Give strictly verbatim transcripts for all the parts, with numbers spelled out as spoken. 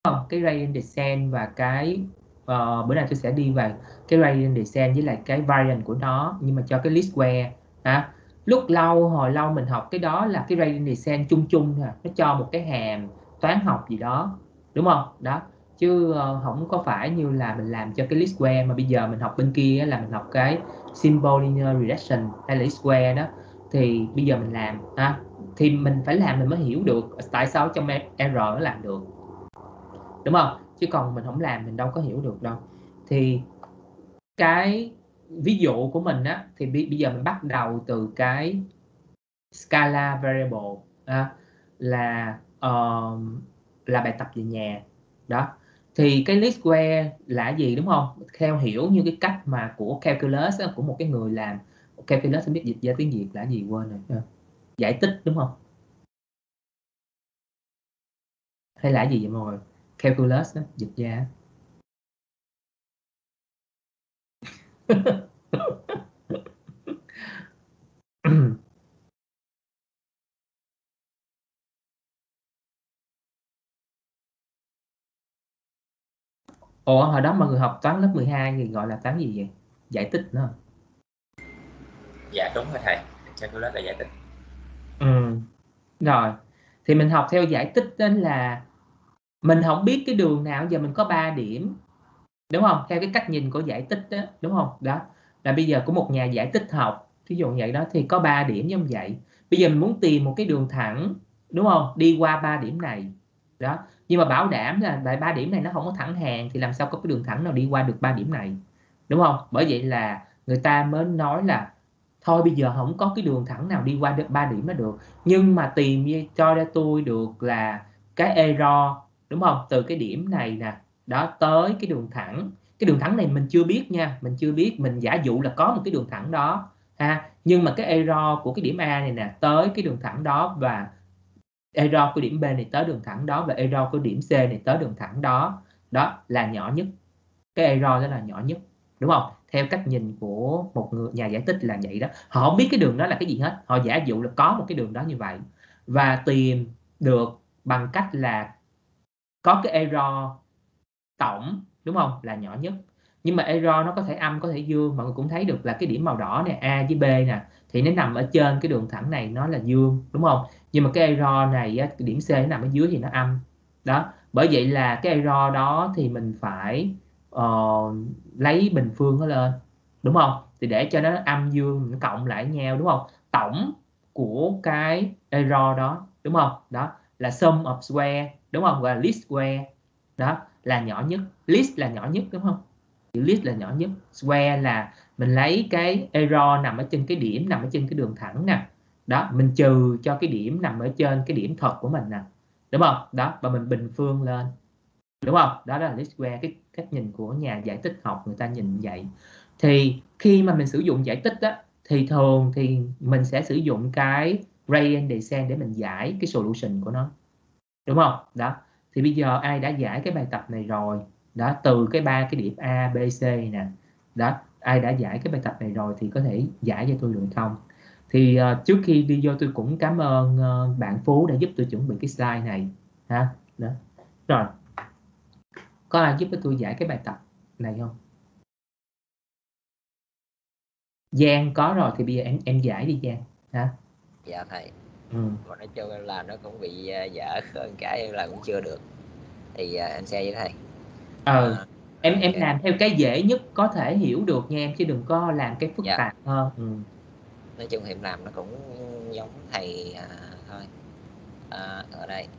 không? Cái gradient descent và cái uh, bữa nay tôi sẽ đi vào cái gradient descent với lại cái variant của nó, nhưng mà cho cái least square à. Lúc lâu hồi lâu mình học cái đó là cái gradient descent chung chung thôi, nó cho một cái hàm toán học gì đó, đúng không? Đó, chứ uh, không có phải như là mình làm cho cái least square, mà bây giờ mình học bên kia là mình học cái simple linear regression hay là least square đó, thì bây giờ mình làm à, thì mình phải làm mình mới hiểu được tại sao trong R nó làm được, đúng không? Chứ còn mình không làm mình đâu có hiểu được đâu. Thì cái ví dụ của mình á, thì bây giờ mình bắt đầu từ cái scala variable à, là uh, là bài tập về nhà đó. Thì cái least square là gì, đúng không? Theo hiểu như cái cách mà của calculus á, của một cái người làm calculus, không biết dịch ra tiếng Việt là gì quên rồi, giải tích đúng không, hay là gì vậy mọi người? Calculus đó, dịch ra Ủa hồi đó mọi người học toán lớp mười hai thì gọi là toán gì vậy? Giải tích nữa. Dạ đúng rồi thầy, calculus là giải tích. Ừ. Rồi thì mình học theo giải tích đó là mình không biết cái đường nào giờ mình có ba điểm, đúng không? Theo cái cách nhìn của giải tích đó, đúng không? Đó là bây giờ của một nhà giải tích học ví dụ vậy đó, thì có ba điểm giống vậy. Bây giờ mình muốn tìm một cái đường thẳng, đúng không, đi qua ba điểm này đó, nhưng mà bảo đảm là tại ba điểm này nó không có thẳng hàng thì làm sao có cái đường thẳng nào đi qua được ba điểm này, đúng không? Bởi vậy là người ta mới nói là thôi bây giờ không có cái đường thẳng nào đi qua được ba điểm đó được, nhưng mà tìm cho ra tôi được là cái error, đúng không, từ cái điểm này nè đó tới cái đường thẳng. Cái đường thẳng này mình chưa biết nha, mình chưa biết, mình giả dụ là có một cái đường thẳng đó ha, nhưng mà cái error của cái điểm A này nè tới cái đường thẳng đó, và error của điểm B này tới đường thẳng đó, và error của điểm C này tới đường thẳng đó, đó là nhỏ nhất. Cái error đó là nhỏ nhất, đúng không? Theo cách nhìn của một người nhà giải tích là vậy đó. Họ không biết cái đường đó là cái gì hết, họ giả dụ là có một cái đường đó như vậy, và tìm được bằng cách là có cái error tổng, đúng không, là nhỏ nhất. Nhưng mà error nó có thể âm có thể dương, mọi người cũng thấy được là cái điểm màu đỏ này A với B nè, thì nó nằm ở trên cái đường thẳng này nó là dương, đúng không? Nhưng mà cái error này cái điểm C nó nằm ở dưới thì nó âm đó. Bởi vậy là cái error đó thì mình phải uh, lấy bình phương nó lên, đúng không, thì để cho nó âm dương nó cộng lại với nhau, đúng không? Tổng của cái error đó, đúng không, đó là sum of square, đúng không, gọi là least square đó, là nhỏ nhất. Least là nhỏ nhất, đúng không? Chữ least là nhỏ nhất, square là mình lấy cái error nằm ở trên cái điểm nằm ở trên cái đường thẳng nè đó, mình trừ cho cái điểm nằm ở trên cái điểm thật của mình nè, đúng không? Đó, và mình bình phương lên, đúng không? Đó, đó là least square, cái cách nhìn của nhà giải tích học người ta nhìn vậy. Thì khi mà mình sử dụng giải tích á, thì thường thì mình sẽ sử dụng cái gradient descent để mình giải cái solution của nó, đúng không? Đó, thì bây giờ ai đã giải cái bài tập này rồi đó, từ cái ba cái điểm A B C nè đó, ai đã giải cái bài tập này rồi thì có thể giải cho tôi được không? Thì uh, trước khi đi vô tôi cũng cảm ơn uh, bạn Phú đã giúp tôi chuẩn bị cái slide này ha. Đó rồi, có ai giúp với tôi giải cái bài tập này không? Giang có rồi thì bây giờ em em giải đi Giang ha. Dạ thầy. Ừ. Mà nói chung em làm nó cũng bị uh, dở hơn cái em làm cũng chưa được, thì uh, anh share với thầy. ờ uh, em em okay. làm theo cái dễ nhất có thể hiểu được nha em, chứ đừng có làm cái phức Dạ. tạp hơn. Ừ. Nói chung thì em làm nó cũng giống thầy uh, thôi. Uh, ở đây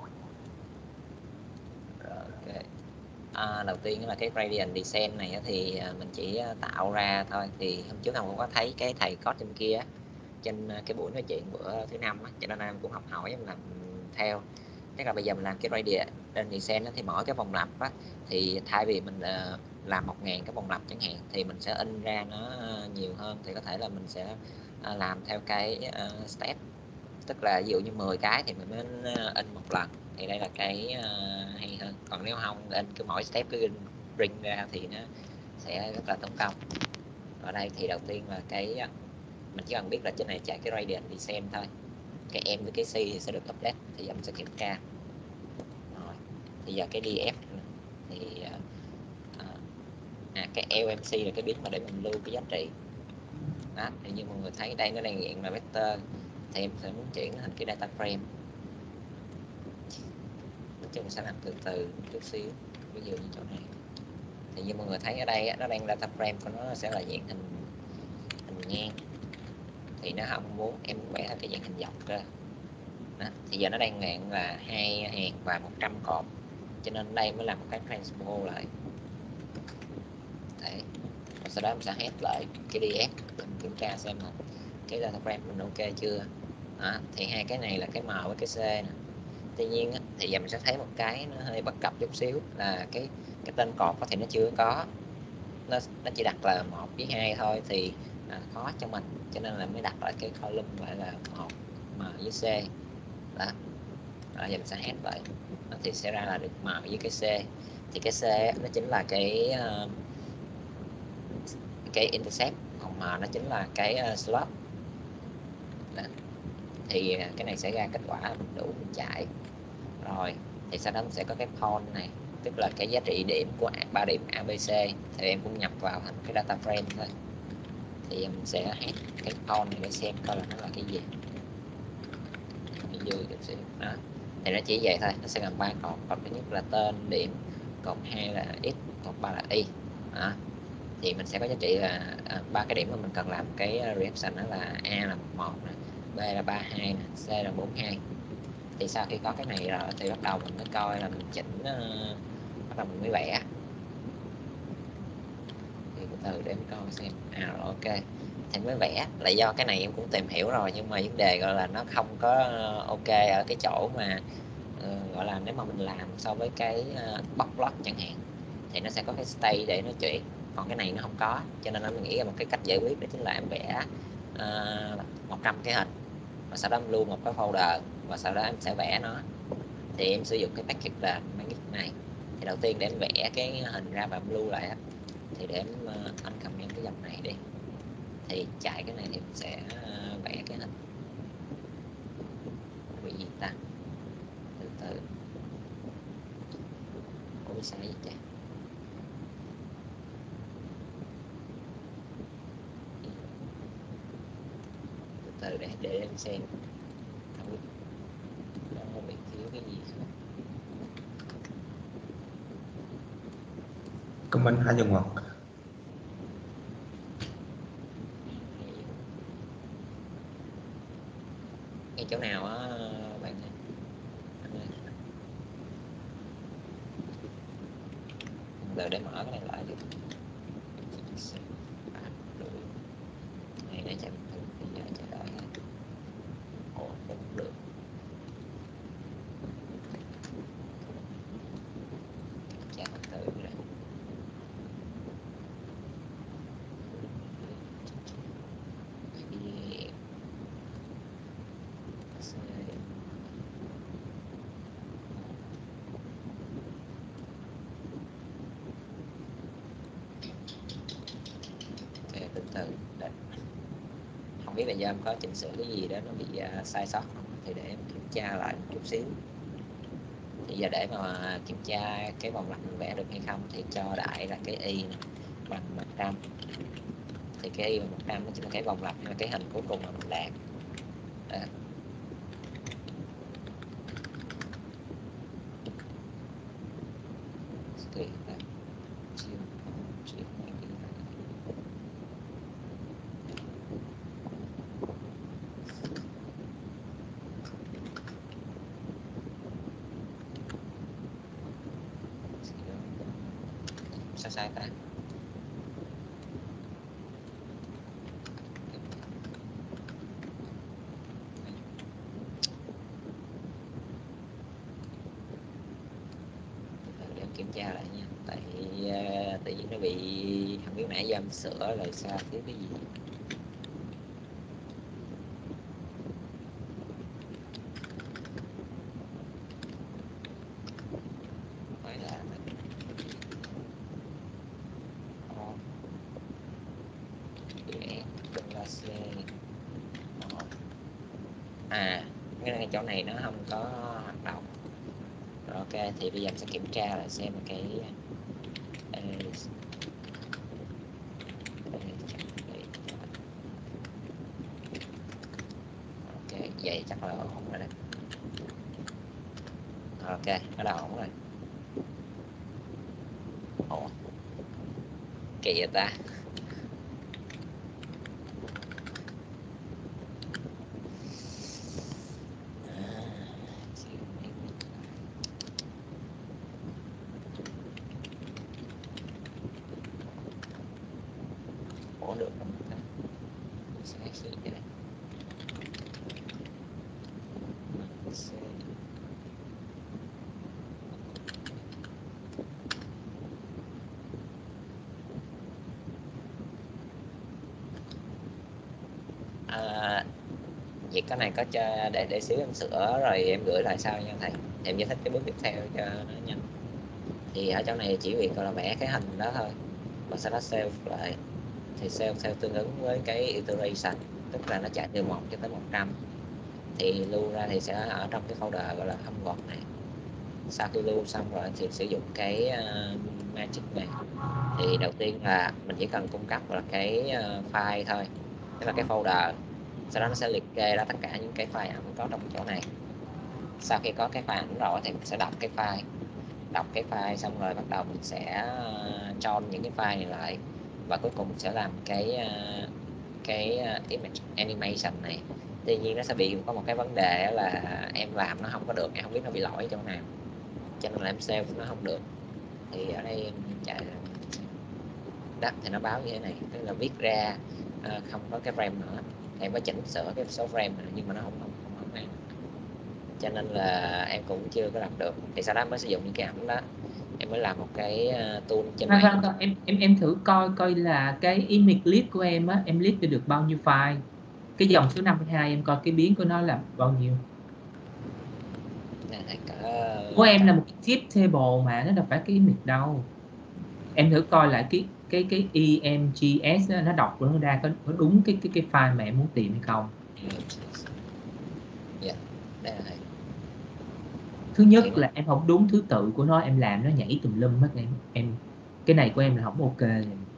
rồi, okay. À, đầu tiên là cái gradient descent này thì mình chỉ tạo ra thôi. Thì hôm trước em cũng có thấy cái thầy code trên kia trên cái buổi nói chuyện bữa thứ năm á, cho nên em cũng học hỏi em làm theo. Tức là bây giờ mình làm cái gradient descent thì mỗi cái vòng lặp á, thì thay vì mình uh, làm một ngàn cái vòng lặp chẳng hạn, thì mình sẽ in ra nó nhiều hơn. Thì có thể là mình sẽ uh, làm theo cái uh, step, tức là ví dụ như mười cái thì mình mới in một lần, thì đây là cái uh, hay hơn. Còn nếu không in cứ mỗi step cứ in ring ra thì nó sẽ rất là tốn công. Ở đây thì đầu tiên là cái mình chỉ cần biết là trên này chạy cái gradient descent thôi, cái M với cái C thì sẽ được update, thì mình sẽ kiểm tra rồi. thì giờ cái đê ép thì à, à, cái lờ em xê là cái biến mà để mình lưu cái giá trị đó. Thì như mọi người thấy đây nó đang hiện là vector, thì em sẽ muốn chuyển thành cái data frame. Nói chung sẽ làm từ từ chút xíu. Ví dụ như chỗ này thì như mọi người thấy ở đây nó đang data frame của nó sẽ là dạng hình hình ngang, thì nó không muốn em muốn vẽ cái dạng hình dọc cơ đó. Thì giờ nó đang dạng là hai hàng và một trăm cột, cho nên đây mới làm một cái transpose lại. Đấy. Và sau đó mình sẽ head lại cái đê ép để mình kiểm tra xem là cái data frame mình ok chưa đó. Thì hai cái này là cái M với cái C nè. Tuy nhiên thì giờ mình sẽ thấy một cái nó hơi bất cập chút xíu là cái cái tên cột thì nó chưa có, nó nó chỉ đặt là một với hai thôi, thì à, khó cho mình, cho nên là mới đặt lại cái column gọi là một M với C đó. Đó, giờ mình sẽ head lại nó thì sẽ ra là được M với cái C. Thì cái C nó chính là cái uh, cái intercept, còn M nó chính là cái uh, slope đó. Thì cái này sẽ ra kết quả mình đủ mình chạy rồi. Thì sau đó mình sẽ có cái point này, tức là cái giá trị điểm của ba điểm a bê xê, thì em cũng nhập vào thành cái data frame thôi. Thì em sẽ head cái point này để xem coi là nó là cái gì. Dư chút xíu đó. Thì nó chỉ vậy thôi, nó sẽ làm ba cột. Cột thứ nhất là tên điểm, cột hai là x, cột ba là y đó. Thì mình sẽ có giá trị là ba à, cái điểm mà mình cần làm cái reaction đó là a là một nè, b là ba hai nè, c là bốn hai. Thì sau khi có cái này rồi thì bắt đầu mình mới coi là mình chỉnh uh, bắt đầu mình mới vẽ. Thì từ từ để em coi xem. À rồi ok, thì mới vẽ là do cái này em cũng tìm hiểu rồi, nhưng mà vấn đề gọi là nó không có ok ở cái chỗ mà uh, gọi là nếu mà mình làm so với cái uh, box plot chẳng hạn thì nó sẽ có cái state để nó chuyển, còn cái này nó không có, cho nên mình nghĩ là một cái cách giải quyết đó chính là em vẽ uh, một trăm cái hình và sau đó em lưu một cái folder và sau đó em sẽ vẽ nó. Thì em sử dụng cái package là Magic này. Thì đầu tiên để em vẽ cái hình ra và em lưu lại, thì để em uh, uncomment cái dòng này đi. Thì chạy cái này thì mình sẽ uh, vẽ cái hình bị gì ta, từ từ ôi sai gì chứ, từ từ để để em xem nó bị thiếu cái gì. Comment hai dòng ngoặc. Ngay chỗ nào á bạn ơi? Anh ơi. Giờ để mở cái này lại đi. Này để chạy bây giờ chạy lại. Ồ, không được. Chạy từ từ rồi. Từ từ để. Không biết là do em có chỉnh sửa cái gì đó nó bị uh, sai sót không, thì để em kiểm tra lại một chút xíu. Thì giờ để mà kiểm tra cái vòng lặp mình vẽ được hay không thì cho đại là cái y này bằng một trăm. Thì cái y bằng một trăm nó chính là cái vòng lặp hay là cái hình cuối cùng mà mình đạt. Đó. Thì ta chiều chiều sai sai ta. Để em kiểm tra lại nha, tại uh, tự nhiên nó bị không biết nãy giờ em sửa rồi sao thiếu cái gì. Phải là à cái chỗ này nó không có hoạt động rồi, ok Ok, thì bây giờ mình sẽ kiểm tra lại xem cái ok, vậy chắc là ổn rồi đấy. Ok, nó đã ổn rồi. Ủa, kỳ vậy ta. Ủa được không? Sẽ hiện đây. À, việc cái này có cho để để xíu em sửa rồi em gửi lại sau nha thầy. Em giải thích cái bước tiếp theo cho nó nhanh. Thì ở trong này chỉ việc gọi là vẽ cái hình đó thôi, và sau đó save lại. Thì save theo tương ứng với cái iteration, tức là nó chạy từ một cho tới một trăm. Thì lưu ra thì sẽ ở trong cái folder gọi là Humvot này. Sau khi lưu xong rồi thì sử dụng cái uh, magic này. Thì đầu tiên là mình chỉ cần cung cấp là cái uh, file thôi, tức là cái folder. Sau đó nó sẽ liệt kê ra tất cả những cái file ảnh có trong chỗ này. Sau khi có cái file ảnh rồi thì mình sẽ đọc cái file đọc cái file xong rồi bắt đầu mình sẽ uh, cho những cái file này lại, và cuối cùng mình sẽ làm cái uh, cái uh, image animation này. Tuy nhiên nó sẽ bị có một cái vấn đề là em làm nó không có được, em không biết nó bị lỗi chỗ nào, cho nên là em save nó không được. Thì ở đây em chạy đất thì nó báo như thế này, tức là viết ra uh, không có cái frame nữa. Thì em có chỉnh sửa cái số frame này nhưng mà nó không không không, không ăn, cho nên là em cũng chưa có làm được. Thì sau đó mới sử dụng những cái ảnh đó, em mới làm một cái uh, tool trên Khoan, này. khoan, khoan, em em em thử coi coi là cái image list của em á, em list được bao nhiêu file, cái dòng số năm mươi hai em coi cái biến của nó là bao nhiêu. Này, cả Của em là một cái zip table mà, nó đâu phải cái image đâu. Em thử coi lại cái cái cái e m g s đó, nó đọc nó ra có, có đúng cái cái cái file mà em muốn tìm hay không. dạ, đây là Thứ nhất là em không đúng thứ tự của nó, em làm nó nhảy tùm lum hết em em cái này của em là không ok.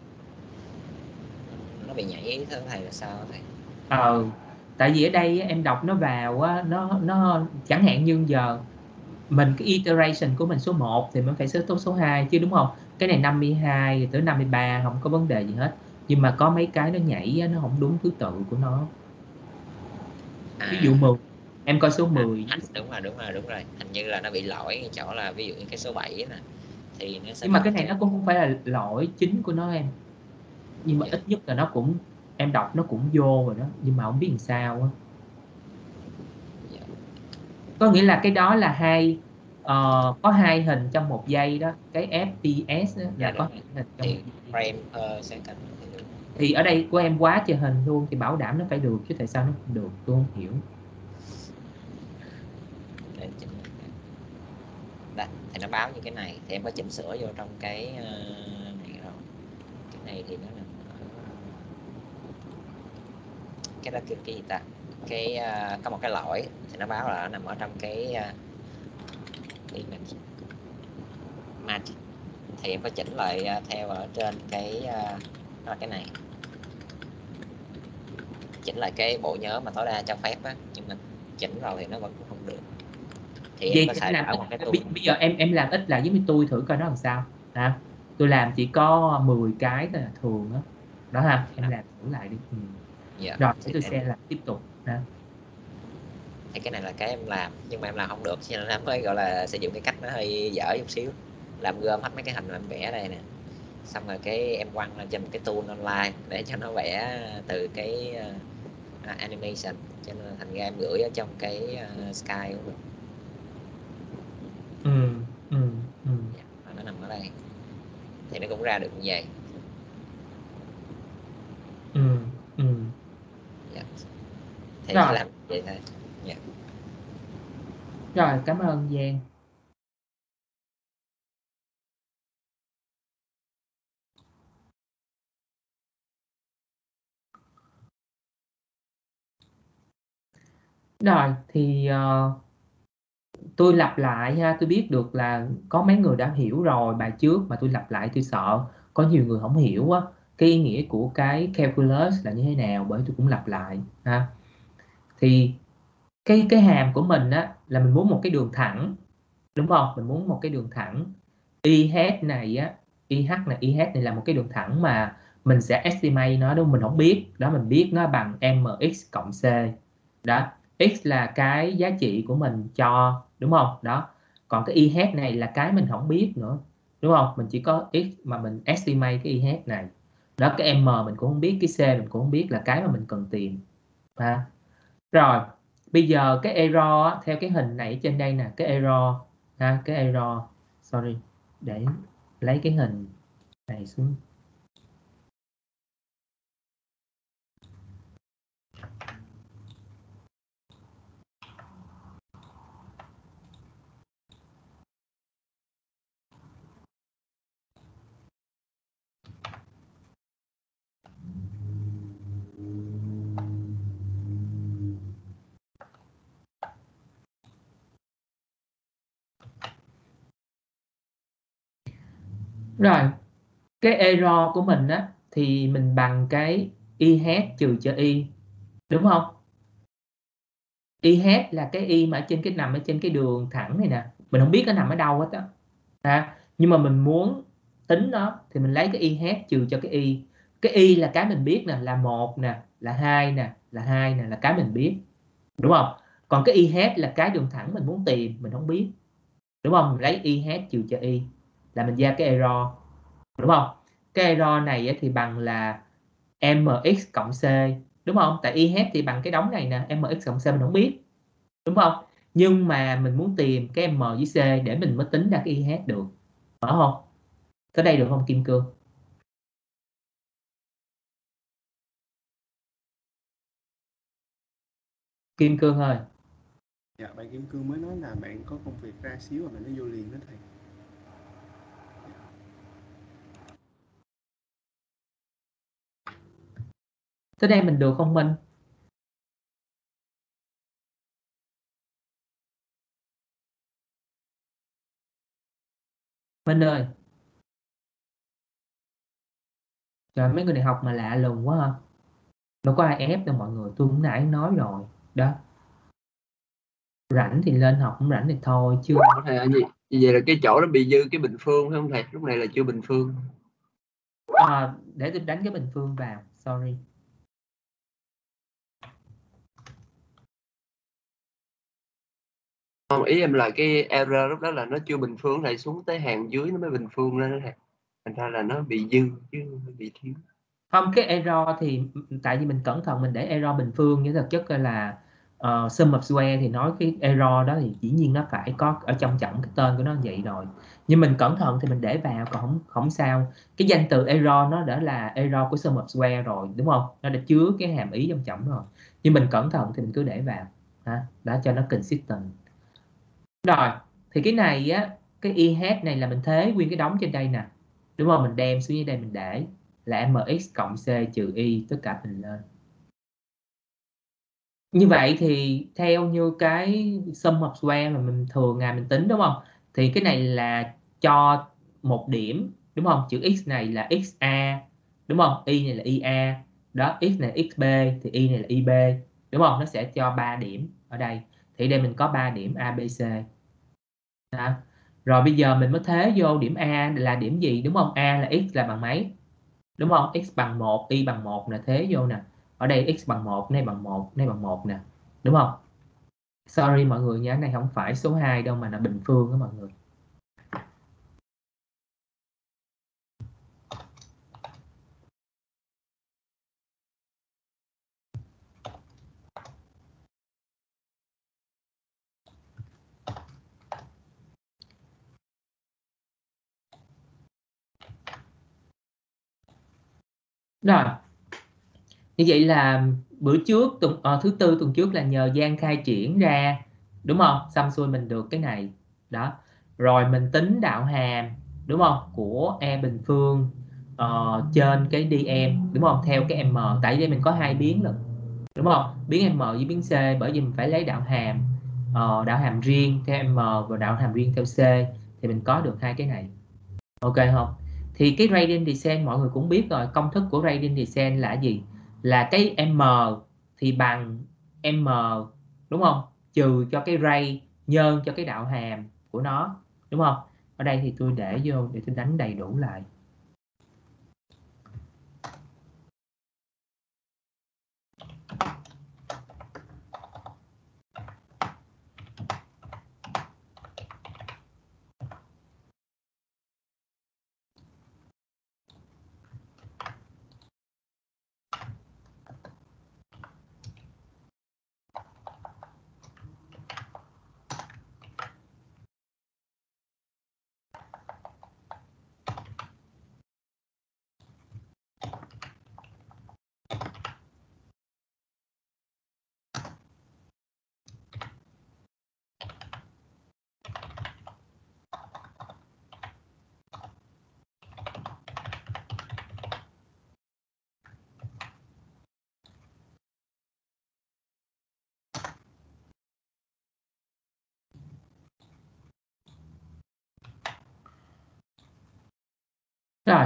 nó bị nhảy thế này là sao thầy? Ờ, tại vì ở đây á, em đọc nó vào á, nó nó chẳng hạn như giờ mình cái iteration của mình số một thì mình phải số tố số hai chứ, đúng không? Cái này năm mươi hai tới năm mươi ba không có vấn đề gì hết, nhưng mà có mấy cái nó nhảy á, nó không đúng thứ tự của nó. À, Ví dụ mười, em coi số mười à, đúng rồi đúng rồi đúng rồi hình như là nó bị lỗi cái chỗ là ví dụ như cái số bảy nè, thì nó sẽ nhưng mà có cái này cái nó cũng không phải là lỗi chính của nó em, nhưng mà dạ, ít nhất là nó cũng, em đọc nó cũng vô rồi đó, nhưng mà không biết làm sao á. dạ. Có nghĩa là cái đó là hai ờ, có hai hình trong một giây đó, cái ép pê ét á, Dạ, là có đúng rồi. hai hình trong một Thì giây. frame per second thì đúng. Thì ở đây của em quá trời hình luôn thì bảo đảm nó phải được chứ, tại sao nó không được tôi không hiểu. Để chỉnh đây, thì nó báo như cái này thì em có chỉnh sửa vô trong cái uh, này rồi. Cái này thì nó nằm ở cái đó kêu cái gì ta, cái uh, có một cái lỗi thì nó báo là nó nằm ở trong cái uh, cái magic. Thì em có chỉnh lại uh, theo ở trên cái uh, là cái này, chỉnh lại cái bộ nhớ mà tối đa cho phép á, nhưng mà chỉnh rồi thì nó vẫn không được. Thì em Vậy có thì em xài làm ở ít, một cái tool. bây bây giờ em em làm ít lại giống như tôi thử coi nó làm sao ha. Tôi làm chỉ có mười cái thôi là thường đó đó ha, em làm thử lại đi. Ừ. Dạ. Rồi để Thì, tôi em, xem là tiếp tục ha. thì cái này là cái em làm nhưng mà em làm không được, cho nên em mới gọi là sử dụng cái cách nó hơi dở chút xíu, làm gom hết mấy cái hình mà em vẽ đây nè, xong rồi cái em quăng lên trên một cái tool online để cho nó vẽ từ cái uh, animation, cho nên thành ra em gửi ở trong cái uh, Sky của mình. Ừ, ừ, ừ. Dạ, nó nằm ở đây thì nó cũng ra được như vậy. Ừ, ừ. Dạ. Thì Rồi, làm vậy thôi. Dạ. rồi cảm ơn Giang. Rồi thì uh, tôi lặp lại ha, tôi biết được là có mấy người đã hiểu rồi bài trước, mà tôi lặp lại tôi sợ có nhiều người không hiểu á cái ý nghĩa của cái calculus là như thế nào, bởi tôi cũng lặp lại ha. Thì cái cái hàm của mình á là mình muốn một cái đường thẳng, đúng không? Mình muốn một cái đường thẳng i h này á, ih này, ih này là một cái đường thẳng mà mình sẽ estimate nó, đúng không? Mình không biết đó, mình biết nó bằng mx cộng c đó. X là cái giá trị của mình cho, đúng không? Đó, còn cái ih này là cái mình không biết nữa, đúng không? Mình chỉ có x mà mình estimate cái ih này đó. Cái m mình cũng không biết, cái c mình cũng không biết, là cái mà mình cần tìm ha. Rồi bây giờ cái error á, theo cái hình này ở trên đây nè, cái error ha, cái error sorry, để lấy cái hình này xuống. Rồi cái error của mình á thì mình bằng cái ih trừ cho y, đúng không? Ih là cái y mà ở trên cái nằm ở trên cái đường thẳng này nè, mình không biết nó nằm ở đâu hết á ha, nhưng mà mình muốn tính nó thì mình lấy cái ih trừ cho cái y. Cái y là cái mình biết nè, là một nè, là hai nè, là hai nè, là cái mình biết, đúng không? Còn cái ih là cái đường thẳng mình muốn tìm, mình không biết, đúng không? Mình lấy ih trừ cho y là mình ra cái error, đúng không? Cái error này thì bằng là mx cộng c, đúng không? Tại ih thì bằng cái đống này nè, mx cộng c mình không biết, đúng không? Nhưng mà mình muốn tìm cái m với c để mình mới tính ra cái ih được, phải không? Tới đây được không Kim Cương? Kim Cương ơi. Dạ, bạn Kim Cương mới nói là bạn có công việc ra xíu mà bạn nó vô liền đó thầy. Tới đây mình được không Minh? Minh ơi. Trời, mấy người này học mà lạ lùng quá ha. Đâu có ai ép đâu mọi người, tôi cũng nãy nói rồi đó. Rảnh thì lên học, không rảnh thì thôi chứ. Thầy ơi, gì vậy là cái chỗ đó bị dư cái bình phương phải không thầy? Lúc này là chưa bình phương. À, để tôi đánh cái bình phương vào, sorry. Không, ý em là cái error lúc đó là nó chưa bình phương, thầy xuống tới hàng dưới nó mới bình phương lên đó thầy. Thành ra là nó bị dư chứ bị thiếu. Không, cái error thì tại vì mình cẩn thận mình để error bình phương, nhưng thực chất là uh, sum of square thì nói cái error đó thì dĩ nhiên nó phải có ở trong trọng cái tên của nó vậy rồi, nhưng mình cẩn thận thì mình để vào, còn không không sao. Cái danh từ error nó đã là error của sum of square rồi, đúng không? Nó đã chứa cái hàm ý trong trọng rồi, nhưng mình cẩn thận thì mình cứ để vào ha, đã cho nó consistent. Rồi thì cái này á, cái ih này là mình thế nguyên cái đống trên đây nè, đúng không? Mình đem xuống dưới đây mình để là mx cộng c trừ y, tất cả mình lên. Như vậy thì theo như cái sum of square mà mình thường ngày mình tính, đúng không? Thì cái này là cho một điểm, đúng không? Chữ x này là xa, đúng không? Y này là ia, đó, x này là xb thì y này là ib, đúng không? Nó sẽ cho ba điểm ở đây. Thì đây mình có ba điểm a, b, c. Đó. Rồi bây giờ mình mới thế vô điểm a là điểm gì, đúng không? A là x là bằng mấy? Đúng không? X bằng một, y bằng một nè, thế vô nè. Ở đây x bằng một, này bằng một, này bằng một nè. Đúng không? Sorry mọi người nha, cái này không phải số hai đâu mà là bình phương đó mọi người. Rồi. Như vậy là bữa trước tuần à, thứ tư tuần trước là nhờ Giang khai triển ra, đúng không? Xong xuôi mình được cái này. Đó. Rồi mình tính đạo hàm, đúng không? Của e bình phương uh, trên cái dm, đúng không? Theo cái m, tại đây mình có hai biến lần, đúng không? Biến m với biến c, bởi vì mình phải lấy đạo hàm uh, đạo hàm riêng theo M và đạo hàm riêng theo C thì mình có được hai cái này. Ok không? Thì cái gradient descent mọi người cũng biết rồi, công thức của gradient descent là gì? Là cái M thì bằng M, đúng không? Trừ cho cái ray nhân cho cái đạo hàm của nó, đúng không? Ở đây thì tôi để vô để tôi đánh đầy đủ lại. Rồi,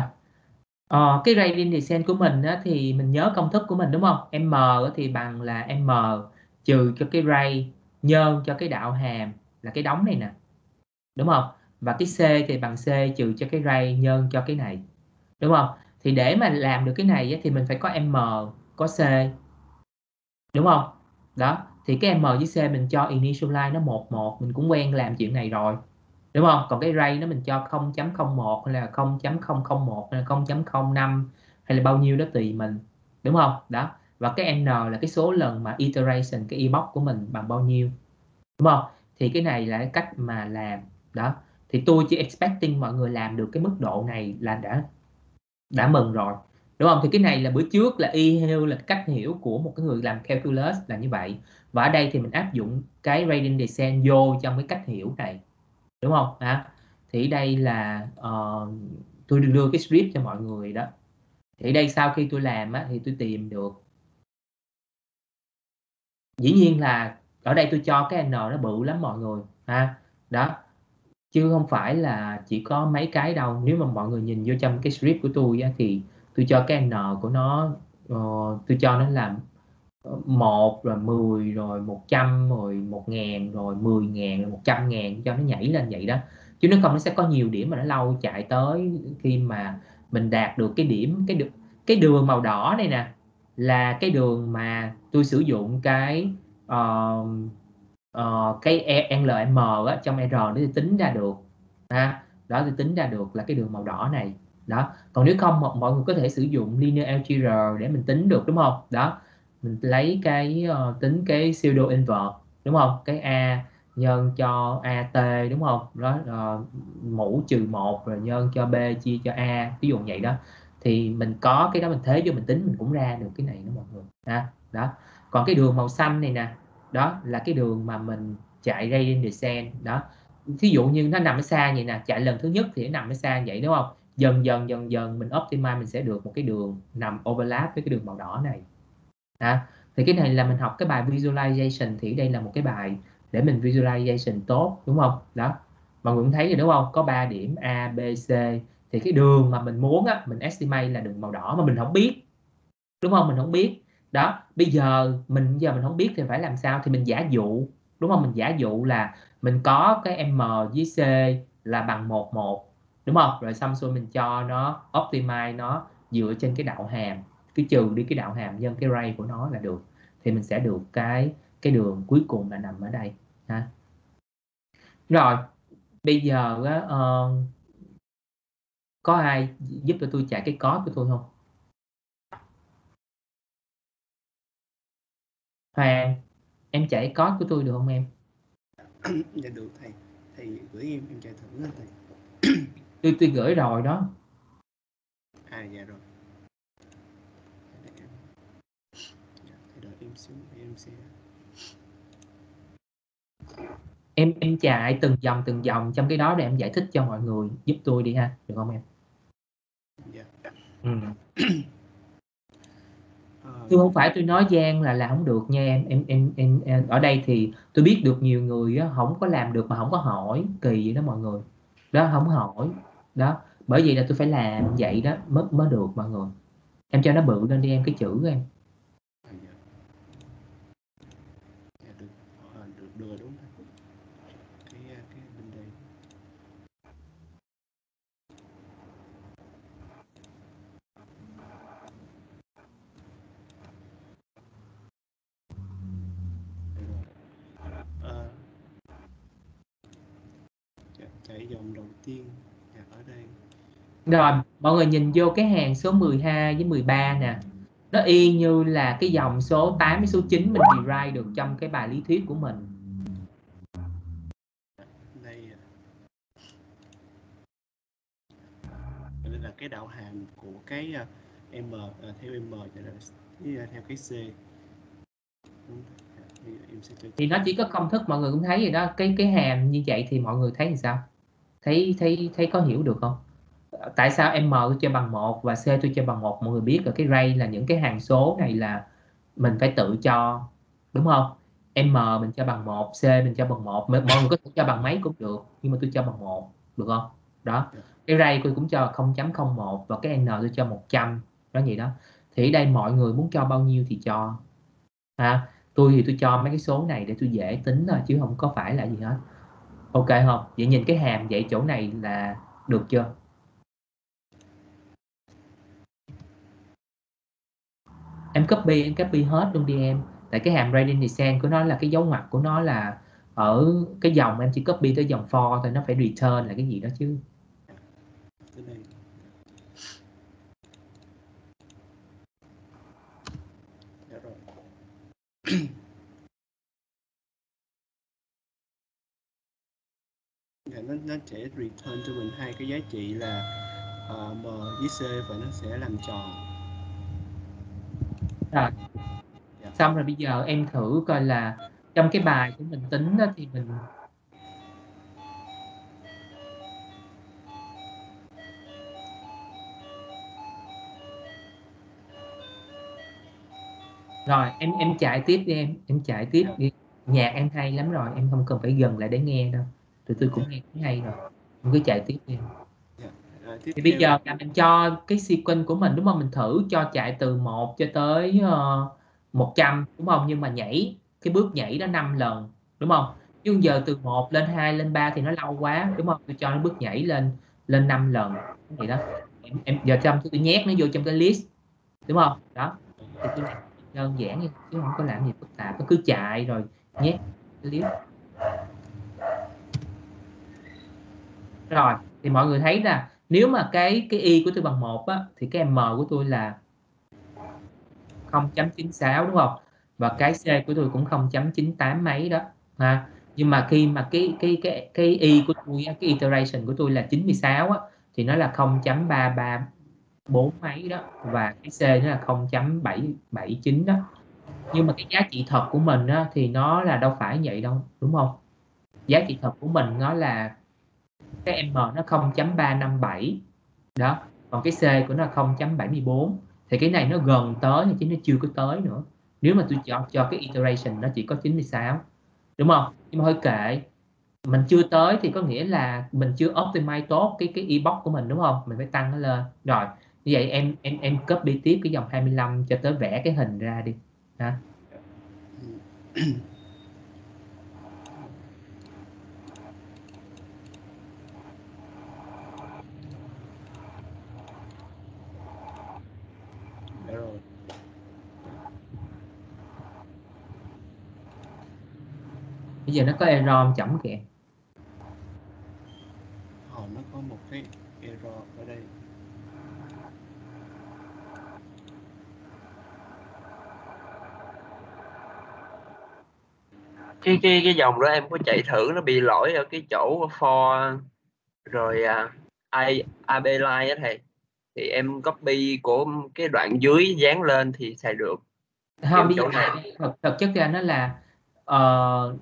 ờ, cái gradient descent của mình á, thì mình nhớ công thức của mình đúng không? M thì bằng là M trừ cho cái ray nhân cho cái đạo hàm là cái đóng này nè, đúng không? Và cái C thì bằng C trừ cho cái ray nhân cho cái này, đúng không? Thì để mà làm được cái này á, thì mình phải có M có C, đúng không? Đó, thì cái M với C mình cho initialize nó một một, mình cũng quen làm chuyện này rồi, đúng không? Còn cái ray nó mình cho không chấm không một hay là không chấm không không một hay là không chấm không năm hay là bao nhiêu đó tùy mình, đúng không? Đó, và cái N là cái số lần mà iteration cái epoch của mình bằng bao nhiêu, đúng không? Thì cái này là cái cách mà làm đó. Thì tôi chỉ expecting mọi người làm được cái mức độ này là đã đã mừng rồi, đúng không? Thì cái này là bữa trước là y hệt là cách hiểu của một cái người làm calculus là như vậy, và ở đây thì mình áp dụng cái gradient descent vô trong cái cách hiểu này, đúng không? À, thì đây là uh, tôi đưa cái script cho mọi người đó. Thì đây sau khi tôi làm á, thì tôi tìm được, dĩ nhiên là ở đây tôi cho cái N nó bự lắm mọi người ha, đó, chứ không phải là chỉ có mấy cái đâu. Nếu mà mọi người nhìn vô trong cái script của tôi á, thì tôi cho cái N của nó uh, tôi cho nó là một rồi mười rồi một trăm rồi một ngàn rồi mười ngàn rồi một trăm ngàn, cho nó nhảy lên vậy đó, chứ nếu không nó sẽ có nhiều điểm mà nó lâu chạy tới khi mà mình đạt được cái điểm. Cái đường, cái đường màu đỏ này nè là cái đường mà tôi sử dụng cái uh, uh, cái L M á, trong R nó thì tính ra được ha. Đó thì tính ra được là cái đường màu đỏ này đó. Còn nếu không mọi người có thể sử dụng linear algebra để mình tính được, đúng không? Đó, mình lấy cái uh, tính cái pseudo invert, đúng không? Cái A nhân cho A T, đúng không? Đó, uh, mũ trừ một rồi nhân cho B chia cho A, ví dụ vậy đó. Thì mình có cái đó mình thế vô mình tính mình cũng ra được cái này đó mọi người ha. Đó, còn cái đường màu xanh này nè, đó là cái đường mà mình chạy gradient descent đó. Thí dụ như nó nằm ở xa vậy nè, chạy lần thứ nhất thì nó nằm ở xa vậy, đúng không? Dần dần dần dần mình optimize mình sẽ được một cái đường nằm overlap với cái đường màu đỏ này. À, thì cái này là mình học cái bài visualization, thì đây là một cái bài để mình visualization tốt, đúng không? Đó, mọi người cũng thấy rồi đúng không? Có ba điểm A, B, C, thì cái đường mà mình muốn á, mình estimate là đường màu đỏ mà mình không biết, đúng không? Mình không biết. Đó, bây giờ mình giờ mình không biết thì phải làm sao? Thì mình giả dụ, đúng không? Mình giả dụ là mình có cái M với C là bằng một một, đúng không? Rồi xong xuôi mình cho nó optimize nó dựa trên cái đạo hàm, cái trừ đi cái đạo hàm nhân cái ray của nó là được, thì mình sẽ được cái cái đường cuối cùng là nằm ở đây ha. Rồi bây giờ uh, có ai giúp cho tôi chạy cái code của tôi không? Hoàng, em chạy code của tôi được không em? Dạ được thầy, thầy gửi em em chạy thử lên thầy. tôi tôi gửi rồi đó. À dạ rồi. Dạ, thầy đợi em xíu em sẽ. Em em chạy từng dòng từng dòng trong cái đó để em giải thích cho mọi người giúp tôi đi ha, được không em? Dạ. Ừ. À, Tôi không phải tôi nói Giang là làm không được nha em. Em em em, em ở đây thì tôi biết được nhiều người á, không có làm được mà không có hỏi, kỳ vậy đó mọi người. Đó, không hỏi. Đó, bởi vậy là tôi phải làm vậy đó mới mới được mọi người. Em cho nó bự lên đi em, cái chữ của em. À, dạ. Dạ, được, à, được, được rồi đúng không? Cái à, cái bên đây. Ờ, dạ, chạy dòng đầu tiên dạ, ở đây. Rồi, mọi người nhìn vô cái hàng số mười hai với mười ba nè. Nó y như là cái dòng số tám với số chín mình derive được trong cái bài lý thuyết của mình. Đây à. Đây là cái đạo hàm của cái à, M à, theo M cho nên là theo cái C. Đúng. Thì em sẽ cho Thì nó chỉ có công thức, mọi người cũng thấy rồi đó. Cái cái hàm như vậy thì mọi người thấy thì sao? Thấy thấy thấy có hiểu được không? Tại sao M tôi cho bằng một và C tôi cho bằng một? Mọi người biết rồi, cái ray là những cái hàm số này là mình phải tự cho, đúng không? M mình cho bằng một, C mình cho bằng một, mọi người có thể cho bằng mấy cũng được, nhưng mà tôi cho bằng một, được không? Đó, cái ray tôi cũng cho không chấm không một và cái N tôi cho một trăm, đó vậy đó. Thì ở đây mọi người muốn cho bao nhiêu thì cho. À, tôi thì tôi cho mấy cái số này để tôi dễ tính thôi chứ không có phải là gì hết. Ok không? Vậy nhìn cái hàm vậy chỗ này là được chưa? Em copy em copy hết luôn đi em. Tại cái hàm gradient descent của nó là cái dấu ngoặc của nó là ở cái dòng, em chỉ copy tới dòng for thôi, nó phải return là cái gì đó chứ. tới đây. Dạ rồi. Dạ, nó, nó sẽ return cho mình hai cái giá trị là uh, M với C và nó sẽ làm tròn. Rồi. Dạ. Xong rồi bây giờ em thử coi là trong cái bài của mình tính đó thì mình rồi em em chạy tiếp đi em, em chạy tiếp Dạ. đi. Nhạc em hay lắm rồi, em không cần phải gần lại để nghe đâu. Tụi tôi cũng nghe cũng hay rồi. Em cứ chạy tiếp đi em. Dạ. À, tiếp Thì bây theo giờ là mình cho cái sequence của mình, đúng không? Mình thử cho chạy từ một cho tới uh, một trăm, đúng không? Nhưng mà nhảy, cái bước nhảy đó năm lần, đúng không? Nhưng giờ từ một lên hai lên ba thì nó lâu quá, đúng không? Tôi cho nó bước nhảy lên lên năm lần. Vậy đó. Em, em giờ trong tôi nhét nó vô trong cái list, đúng không? Đó. Thì tôi làm đơn giản vậy, chứ không có làm gì phức tạp, nó cứ chạy rồi nhét cái list. Rồi, thì mọi người thấy là nếu mà cái cái y của tôi bằng một á, thì cái m của tôi là không chấm chín sáu, đúng không? Và cái c của tôi cũng không chấm chín tám mấy đó ha. Nhưng mà khi mà cái cái cái cái y của tôi á, cái iteration của tôi là chín mươi sáu á, thì nó là không chấm ba ba bốn mấy đó, và cái c nó là không chấm bảy bảy chín đó. Nhưng mà cái giá trị thật của mình á, thì nó là đâu phải vậy đâu, đúng không? Giá trị thật của mình nó là cái m nó không chấm ba năm bảy đó, còn cái c của nó là không chấm bảy mươi bốn, thì cái này nó gần tới chứ nó chưa có tới nữa. Nếu mà tôi chọn cho cái iteration nó chỉ có chín mươi sáu, đúng không? Nhưng mà hơi kệ, mình chưa tới thì có nghĩa là mình chưa optimize tốt cái cái inbox của mình, đúng không? Mình phải tăng nó lên. Rồi như vậy em em em copy tiếp cái dòng hai mươi lăm cho tới vẽ cái hình ra đi đó. Dạ rồi. Bây giờ nó có error chấm kìa. Họ nó có một cái error ở đây. cái cái cái dòng đó em có chạy thử, nó bị lỗi ở cái chỗ for rồi uh, I a bê line á thầy, thì em copy của cái đoạn dưới dán lên thì xài được. Không, bây chỗ giờ này thật, thật chất ra nó là uh,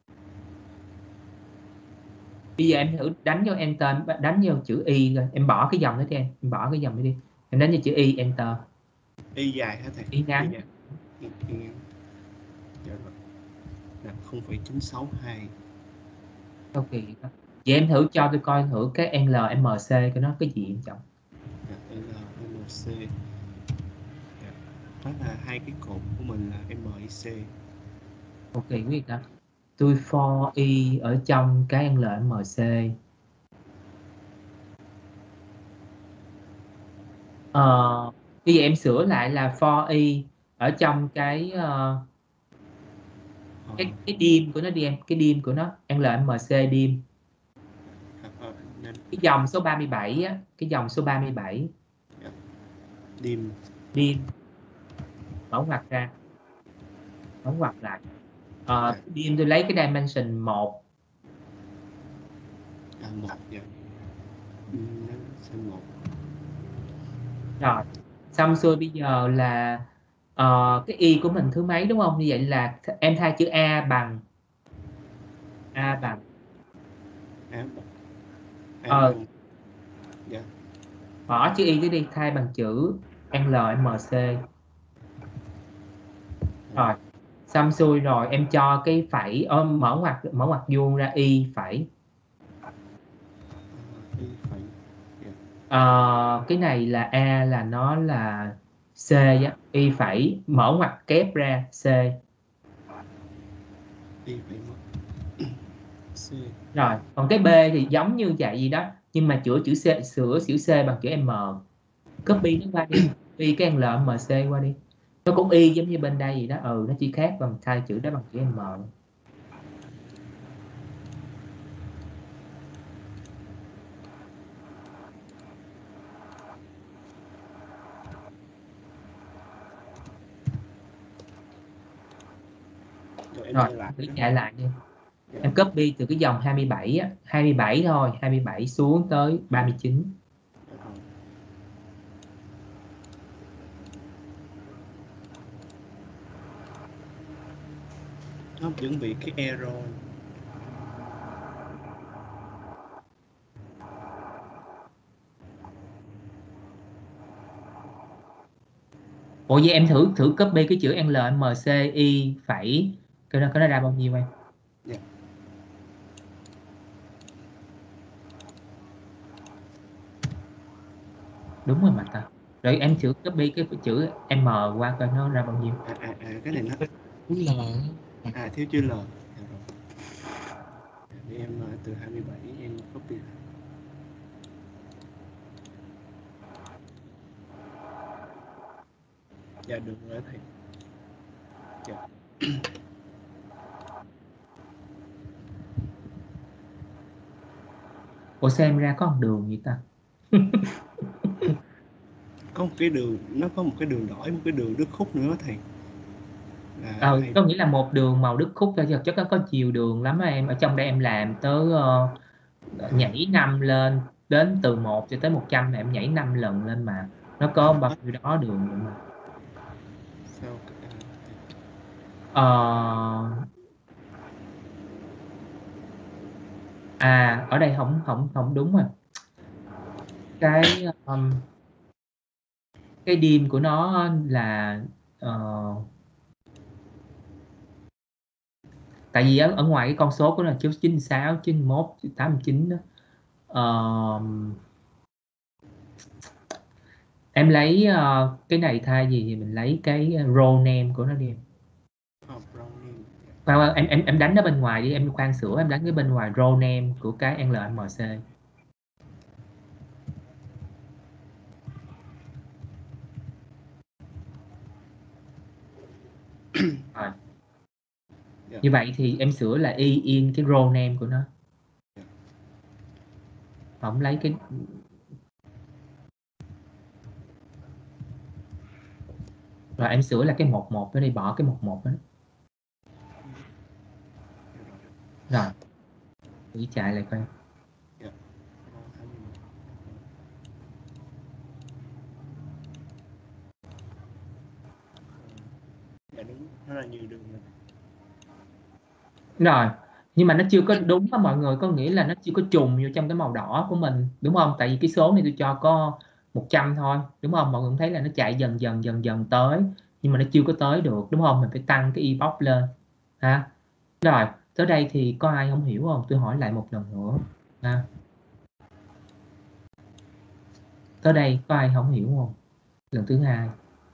bây giờ em thử đánh vô enter, đánh vô chữ y rồi em bỏ cái dòng đó đi em, em bỏ cái dòng đó đi, em đánh vô chữ y enter. Y dài hả thầy? Y ngắn. Y dài. Y, y ngắn. Dạ rồi. Là không phẩy chín sáu hai. Ok. Vậy em thử cho tôi coi thử cái L M C của nó cái gì em chọn. Dạ, L M C. Dạ. Đó là hai cái cột của mình là M I C. Ok quý vị đó. Tôi for y ở trong cái L M C. Ờ, bây giờ em sửa lại là for y ở trong cái uh, cái cái dim của nó đi em, cái dim của nó L M C dim. À, à, nên Cái dòng số ba mươi bảy á, cái dòng số ba mươi bảy. dim. Dim. Mở ngoặc ra. Mở ngoặc lại. Ờ, Dạ. dim tôi lấy cái dimension một. À, một. Dạ. Dimension một. Rồi. Xong xuôi bây giờ là uh, cái y của mình thứ mấy đúng không? Như vậy là em thay chữ A bằng A bằng A, A ờ, bằng. Dạ. bỏ chữ y cái đi, thay bằng chữ L M C. Rồi. Xong xuôi rồi em cho cái phẩy ờ, mở ngoặc mở ngoặc vuông ra y phẩy. Y phẩy. Dạ. Ờ, cái này là A là nó là C á, y phẩy mở ngoặc kép ra C. Y phẩy mất. C. Rồi, còn cái B thì giống như vậy gì đó, nhưng mà chữa chữ C, sửa chữ C bằng chữ M. Copy nó qua đi, copy cái L M C qua đi. Nó cũng y giống như bên đây gì đó, ừ nó chỉ khác bằng thay chữ đó bằng chữ M. Rồi em Rồi, chạy lại thử đó. chạy lại đi. Dạ. Em copy từ cái dòng hai mươi bảy á, hai mươi bảy thôi, hai mươi bảy xuống tới ba mươi chín. Dạ rồi. Nó vẫn bị cái error. Ủa vậy em thử thử copy cái chữ L M C y phẩy cái nó có nó ra bao nhiêu em? Dạ. Đúng rồi mà ta. Rồi em thử copy cái chữ M qua coi nó ra bao nhiêu. À, à, à cái này nó L. à thiếu chữ L. Dạ rồi. Để em từ hai mươi bảy em copy lại. Dạ được rồi thầy. Dạ. Ủa xem ra có một đường vậy ta. Có một cái đường, nó có một cái đường đổi, một cái đường đứt khúc nữa thầy. Là Ờ, thầy có nghĩa là một đường màu đứt khúc thôi, chứ chắc có, có nhiều đường lắm á em. Ở trong đây em làm tới uh, nhảy năm lên, đến từ một cho tới một trăm là em nhảy năm lần lên mà. Nó có bao nhiêu đó đường vậy mà. sao Ờ, à ở đây không không không đúng rồi. Cái um, cái dim của nó là uh, tại vì ở, ở ngoài cái con số của nó là chín mươi sáu, chín mươi mốt, tám mươi chín đó. Ờ, em lấy uh, cái này thay vì thì mình lấy cái row name của nó đi. oh, brownie. Khoan, em em em đánh nó bên ngoài đi, em khoan sửa em đánh cái bên ngoài row name của cái L M C. Rồi. Yeah. Như vậy thì em sửa là y in cái row name của nó. Không lấy cái rồi em sửa là cái một một nó đi, bỏ cái một một đó. Rồi. Thử chạy lại coi. Yeah. Dạ đúng, nó là nhiều đường rồi. Rồi, nhưng mà nó chưa có đúng á mọi người, có nghĩa là nó chưa có trùng vô trong cái màu đỏ của mình, đúng không? Tại vì cái số này tôi cho có một trăm thôi, đúng không? Mọi người cũng thấy là nó chạy dần dần dần dần tới, nhưng mà nó chưa có tới được, đúng không? Mình phải tăng cái e-box lên ha. Rồi tới đây thì có ai không hiểu không? Tôi hỏi lại một lần nữa ha. Tới đây có ai không hiểu không? Lần thứ hai.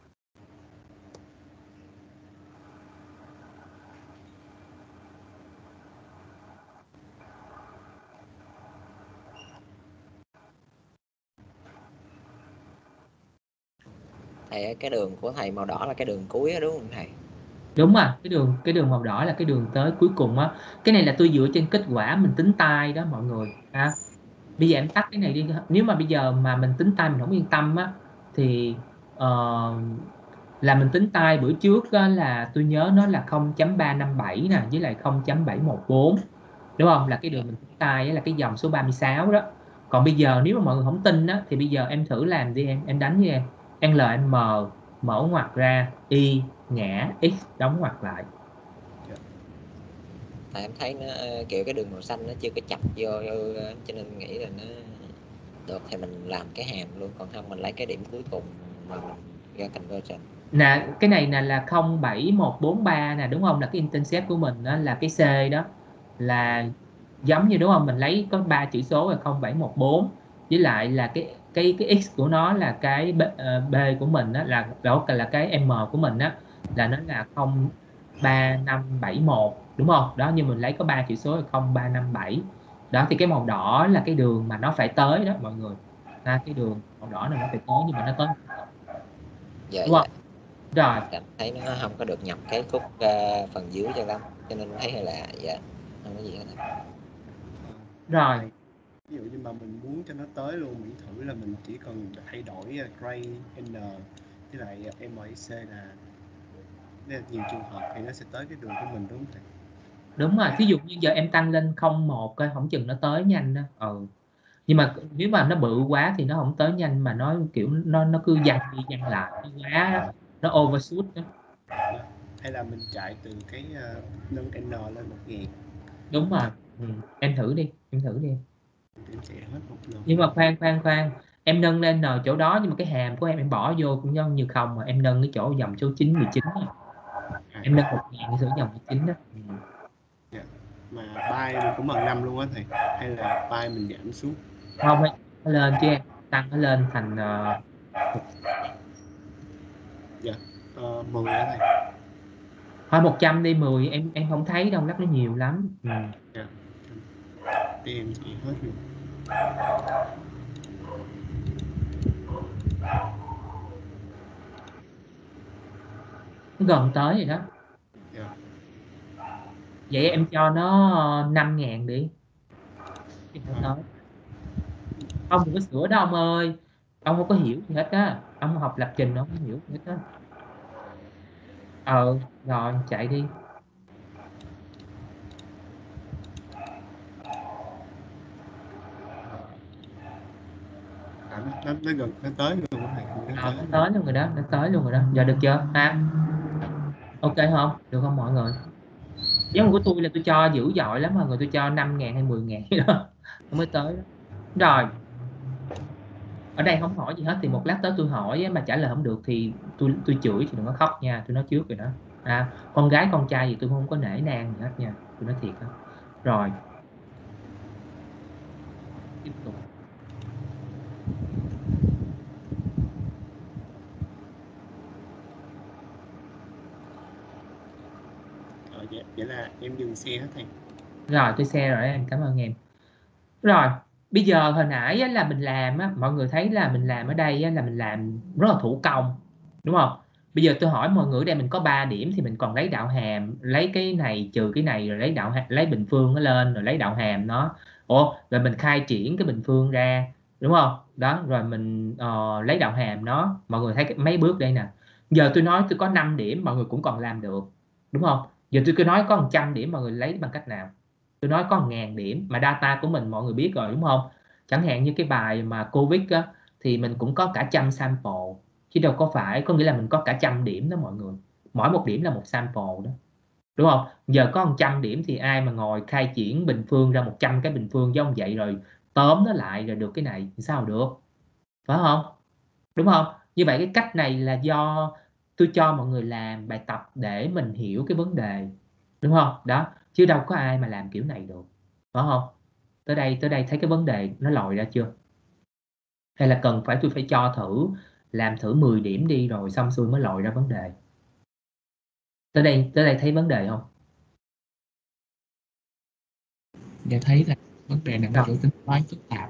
Thầy, cái đường của thầy màu đỏ là cái đường cuối đó, đúng không thầy? Đúng rồi, cái đường cái đường màu đỏ là cái đường tới cuối cùng á. Cái này là tôi dựa trên kết quả mình tính tay đó mọi người ha. Bây giờ em tắt cái này đi. Nếu mà bây giờ mà mình tính tay mình không yên tâm á thì uh, là mình tính tay bữa trước á, là tôi nhớ nó là không chấm ba năm bảy nè với lại không chấm bảy một bốn, đúng không? Là cái đường mình tính tay là cái dòng số ba mươi sáu đó. Còn bây giờ nếu mà mọi người không tin á thì bây giờ em thử làm đi em em đánh với em L M mở ngoặc ra y ngã x đóng ngoặc lại. Tại em thấy nó kiểu cái đường màu xanh nó chưa có chặt vô, cho nên nghĩ là nó được thì mình làm cái hàm luôn, còn không mình lấy cái điểm cuối cùng mà mình ra conversion. Nè cái này nè là không bảy một bốn ba nè, đúng không? Là cái intercept của mình đó là cái C đó, là giống như đúng không? Mình lấy có ba chữ số là không bảy một bốn, với lại là cái cái cái x của nó là cái b, uh, b của mình đó là đó là cái m của mình đó là nó là không ba năm bảy một, đúng không? Đó, như mình lấy có ba chữ số là không ba năm bảy. Đó thì cái màu đỏ là cái đường mà nó phải tới đó mọi người. À, cái đường màu đỏ này nó phải tới nhưng mà nó tới Dạ, đúng không? dạ. Rồi Cảm thấy nó không có được nhập cái khúc uh, phần dưới cho lắm, cho nên thấy hơi lạ. Dạ, không có gì hết. Rồi ví dụ như mà mình muốn cho nó tới luôn, mình thử là mình chỉ cần thay đổi gray n với lại mic là nếu nhiều trường hợp thì nó sẽ tới cái đường của mình, đúng không thầy? đúng rồi, thí dụ như giờ em tăng lên không một coi không chừng nó tới nhanh đó. Ừ. Nhưng mà nếu mà nó bự quá thì nó không tới nhanh, mà nó kiểu nó nó cứ dằn đi dằn lại, nó quá nó overshoot đó. Hay là mình chạy từ cái uh, nâng n lên một nghìn. Đúng rồi. Ừ. Em thử đi em thử đi Em chạy hết một lần. Nhưng mà khoan khoan khoan em nâng lên n chỗ đó, nhưng mà cái hàm của em em bỏ vô cũng giống như không, mà em nâng cái chỗ dòng số chín mười chín này. À, Em nâng một nghìn cái số dòng mười chín đó. Ừ. dạ. Mà buy mình cũng bằng năm luôn á thầy, hay là buy mình giảm xuống? Không, nó lên chứ em tăng nó lên thành uh, Dạ, uh, mười á thầy. thôi một trăm đi, mười em em không thấy đâu, lắc nó nhiều lắm. Ừ. Dạ. Để em chỉ hết luôn. Nó gần tới rồi đó. Dạ. Vậy em cho nó năm ngàn đi. Chứ không tới. Ông đừng có sửa đó ông ơi. Ông không có hiểu gì hết á. Ông học lập trình ông không hiểu gì hết á. Ờ rồi chạy đi. À, nó, nó, nó gần, nó tới luôn á thầy. Nó Ờ, tới nó luôn. tới luôn rồi đó. Nó tới luôn rồi đó. Giờ được chưa ha? Ok không? Được không mọi người? Giống của tôi là tôi cho dữ dội lắm, mọi người. Tôi cho năm ngàn hay mười ngàn đó. Nó mới tới đó. Rồi ở đây không hỏi gì hết thì một lát tới tôi hỏi á, mà trả lời không được thì tôi tôi chửi thì đừng có khóc nha, tôi nói trước rồi đó. À, con gái con trai gì tôi không có nể nang gì hết nha, tôi nói thiệt đó. Rồi tiếp tục. Ờ, vậy, vậy là em dừng xe hết thầy. Rồi tôi share rồi em, cảm ơn em. Rồi bây giờ hồi nãy á, là mình làm á, mọi người thấy là mình làm ở đây á, là mình làm rất là thủ công, đúng không? Bây giờ tôi hỏi mọi người, đây mình có ba điểm thì mình còn lấy đạo hàm, lấy cái này trừ cái này rồi lấy đạo hàm, lấy bình phương nó lên rồi lấy đạo hàm nó. Ủa rồi mình khai triển cái bình phương ra, đúng không? Đó rồi mình uh, lấy đạo hàm nó. Mọi người thấy cái, mấy bước đây nè. Giờ tôi nói tôi có năm điểm mọi người cũng còn làm được, đúng không? Giờ tôi cứ nói có một trăm điểm mọi người lấy bằng cách nào? Tôi nói có một ngàn điểm mà data của mình mọi người biết rồi đúng không? Chẳng hạn như cái bài mà Covid á, thì mình cũng có cả trăm sample, chứ đâu có phải có nghĩa là mình có cả trăm điểm đó mọi người. Mỗi một điểm là một sample đó, đúng không? Giờ có một trăm điểm thì ai mà ngồi khai triển bình phương ra một trăm cái bình phương giống vậy rồi tóm nó lại rồi được cái này thì sao được, phải không? đúng không? Như vậy cái cách này là do tôi cho mọi người làm bài tập để mình hiểu cái vấn đề, đúng không? Đó, chứ đâu có ai mà làm kiểu này được, phải không? Tới đây tới đây thấy cái vấn đề nó lòi ra chưa? Hay là cần phải tôi phải cho thử làm thử mười điểm đi rồi xong xuôi mới lòi ra vấn đề? Tới đây tới đây thấy vấn đề không? Để thấy là vấn đề này nó kiểu tính toán phức tạp.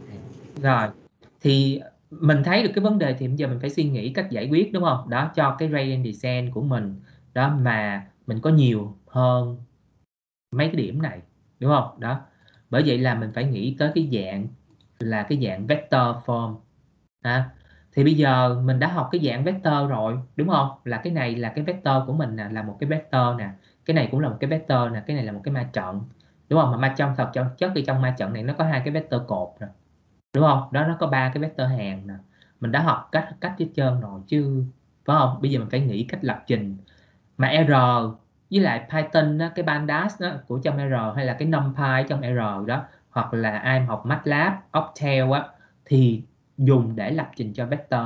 Rồi thì mình thấy được cái vấn đề thì bây giờ mình phải suy nghĩ cách giải quyết, đúng không? Đó, cho cái gradient descent của mình đó mà mình có nhiều hơn mấy cái điểm này, đúng không? Đó, bởi vậy là mình phải nghĩ tới cái dạng là cái dạng vector form ha. Thì bây giờ mình đã học cái dạng vector rồi, đúng không? Là cái này là cái vector của mình nè, là một cái vector nè, cái này cũng là một cái vector nè, cái này là một cái ma trận, đúng không? Mà ma trong thật trong chất thì trong ma trận này nó có hai cái vector cột nè, đúng không? Đó, nó có ba cái vector hàng nè, mình đã học cách cách hết trơn rồi chứ, phải không? Bây giờ mình phải nghĩ cách lập trình. Mà R với lại Python á, cái pandas đó, của trong R hay là cái NumPy trong R đó, hoặc là ai mà học MATLAB, Octal á, thì dùng để lập trình cho vector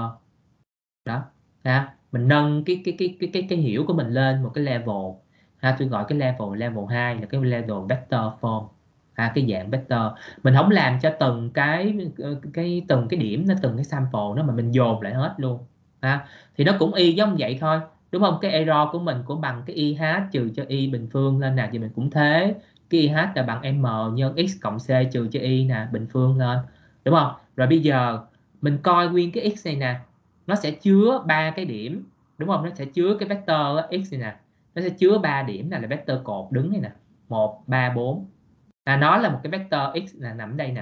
đó ha. Mình nâng cái cái cái cái cái cái hiểu của mình lên một cái level ha. Tôi gọi cái level level hai là cái level vector form ha, cái dạng vector. Mình không làm cho từng cái cái từng cái điểm nó từng cái sample nó mà mình dồn lại hết luôn ha. Thì nó cũng y giống vậy thôi, đúng không? Cái error của mình cũng bằng cái i hát trừ cho y bình phương lên nè, thì mình cũng thế, cái i hát là bằng m nhân x cộng c trừ cho y nè, bình phương lên, đúng không? Rồi bây giờ mình coi nguyên cái x này nè, nó sẽ chứa ba cái điểm, đúng không? Nó sẽ chứa cái vector x này nè, nó sẽ chứa ba điểm này là vector cột đứng này nè, một ba bốn, à, nó là một cái vector x là nằm đây nè,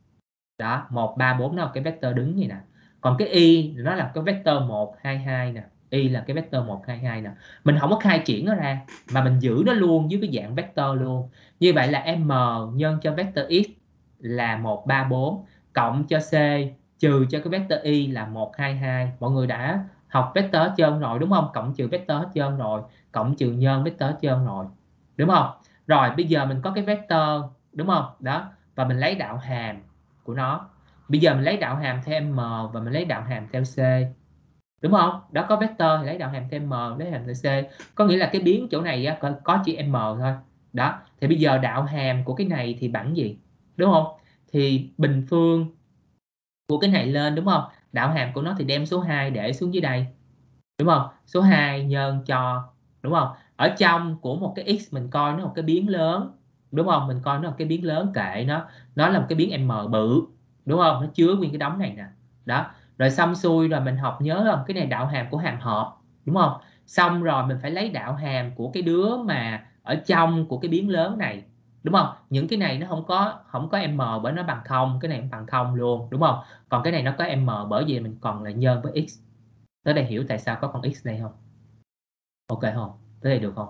đó, một ba bốn nó là cái vector đứng như nè. Còn cái y nó là cái vector một hai hai nè, y là cái vector một hai hai nè. Mình không có khai triển nó ra mà mình giữ nó luôn với cái dạng vector luôn. Như vậy là m nhân cho vector x là một ba bốn cộng cho c trừ cho cái vector y là một hai hai. Mọi người đã học vector hết trơn rồi, đúng không? Cộng trừ vector hết trơn rồi, cộng trừ nhân vector hết trơn rồi, đúng không? Rồi bây giờ mình có cái vector, đúng không? Đó, và mình lấy đạo hàm của nó. Bây giờ mình lấy đạo hàm theo m và mình lấy đạo hàm theo c, đúng không? Đó, có vector thì lấy đạo hàm theo m, lấy hàm theo c, có nghĩa là cái biến chỗ này á, có, có chỉ m thôi. Đó, thì bây giờ đạo hàm của cái này thì bằng gì, đúng không? Thì bình phương của cái này lên, đúng không? Đạo hàm của nó thì đem số hai để xuống dưới đây, đúng không? Số hai nhân cho, đúng không? Ở trong của một cái x mình coi nó một cái biến lớn, đúng không? Mình coi nó một cái biến lớn, kệ nó, nó là một cái biến m bự, đúng không? Nó chứa nguyên cái đống này nè. Đó, rồi xong xuôi rồi mình học nhớ không? Cái này đạo hàm của hàm hợp, đúng không? Xong rồi mình phải lấy đạo hàm của cái đứa mà ở trong của cái biến lớn này, đúng không? Những cái này nó không có không có m bởi nó bằng không, cái này cũng bằng không luôn, đúng không? Còn cái này nó có m bởi vì mình còn là nhân với x. Tới đây hiểu tại sao có con x đây không? Ok không? Tới đây được không?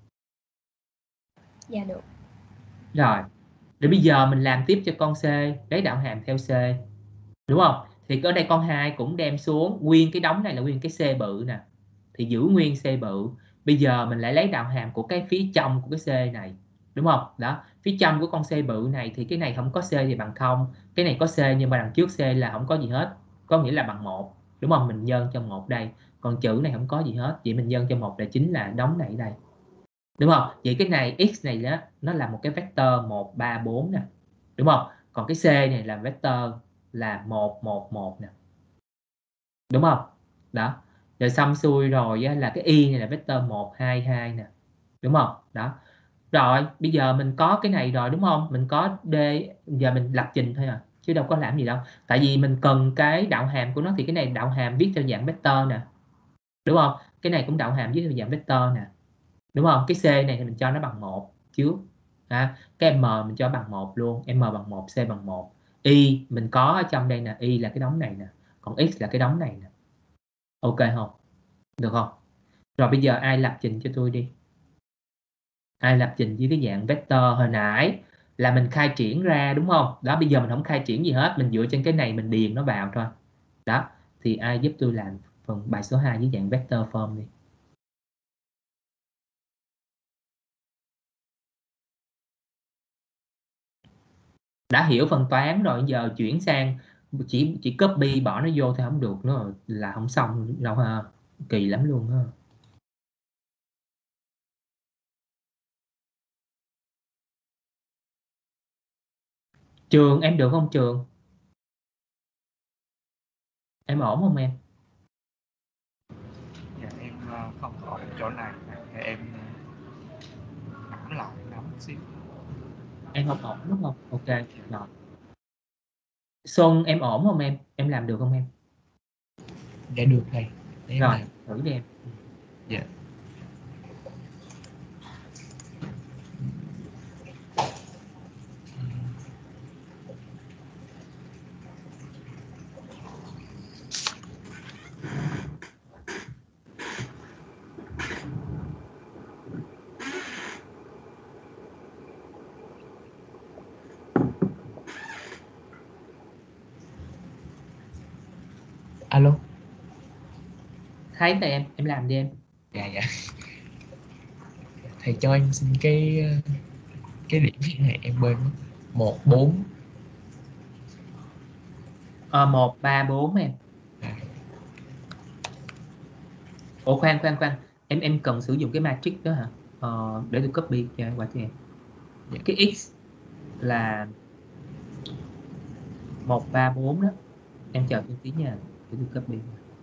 Dạ được. Rồi, rồi bây giờ mình làm tiếp cho con c, lấy đạo hàm theo c, đúng không? Thì ở đây con hai cũng đem xuống, nguyên cái đống này là nguyên cái c bự nè, thì giữ nguyên c bự. Bây giờ mình lại lấy đạo hàm của cái phía trong của cái c này, đúng không? Đó, phía trong của con c bự này thì cái này không có c thì bằng không, cái này có c nhưng mà đằng trước c là không có gì hết, có nghĩa là bằng một, đúng không? Mình nhân cho một đây, còn chữ này không có gì hết, vậy mình nhân cho một là chính là đống này ở đây, đúng không? Vậy cái này x này đó, nó là một cái vector một ba bốn nè, đúng không? Còn cái c này là vector là một một một nè, đúng không? Đó, rồi xong xuôi rồi á, là cái y này là vector một hai hai nè, đúng không? Đó, rồi bây giờ mình có cái này rồi, đúng không? Mình có d, giờ mình lập trình thôi à, chứ đâu có làm gì đâu. Tại vì mình cần cái đạo hàm của nó, thì cái này đạo hàm viết theo dạng vector nè, đúng không? Cái này cũng đạo hàm viết theo dạng vector nè, đúng không? Cái c này thì mình cho nó bằng một trước ha. Cái m mình cho bằng một luôn, m bằng một, c bằng một. Y mình có ở trong đây nè, y là cái đống này nè, còn x là cái đống này nè. Ok không? Được không? Rồi bây giờ ai lập trình cho tôi đi. Ai lập trình với cái dạng vector hồi nãy là mình khai triển ra, đúng không? Đó, bây giờ mình không khai triển gì hết, mình dựa trên cái này mình điền nó vào thôi. Đó, thì ai giúp tôi làm phần bài số hai với dạng vector form đi. Đã hiểu phần toán rồi, giờ chuyển sang chỉ chỉ copy bỏ nó vô thì không được nữa là không xong đâu ha, kỳ lắm luôn ha. Trường em được không Trường? Em ổn không em? Dạ em ờ, không ổn chỗ này, thì em nắm lại nắm xíu. Em không ổn đúng không? Ok rồi. Xuân em ổn không em? Em làm được không em? Dạ được thầy. Để em Rồi làm. thử đi em. Dạ. Alo. Thấy tại em em làm đi em. Dạ dạ. Thầy cho em xin cái ờ, cái điểm này em bên một bốn. Ờ, một ba bốn em. À, Ủa khoan khoan khoan, em em cần sử dụng cái matrix đó hả? Ờ, để tôi copy cho qua cho em. dạ. Cái x là một ba bốn đó. Em chờ tôi tí nha, để tôi copy.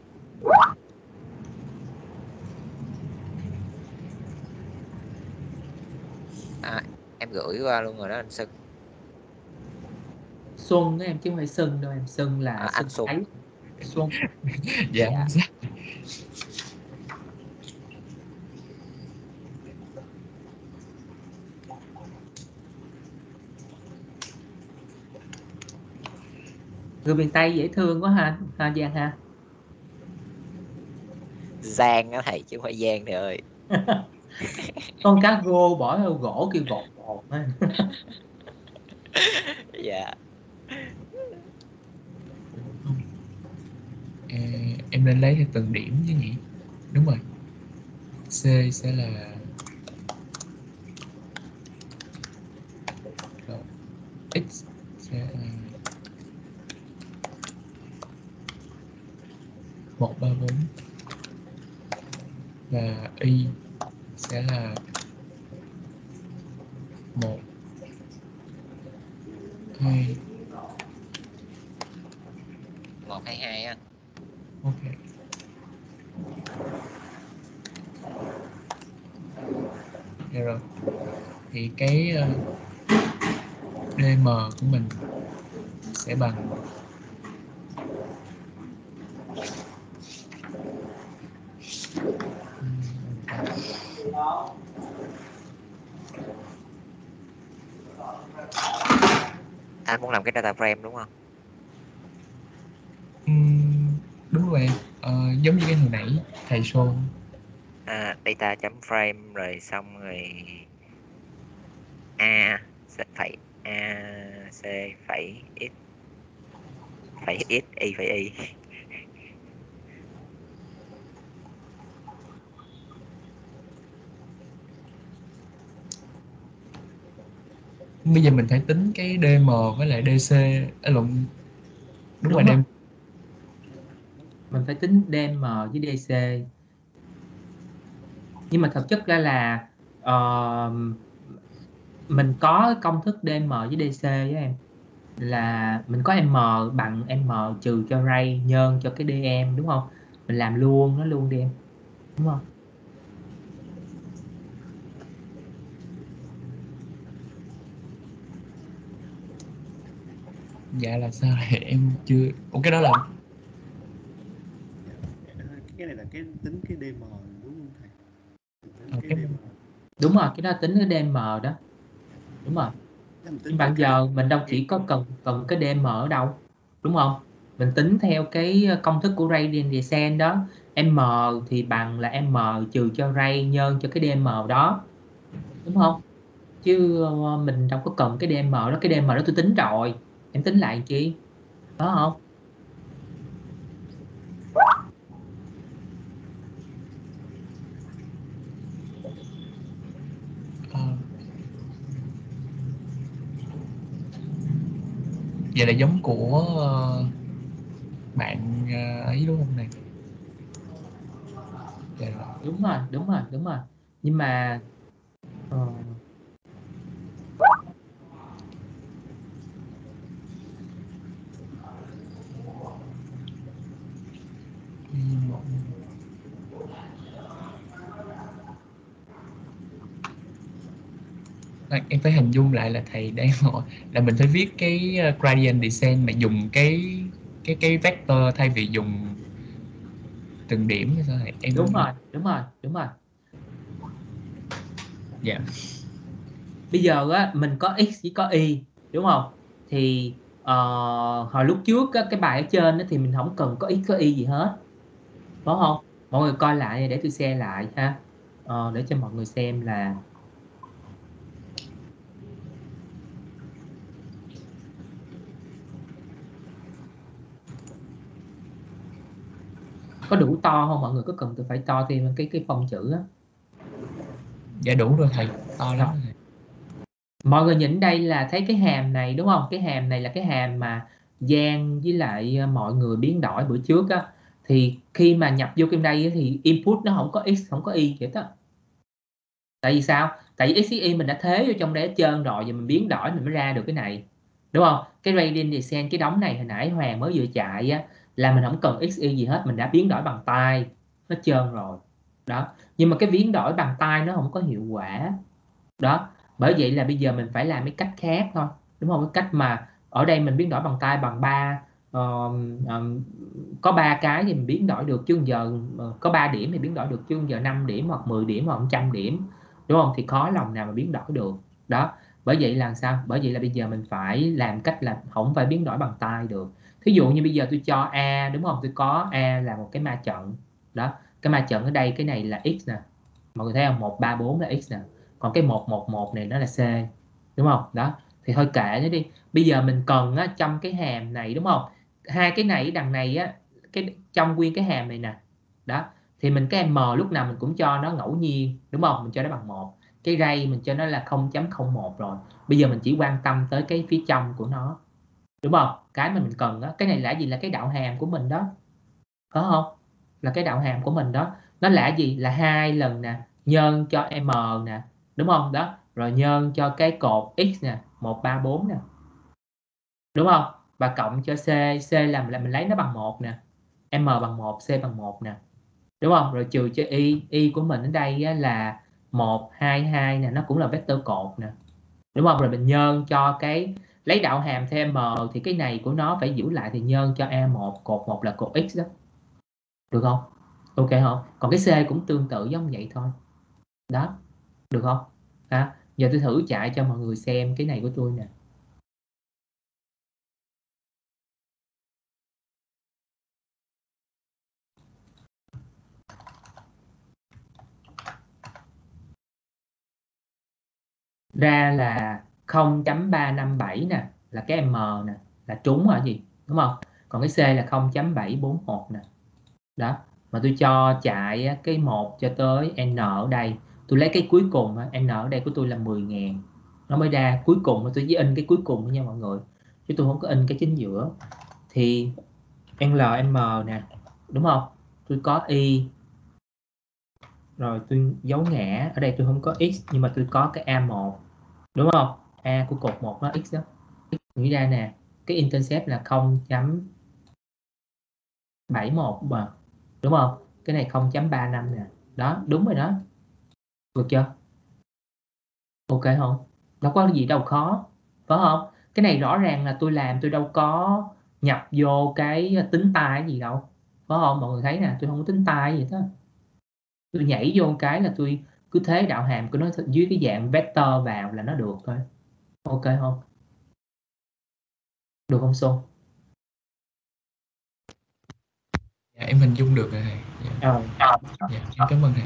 À, em gửi qua luôn rồi đó anh Sơn. Xuân đó em chứ không phải Xuân đâu em, Xuân là À, Xuân anh Xuân. Thái. Xuân. Dạ Dạ. không sao. Người miền Tây dễ thương quá ha, ha Giang ha. Giang á thầy chứ không phải Giang thầy ơi. Con cá rô bỏ vào gỗ kêu gọt gọt á. Dạ. À, em nên lấy theo từng điểm chứ nhỉ? Đúng rồi. C sẽ là rồi, x sẽ là một ba bốn và y sẽ là một hai. một hai hai á. Ok. Được rồi. Thì cái uh, dm của mình sẽ bằng Anh muốn làm cái data frame đúng không? um, đúng rồi em. Ờ, giống như cái hồi nãy thầy show. À, data chấm frame rồi xong rồi a phẩy a c phẩy x phẩy x y phẩy y. Bây giờ mình phải tính cái dm với lại dc à, lộn. Đúng, Đúng rồi rồi. đem. Mình phải tính dm với dc. Nhưng mà thực chất ra là ờ, mình có công thức dm với dc với em, là mình có m bằng m trừ cho ray nhân cho cái dm đúng không? Mình làm luôn nó luôn đi em, đúng không? Dạ là sao em chưa. Ủa cái đó là Cái này là cái tính cái dm đúng không thầy? Tính ờ, cái cái dm. Đúng rồi, cái đó tính cái dm đó. Đúng rồi. Mình tính Nhưng mà theo bây giờ cái- mình đâu chỉ có cần cần cái dm ở đâu, đúng không? Mình tính theo cái công thức của gradient descent đó, m thì bằng là m trừ cho ray nhân cho cái dm đó, đúng không? Chứ ờ, mình đâu có cần cái dm đó, cái dm đó tôi tính rồi, em tính lại chi đó không? ờ, vậy là giống của ờ, bạn uh, ấy đúng không này? Dạ rồi. Đúng rồi, đúng rồi, đúng rồi. Nhưng mà uh, Khoan, em phải hình dung lại là thầy đang hỏi là mình phải viết cái uh, gradient descent mà dùng cái cái cái vector thay vì dùng từng điểm hay sao thầy? Em đúng rồi, đúng rồi, đúng rồi. dạ. Bây giờ á mình có x chỉ có y, đúng không? Thì uh, hồi lúc trước á, cái bài ở trên á, thì mình không cần có x có y gì hết, đúng không? Mọi người coi lại để tôi share lại ha, uh, để cho mọi người xem là có đủ to không? Mọi người có cần tôi phải to thêm cái cái phông chữ á? Dạ đủ rồi thầy, to lắm rồi thầy. Mọi người nhìn đây là thấy cái hàm này đúng không? Cái hàm này là cái hàm mà Giang với lại mọi người biến đổi bữa trước á. Thì khi mà nhập vô trong đây á, thì input nó không có x không có y vậy đó. Tại vì sao? Tại vì x với y mình đã thế vô trong đây hết trơn rồi, giờ mình biến đổi mình mới ra được cái này, đúng không? Cái gradient descent cái đống này hồi nãy Hoàng mới vừa chạy á, là mình không cần x y gì hết, mình đã biến đổi bằng tay hết trơn rồi đó. Nhưng mà cái biến đổi bằng tay nó không có hiệu quả đó, bởi vậy là bây giờ mình phải làm cái cách khác thôi, đúng không? Cái cách mà ở đây mình biến đổi bằng tay bằng ba uh, um, có ba cái thì mình biến đổi được, chứ giờ uh, có ba điểm thì biến đổi được, chứ giờ năm điểm hoặc mười điểm hoặc một trăm điểm, đúng không? Thì khó lòng nào mà biến đổi được đó. Bởi vậy là sao? Bởi vậy là bây giờ mình phải làm cách là không phải biến đổi bằng tay được. Thí dụ như bây giờ tôi cho A, đúng không? Tôi có A là một cái ma trận đó, cái ma trận ở đây cái này là x nè, mọi người thấy không? Một ba bốn là x nè, còn cái một một một này nó là C, đúng không? Đó thì thôi kệ nó đi. Bây giờ mình cần á, trong cái hàm này, đúng không? Hai cái này đằng này á, cái trong nguyên cái hàm này nè đó, thì mình cái m lúc nào mình cũng cho nó ngẫu nhiên, đúng không? Mình cho nó bằng một, cái ray mình cho nó là không chấm không một rồi. Bây giờ mình chỉ quan tâm tới cái phía trong của nó, đúng không? Cái mà mình cần á, cái này là gì? Là cái đạo hàm của mình đó, có không? Là cái đạo hàm của mình đó, nó là gì? Là hai lần nè, nhân cho m nè, đúng không? Đó, rồi nhân cho cái cột x nè, một ba bốn nè, đúng không? Và cộng cho c, c là mình, là mình lấy nó bằng một nè, m bằng một, c bằng một nè, đúng không? Rồi trừ cho y, y của mình ở đây á, là một hai hai nè, nó cũng là vector cột nè, đúng không? Rồi mình nhân cho cái lấy đạo hàm thêm m thì cái này của nó phải giữ lại, thì nhân cho a một, cột một là cột x đó, được không? Ok không? Còn cái C cũng tương tự giống vậy thôi đó, được không? À, giờ tôi thử chạy cho mọi người xem cái này của tôi nè. Ra là không chấm ba năm bảy nè, là cái M nè, là trúng rồi gì, đúng không? Còn cái C là không chấm bảy bốn một nè đó. Mà tôi cho chạy cái một cho tới N ở đây, tôi lấy cái cuối cùng, N ở đây của tôi là mười ngàn, nó mới ra cuối cùng. Tôi chỉ in cái cuối cùng nha mọi người, chứ tôi không có in cái chính giữa. Thì lờ em nè, đúng không? Tôi có y, rồi tôi dấu ngã ở đây, tôi không có x, nhưng mà tôi có cái a một, đúng không? A của cột một nó x đó, nghĩ ra nè, cái intercept là không chấm bảy một mà, đúng không? Cái này không chấm ba năm nè, đó đúng rồi đó, được chưa? Ok không? Đâu có gì đâu khó, phải không? Cái này rõ ràng là tôi làm, tôi đâu có nhập vô cái tính tay gì đâu, phải không? Mọi người thấy nè, tôi không có tính tay gì đó, tôi nhảy vô cái là tôi cứ thế đạo hàm của nó dưới cái dạng vector vào là nó được thôi. Ok không? Được không Xuân? Dạ, em hình dung được rồi thầy. Dạ. Ờ. Dạ, em cảm ơn thầy.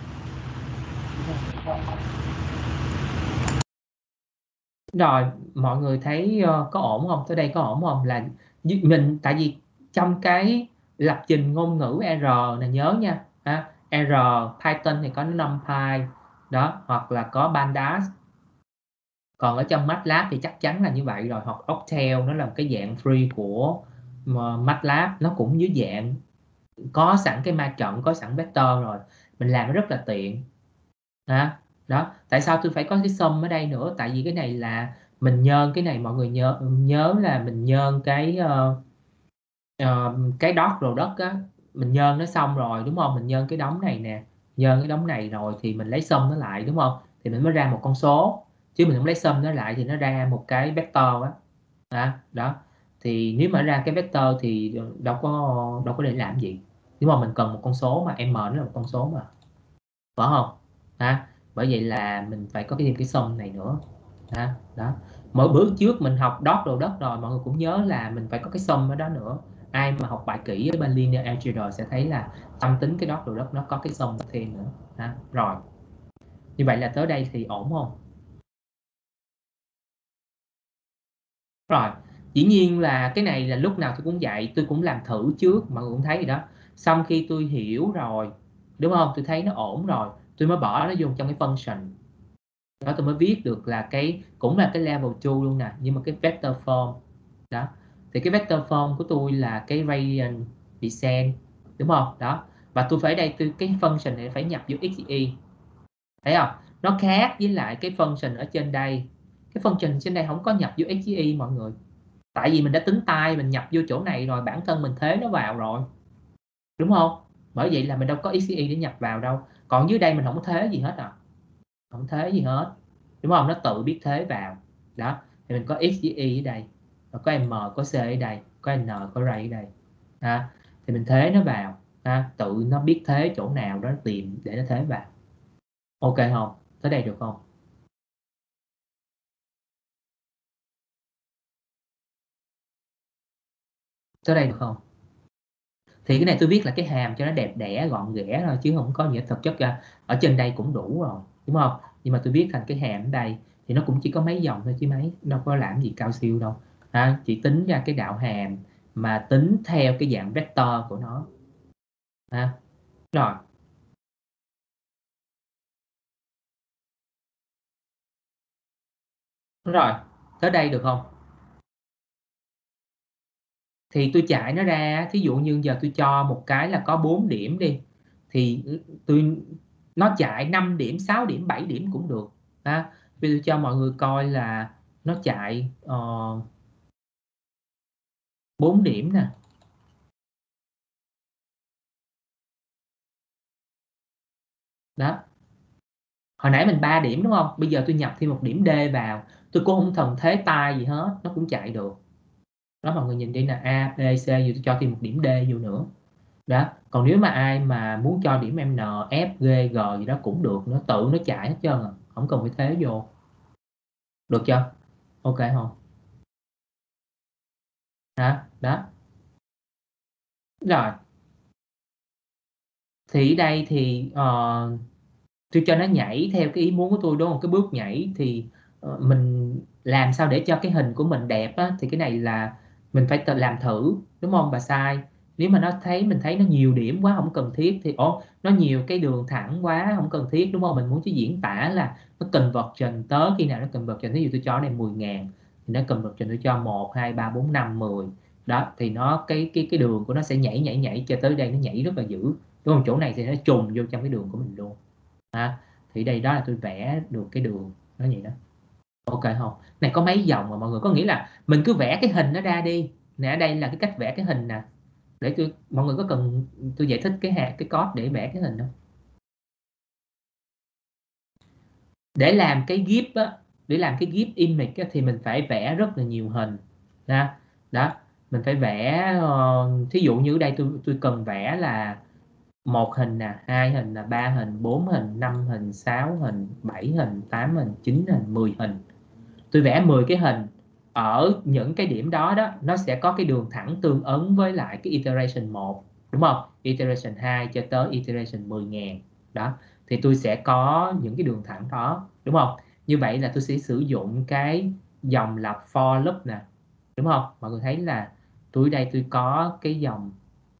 Rồi mọi người thấy uh, có ổn không? Tới đây có ổn không? Là mình, tại vì trong cái lập trình ngôn ngữ R này nhớ nha, à, R Python thì có NumPy đó, hoặc là có Pandas. Còn ở trong MATLAB thì chắc chắn là như vậy rồi, hoặc Octal, nó là một cái dạng free của MATLAB nó cũng dưới dạng có sẵn cái ma trận, có sẵn vector rồi, mình làm nó rất là tiện. À, đó, tại sao tôi phải có cái sum ở đây nữa? Tại vì cái này là mình nhơn cái này, mọi người nhớ nhớ là mình nhơn cái uh, uh, cái dot product á, mình nhơn nó xong rồi đúng không? Mình nhơn cái đống này nè, nhơn cái đống này rồi thì mình lấy sum nó lại đúng không? Thì mình mới ra một con số, chứ mình không lấy sum nó lại thì nó ra một cái vector á. À, đó, thì nếu mà ra cái vector thì đâu có đâu có để làm gì, nếu mà mình cần một con số mà m nó là một con số mà, phải không? À, bởi vậy là mình phải có cái thêm cái sum này nữa. À, đó, mỗi bữa trước mình học dot đồ đất rồi, mọi người cũng nhớ là mình phải có cái sum ở đó nữa. Ai mà học bài kỹ ở bên linear algebra sẽ thấy là tâm tính cái dot đồ đất nó có cái sum thêm nữa. À, rồi, như vậy là tới đây thì ổn không? Rồi, dĩ nhiên là cái này là lúc nào tôi cũng dạy, tôi cũng làm thử trước, mọi người cũng thấy gì đó. Xong khi tôi hiểu rồi, đúng không? Tôi thấy nó ổn rồi, tôi mới bỏ nó vô trong cái function. Đó, tôi mới viết được là cái cũng là cái level hai luôn nè, nhưng mà cái vector form. Đó. Thì cái vector form của tôi là cái radian descent, đúng không? Đó. Và tôi phải đây tôi cái function này phải nhập vô ích y. Thấy không? Nó khác với lại cái function ở trên đây. Cái function trên đây không có nhập vô ích y mọi người. Tại vì mình đã tính tay mình nhập vô chỗ này rồi, bản thân mình thế nó vào rồi, đúng không? Bởi vậy là mình đâu có ích y để nhập vào đâu. Còn dưới đây mình không có thế gì hết à, không thế gì hết, đúng không? Nó tự biết thế vào. Đó, thì mình có x với y ở đây, và có m, có c ở đây, có n, có r ở đây. À, thì mình thế nó vào. À, tự nó biết thế chỗ nào đó tìm để nó thế vào. Ok không? Tới đây được không? Tới đây được không? Thì cái này tôi viết là cái hàm cho nó đẹp đẽ gọn ghẽ thôi, chứ không có nghĩa thực chất ra ở trên đây cũng đủ rồi, đúng không? Nhưng mà tôi viết thành cái hàm ở đây thì nó cũng chỉ có mấy dòng thôi chứ mấy, đâu có làm gì cao siêu đâu. À, chỉ tính ra cái đạo hàm mà tính theo cái dạng vector của nó. À, rồi. Rồi, tới đây được không? Thì tôi chạy nó ra, thí dụ như giờ tôi cho một cái là có bốn điểm đi, thì tôi nó chạy năm điểm, sáu điểm, bảy điểm cũng được. À, bây giờ tôi cho mọi người coi là nó chạy uh, bốn điểm nè. Đó. Hồi nãy mình ba điểm đúng không? Bây giờ tôi nhập thêm một điểm D vào, tôi cũng không thần thế tay gì hết, nó cũng chạy được. Đó, mọi người nhìn đi là A, B, C, giờ tôi cho thêm một điểm D vô nữa. Đó, còn nếu mà ai mà muốn cho điểm N, F, G, G gì đó cũng được, nó tự nó chạy hết trơn à, không cần phải thế vô. Được chưa? Ok không? Hả? Đó. Rồi. Thì ở đây thì uh, tôi cho nó nhảy theo cái ý muốn của tôi, đúng không? Cái bước nhảy thì uh, mình làm sao để cho cái hình của mình đẹp á, thì cái này là mình phải tự làm thử, đúng không? Và sai. Nếu mà nó thấy mình thấy nó nhiều điểm quá không cần thiết thì ồ, nó nhiều cái đường thẳng quá không cần thiết, đúng không? Mình muốn chỉ diễn tả là nó conversion tới khi nào nó conversion. Ví dụ tôi cho này mười ngàn thì nó conversion tôi cho một, hai, ba, bốn, năm, mười. Đó, thì nó cái cái cái đường của nó sẽ nhảy nhảy nhảy cho tới đây, nó nhảy rất là dữ, đúng không? Chỗ này thì nó trùng vô trong cái đường của mình luôn. À, thì đây đó là tôi vẽ được cái đường nó vậy đó. Ok không? Này có mấy dòng mà mọi người, có nghĩa là mình cứ vẽ cái hình nó ra đi nè. Ở đây là cái cách vẽ cái hình nè, để tôi mọi người có cần tôi giải thích cái hạt cái code để vẽ cái hình không? Để làm cái gif á, để làm cái gif image á, thì mình phải vẽ rất là nhiều hình đó. Đó, mình phải vẽ uh, thí dụ như ở đây tôi tôi cần vẽ là một hình nè, hai hình nè, ba hình, bốn hình, năm hình, sáu hình, bảy hình, tám hình, chín hình, mười hình. Tôi vẽ mười cái hình, ở những cái điểm đó đó nó sẽ có cái đường thẳng tương ứng với lại cái iteration một, đúng không? Iteration hai cho tới iteration mười ngàn. Đó, thì tôi sẽ có những cái đường thẳng đó, đúng không? Như vậy là tôi sẽ sử dụng cái dòng là for loop nè, đúng không? Mọi người thấy là tôi đây tôi có cái dòng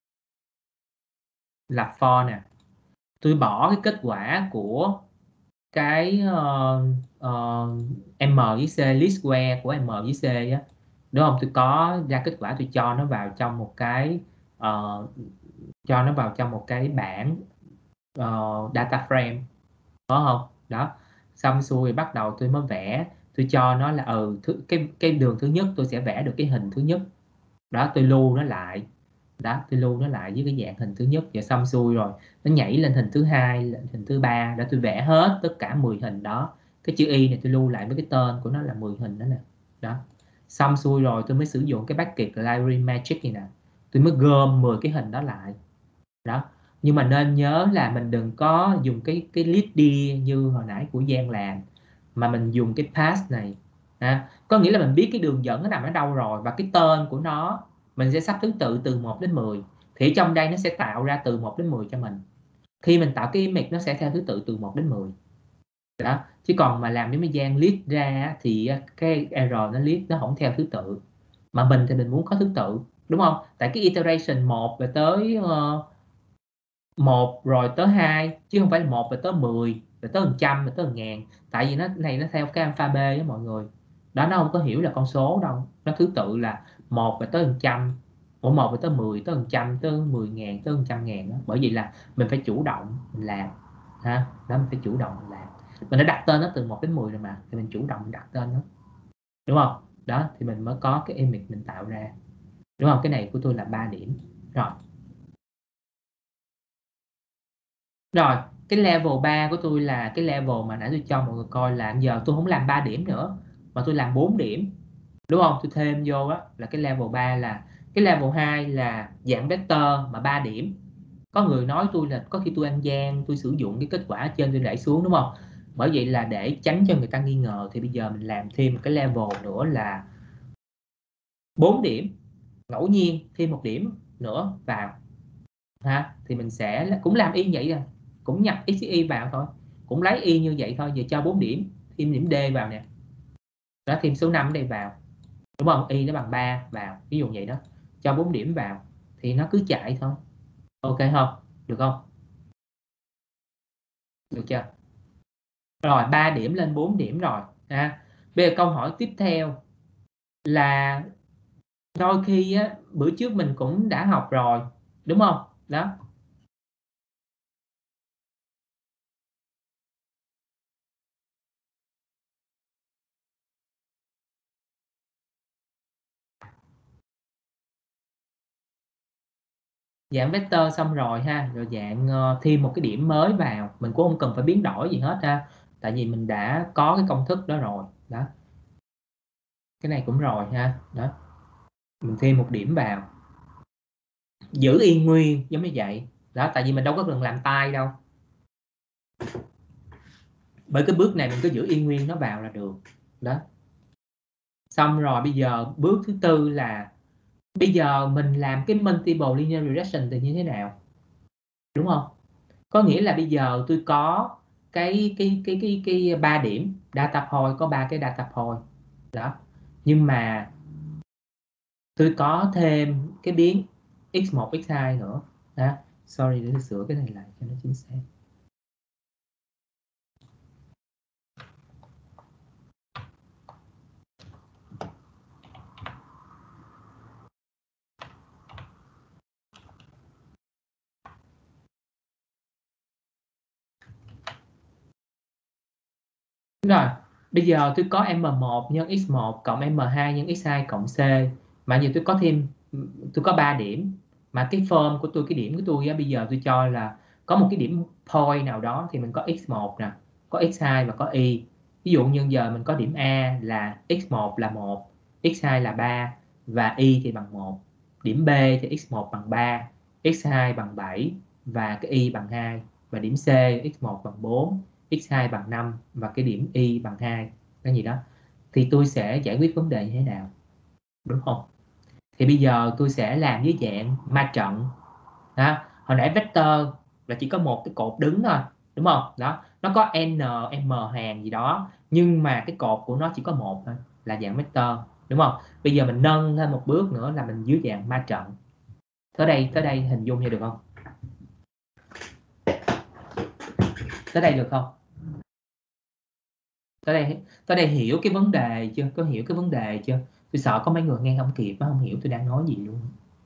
là for nè, tôi bỏ cái kết quả của cái uh, uh, M với C, least square của M với C á, đúng không? Tôi có ra kết quả, tôi cho nó vào trong một cái uh, cho nó vào trong một cái bảng uh, data frame, có không? Đó, xong xuôi bắt đầu tôi mới vẽ, tôi cho nó là ừ thứ, cái cái đường thứ nhất tôi sẽ vẽ được cái hình thứ nhất, đó tôi lưu nó lại, đó tôi lưu nó lại với cái dạng hình thứ nhất, và xong xuôi rồi nó nhảy lên hình thứ hai, lên hình thứ ba, đó tôi vẽ hết tất cả mười hình đó. Cái chữ Y này tôi lưu lại với cái tên của nó là mười hình đó nè, đó xong xuôi rồi tôi mới sử dụng cái bucket library magic này nè, tôi mới gom mười cái hình đó lại đó. Nhưng mà nên nhớ là mình đừng có dùng cái cái list đi như hồi nãy của Giang làm, mà mình dùng cái path này ha. Có nghĩa là mình biết cái đường dẫn nó nằm ở đâu rồi, và cái tên của nó mình sẽ sắp thứ tự từ một đến mười, thì trong đây nó sẽ tạo ra từ một đến mười cho mình. Khi mình tạo cái image nó sẽ theo thứ tự từ một đến mười đó. Chứ còn mà làm với mấy Giang list ra thì cái error nó list nó không theo thứ tự, mà mình thì mình muốn có thứ tự, đúng không? Tại cái iteration một và tới uh, một rồi tới hai, chứ không phải là một rồi tới mười rồi tới một trăm rồi tới một ngàn. Tại vì nó này nó theo cái alphabet đó mọi người, đó nó không có hiểu là con số đâu, nó thứ tự là một rồi tới một trăm, của một rồi tới mười, tới một trăm, tới mười ngàn, tới một trăm ngàn đó. Bởi vì là mình phải chủ động mình làm ha, đó mình phải chủ động mình làm, mình đã đặt tên nó từ một đến mười rồi mà, thì mình chủ động mình đặt tên nó, đúng không? Đó thì mình mới có cái image mình tạo ra, đúng không? Cái này của tôi là ba điểm rồi. Rồi, cái level ba của tôi là cái level mà nãy tôi cho mọi người coi, là giờ tôi không làm ba điểm nữa mà tôi làm bốn điểm, đúng không? Tôi thêm vô đó là cái level ba, là cái level hai là dạng vector mà ba điểm. Có người nói tôi là có khi tôi ăn gian, tôi sử dụng cái kết quả ở trên tôi đẩy xuống, đúng không? Bởi vậy là để tránh cho người ta nghi ngờ thì bây giờ mình làm thêm một cái level nữa là bốn điểm, ngẫu nhiên thêm một điểm nữa vào ha, thì mình sẽ cũng làm y vậy à, cũng nhập ích y vào thôi, cũng lấy y như vậy thôi, giờ cho bốn điểm, thêm điểm D vào nè, đó thêm số năm ở đây vào, đúng không? Y nó bằng ba vào, ví dụ vậy đó, cho bốn điểm vào thì nó cứ chạy thôi. Ok không? Được không? Được chưa? Rồi ba điểm lên bốn điểm rồi ha. Bây giờ câu hỏi tiếp theo là đôi khi á, bữa trước mình cũng đã học rồi, đúng không? Đó, dạng vector xong rồi ha, rồi dạng uh, thêm một cái điểm mới vào, mình cũng không cần phải biến đổi gì hết ha, tại vì mình đã có cái công thức đó rồi đó. Cái này cũng rồi ha, đó mình thêm một điểm vào, giữ y nguyên giống như vậy đó, tại vì mình đâu có cần làm tay đâu, bởi cái bước này mình cứ giữ y nguyên nó vào là được đó. Xong rồi bây giờ bước thứ tư là bây giờ mình làm cái multiple linear regression thì như thế nào, đúng không? Có nghĩa là bây giờ tôi có cái cái cái cái cái ba điểm data point, có ba cái data point đó, nhưng mà tôi có thêm cái biến x một x hai nữa đó. Sorry, để tôi sửa cái này lại cho nó chính xác. Đúng rồi, bây giờ tôi có M một nhân x một cộng M hai nhân x hai cộng C, mà giờ tôi có thêm, tôi có ba điểm, mà cái form của tôi, cái điểm của tôi á, bây giờ tôi cho là có một cái điểm point nào đó thì mình có x một nè, có x hai và có y. Ví dụ như giờ mình có điểm A là x một là một, x hai là ba và y thì bằng một. Điểm B thì x một bằng ba, x hai bằng bảy và cái y bằng hai, và điểm C x một bằng bốn, x hai bằng năm và cái điểm y bằng hai, cái gì đó, thì tôi sẽ giải quyết vấn đề như thế nào, đúng không? Thì bây giờ tôi sẽ làm với dạng ma trận đó. Hồi nãy vector là chỉ có một cái cột đứng thôi, đúng không? Đó, nó có n, m hàng gì đó, nhưng mà cái cột của nó chỉ có một thôi, là dạng vector, đúng không? Bây giờ mình nâng thêm một bước nữa là mình dưới dạng ma trận. Tới đây, tới đây hình dung như được không? Tới đây được không? Tới đây, tới đây hiểu cái vấn đề chưa? Có hiểu cái vấn đề chưa? tôi sợ có mấy người nghe không kịp, không hiểu tôi đang nói gì luôn.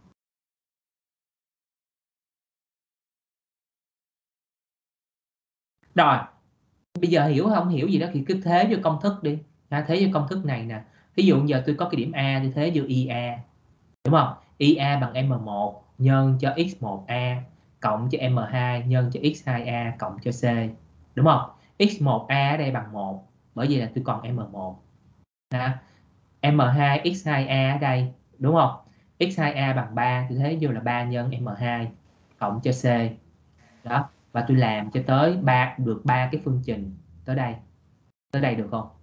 Rồi bây giờ hiểu không hiểu gì đó thì cứ thế vô công thức đi. À, thế vô công thức này nè, ví dụ giờ tôi có cái điểm A thì thế vô i a, đúng không? i a bằng m một nhân cho x một a cộng cho m hai nhân cho x hai a cộng cho c, đúng không? x một a ở đây bằng một, bởi vì là tôi còn m một. À, m hai x hai a ở đây, đúng không? x hai a bằng ba thì thế vô là ba nhân m hai cộng cho c. Đó, và tôi làm cho tới ba được ba cái phương trình tới đây. Tới đây được không?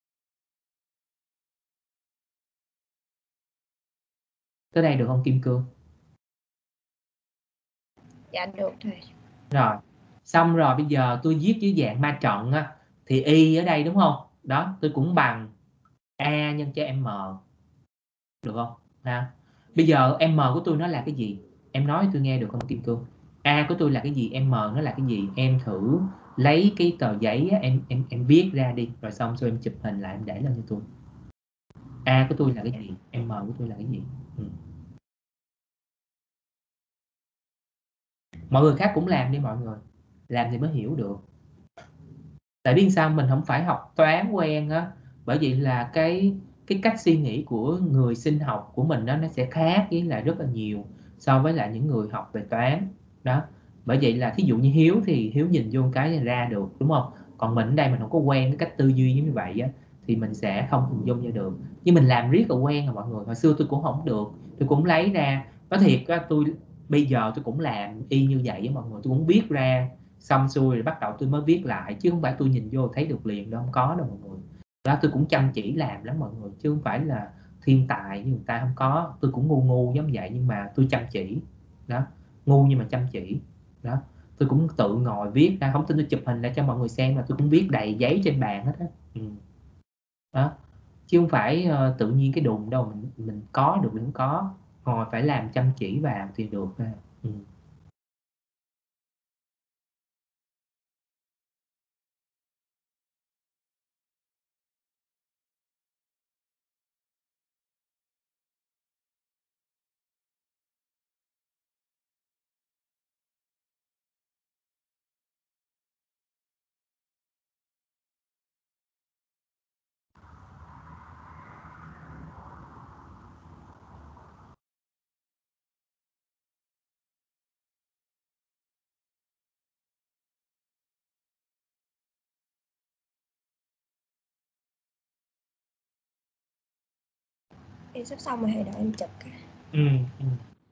Tới đây được không Kim Cương? Dạ được thầy. Rồi, xong rồi bây giờ tôi viết dưới dạng ma trận á, thì y ở đây đúng không? Đó, tôi cũng bằng a nhân cho m. Được không? Ha. Bây giờ m của tôi nó là cái gì? Em nói tôi nghe được không Kim Cương? A của tôi là cái gì? M nó là cái gì? Em thử lấy cái tờ giấy á, em em em viết ra đi, rồi xong rồi em chụp hình lại em để lên cho tôi. A của tôi là cái gì? M của tôi là cái gì? Ừ. Mọi người khác cũng làm đi mọi người, làm thì mới hiểu được. Tại biết sao mình không phải học toán quen á, bởi vì là cái cái cách suy nghĩ của người sinh học của mình đó nó sẽ khác với lại rất là nhiều so với lại những người học về toán đó. Bởi vậy là thí dụ như Hiếu thì Hiếu nhìn vô cái ra được, đúng không? Còn mình ở đây mình không có quen cái cách tư duy như vậy á, thì mình sẽ không hình dung ra được. Nhưng mình làm riết là quen rồi mọi người. Hồi xưa tôi cũng không được, tôi cũng lấy ra, nói thiệt á, tôi bây giờ tôi cũng làm y như vậy với mọi người, tôi cũng biết ra xong xuôi rồi bắt đầu tôi mới viết lại, chứ không phải tôi nhìn vô thấy được liền đâu, không có đâu mọi người. Đó, tôi cũng chăm chỉ làm lắm mọi người, chứ không phải là thiên tài như người ta, không có. Tôi cũng ngu ngu giống vậy nhưng mà tôi chăm chỉ đó, ngu nhưng mà chăm chỉ đó. Tôi cũng tự ngồi viết ra, không tin tôi chụp hình lại cho mọi người xem, là tôi cũng viết đầy giấy trên bàn hết đó. Ừ. Đó, chứ không phải uh, tự nhiên cái đùng đâu mình mình có được, mình có ngồi phải làm chăm chỉ vào thì được. Ừ. Em sắp xong rồi thầy, đợi em chụp cái. Ừ. Ừ.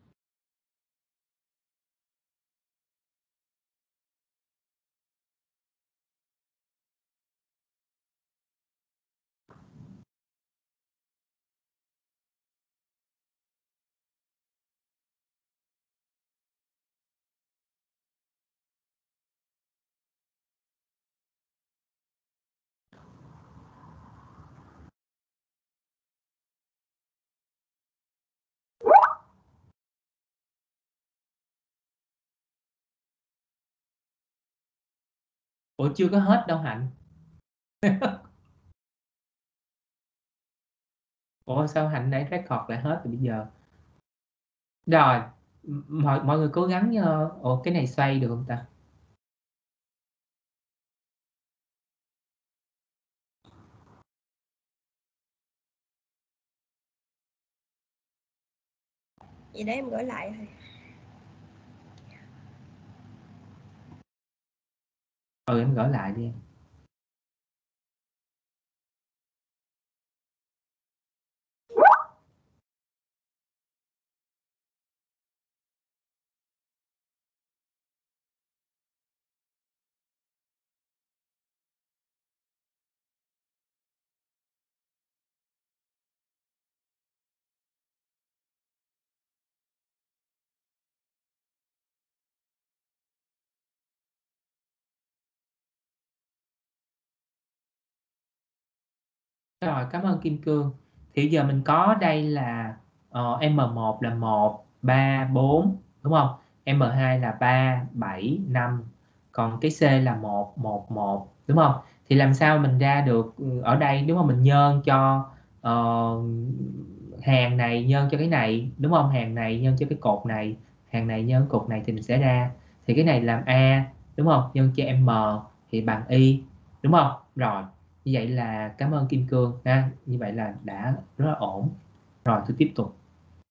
Ủa chưa có hết đâu Hạnh. Ủa sao Hạnh nãy record lại hết rồi bây giờ? Rồi, mọi mọi người cố gắng. Uh, ủa cái này xoay được không ta? Vậy để em gửi lại thầy. Ừ em gửi lại đi em. Rồi, cảm ơn Kim Cương. Thì giờ mình có đây là uh, M một là một, ba, bốn, đúng không? M hai là ba, bảy, năm. Còn cái C là một, một, một, đúng không? Thì làm sao mình ra được ở đây, đúng không? Mình nhân cho uh, hàng này nhân cho cái này, đúng không? Hàng này nhân cho cái cột này, hàng này nhân cột này thì mình sẽ ra, thì cái này làm A, đúng không, nhân cho M thì bằng Y, đúng không? Rồi như vậy là cảm ơn Kim Cương ha, như vậy là đã rất là ổn. Rồi tôi tiếp tục.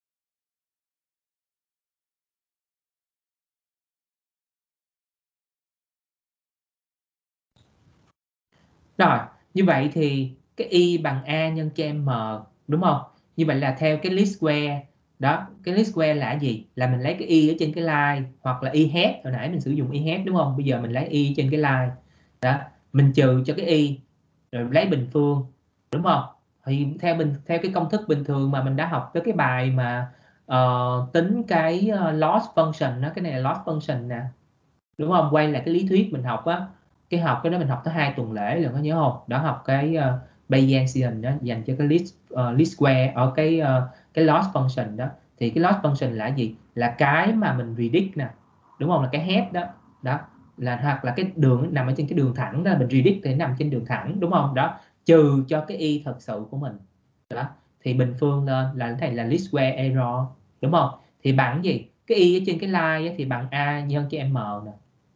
Rồi như vậy thì cái Y bằng A nhân cho M, đúng không? Như vậy là theo cái least square đó, cái least square là gì? Là mình lấy cái Y ở trên cái line, hoặc là Y hat, hồi nãy mình sử dụng Y hat, đúng không? Bây giờ mình lấy Y trên cái line đó, mình trừ cho cái Y rồi lấy bình phương, đúng không? Thì theo bình theo cái công thức bình thường mà mình đã học tới cái bài mà uh, tính cái uh, loss function đó, cái này là loss function nè, đúng không? Quay lại cái lý thuyết mình học á, cái học cái đó mình học tới hai tuần lễ rồi, có nhớ không? Đó, học cái uh, Bayesian đó, dành cho cái least uh, least square ở cái uh, cái loss function đó. Thì cái loss function là gì? Là cái mà mình predict nè, đúng không? Là cái head đó, đó là hoặc là cái đường nằm ở trên cái đường thẳng đó, mình predict thì nằm trên đường thẳng, đúng không? Đó, trừ cho cái Y thật sự của mình đó, thì bình phương lên là cái này là least square error, đúng không? Thì bằng gì? Cái Y ở trên cái line thì bằng A nhân cho M nè,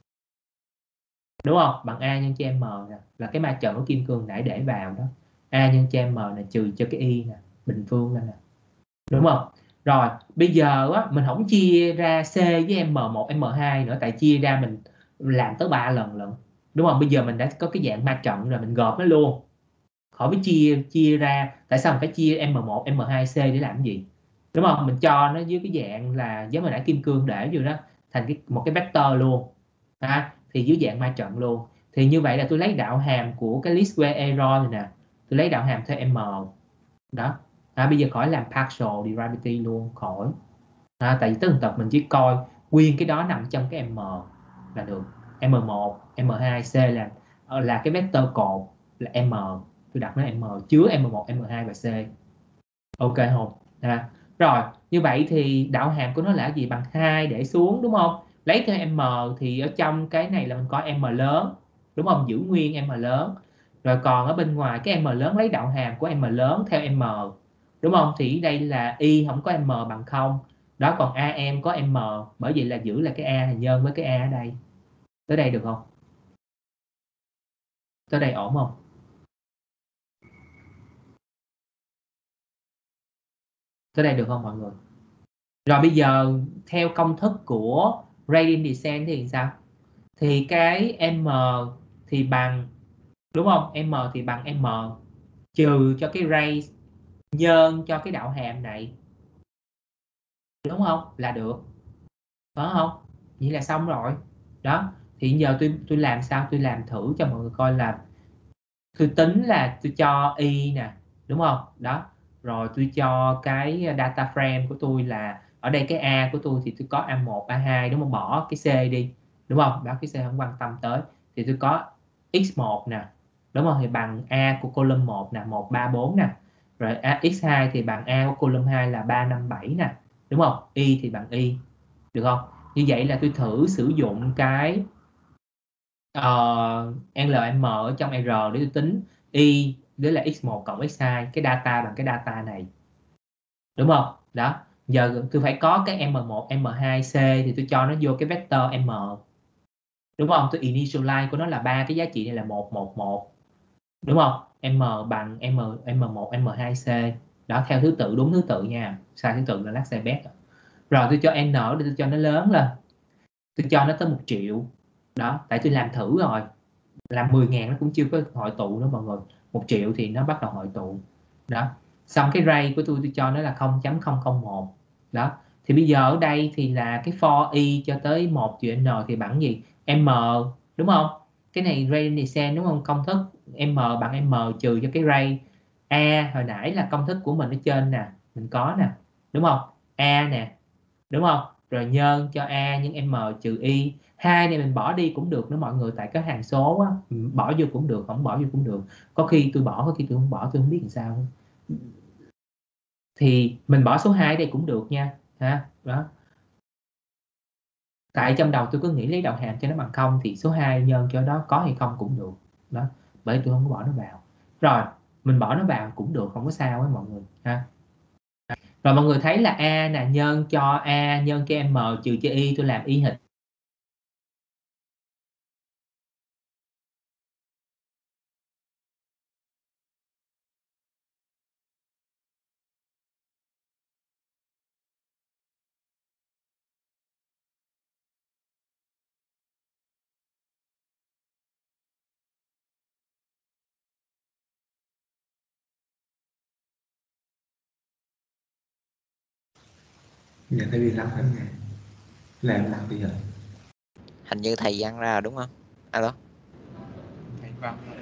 đúng không? Bằng A nhân cho M nè, là cái ma trận của kim cương nãy để vào đó, A nhân cho M nè, trừ cho cái Y nè, bình phương lên nè, đúng không? Rồi bây giờ á, mình không chia ra C với M một M hai nữa, tại chia ra mình làm tới ba lần lận, đúng không? Bây giờ mình đã có cái dạng ma trận rồi, mình gộp nó luôn, khỏi phải chia chia ra. Tại sao mình phải chia M một M hai C để làm cái gì, đúng không? Mình cho nó dưới cái dạng là giống hồi nãy kim cương để vô đó, thành cái một cái vector luôn à, thì dưới dạng ma trận luôn. Thì như vậy là tôi lấy đạo hàm của cái least square error này nè, tôi lấy đạo hàm theo M đó à, bây giờ khỏi làm partial derivative luôn, khỏi à, tại vì tất tật mình chỉ coi nguyên cái đó nằm trong cái M là được. M một M hai C là là cái vector cột là M, tôi đặt nó M chứa M một M hai và C, ok không à? Rồi như vậy thì đạo hàm của nó là gì? Bằng hai để xuống, đúng không? Lấy theo M thì ở trong cái này là mình có M lớn, đúng không? Giữ nguyên M lớn. Rồi còn ở bên ngoài cái M lớn lấy đạo hàm của M lớn theo M, đúng không? Thì đây là Y không có M bằng không đó, còn A M có M, bởi vậy là giữ là cái A thì nhân với cái A ở đây. Tới đây được không? Tới đây ổn không? Tới đây được không mọi người? Rồi bây giờ theo công thức của gradient descent thì sao? Thì cái M thì bằng, đúng không? M thì bằng M trừ cho cái ray nhân cho cái đạo hàm này, đúng không? Là được, có không? Vậy là xong rồi đó. Thì giờ tôi tôi làm sao? Tôi làm thử cho mọi người coi là tôi tính là tôi cho Y nè, đúng không? Đó, rồi tôi cho cái data frame của tôi là ở đây cái A của tôi thì tôi có A một A hai, đúng không? Bỏ cái C đi, đúng không? Đó, cái C không quan tâm tới, thì tôi có x một nè, đúng không? Thì bằng A của column một nè, một ba bốn nè, rồi A, x hai thì bằng A của column hai là ba năm bảy nè, đúng không? Y thì bằng Y, được không? Như vậy là tôi thử sử dụng cái uh, lm ở trong R để tôi tính Y, đó là x một cộng x hai, cái data bằng cái data này, đúng không? Đó, giờ tôi phải có cái M một M hai C thì tôi cho nó vô cái vector M, đúng không? Tôi initialize của nó là ba cái giá trị này là một một một, đúng không? M bằng M M một M hai C đó, theo thứ tự, đúng thứ tự nha, sai thứ tự là lát xe bét. Rồi tôi cho N để tôi cho nó lớn lên, tôi cho nó tới một triệu đó, tại tôi làm thử rồi, làm mười ngàn nó cũng chưa có hội tụ nữa mọi người, một triệu thì nó bắt đầu hội tụ đó. Xong cái ray của tôi tôi cho nó là không chấm không không một đó. Thì bây giờ ở đây thì là cái for Y cho tới một trừ N thì bằng gì? M, đúng không? Cái này gradient descent, đúng không? Công thức M bằng M trừ cho cái ray A hồi nãy là công thức của mình ở trên nè, mình có nè, đúng không? A nè, đúng không? Rồi nhân cho A nhân M trừ Y, hai này mình bỏ đi cũng được nữa mọi người, tại cái hàng số á, bỏ vô cũng được, không bỏ vô cũng được, có khi tôi bỏ, có khi tôi không bỏ, tôi không biết làm sao. Thì mình bỏ số hai đây cũng được nha ha. Đó, tại trong đầu tôi cứ nghĩ lấy đạo hàm cho nó bằng không thì số hai nhân cho đó có hay không cũng được đó, bởi tôi không có bỏ nó vào. Rồi mình bỏ nó vào cũng được, không có sao ấy mọi người ha. Rồi mọi người thấy là A nè, nhân cho A nhân cho M trừ cho Y, tôi làm y hệt Giờ thấy bị lắm hết nè. Làm làm bây giờ. Hình như thầy Văn ra rồi đúng không? Alo. Thầy Văn rồi.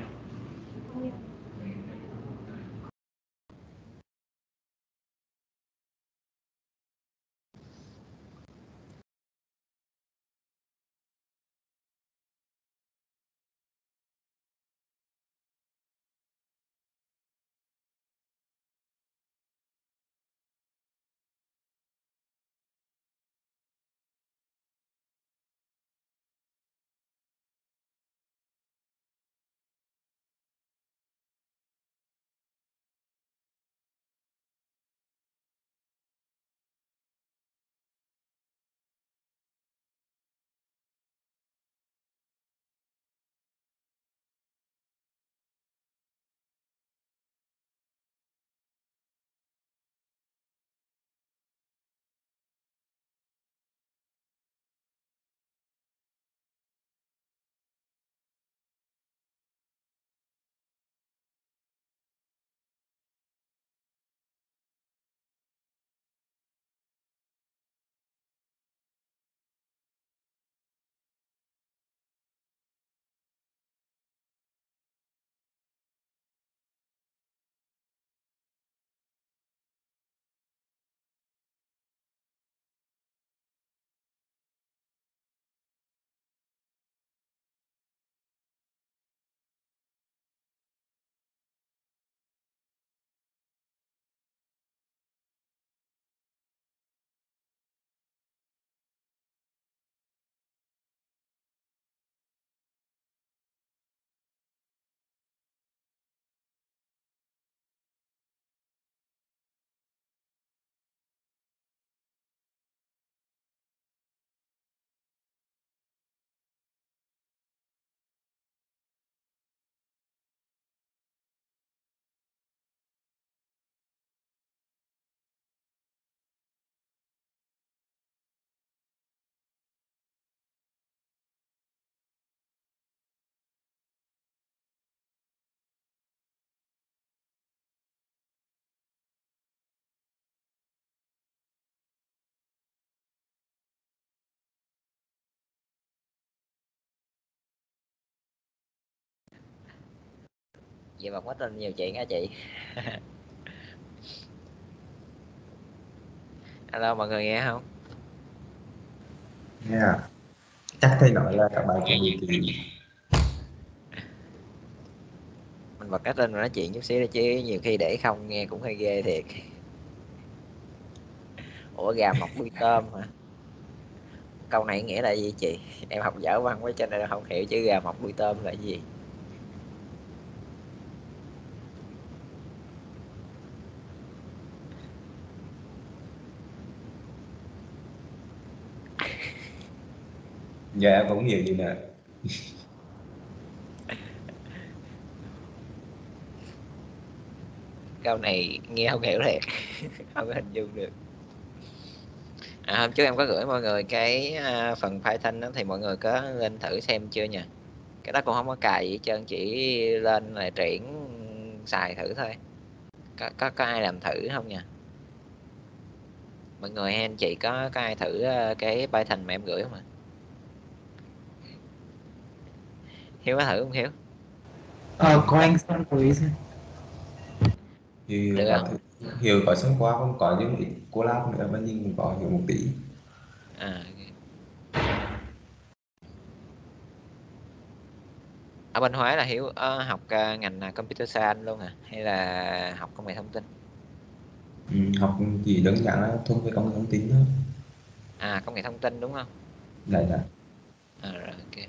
Vậy mà có tin nhiều chuyện hả chị? Alo mọi người nghe không? Nghe à? Chắc thầy nói là các bạn cũng bị kỳ. Mình bật cái tin nói chuyện chút xíu chứ nhiều khi để không nghe cũng hơi ghê thiệt. Ủa gà mọc đuôi tôm hả? Câu này nghĩa là gì chị? Em học dở văn quá cho nên không hiểu chữ gà mọc đuôi tôm là gì. Dạ em cũng nhiều gì nè. Câu này nghe không hiểu thiệt. Không có hình dung được. À, hôm trước em có gửi mọi người cái uh, phần Python đó thì mọi người có lên thử xem chưa nhỉ? Cái đó cũng không có cài gì hết trơn, chỉ lên là triển xài thử thôi. Có, có, có ai làm thử không nhỉ? Mọi người hay anh chị có, có ai thử uh, cái Python mà em gửi không ạ? Hiếu có thử không Hiếu? ờ có anh xong rồi sao? Thì Được có không? thể hiểu có xem qua không có những ít collab nữa mà nhìn có hiểu một tí. À, okay. Ở bên Hóa là Hiếu uh, học uh, ngành uh, Computer Science luôn à? Hay là học công nghệ thông tin? Ừ, học chỉ đơn giản là thuộc về công nghệ thông tin thôi. À, công nghệ thông tin đúng không? Lại là À, rồi, ok.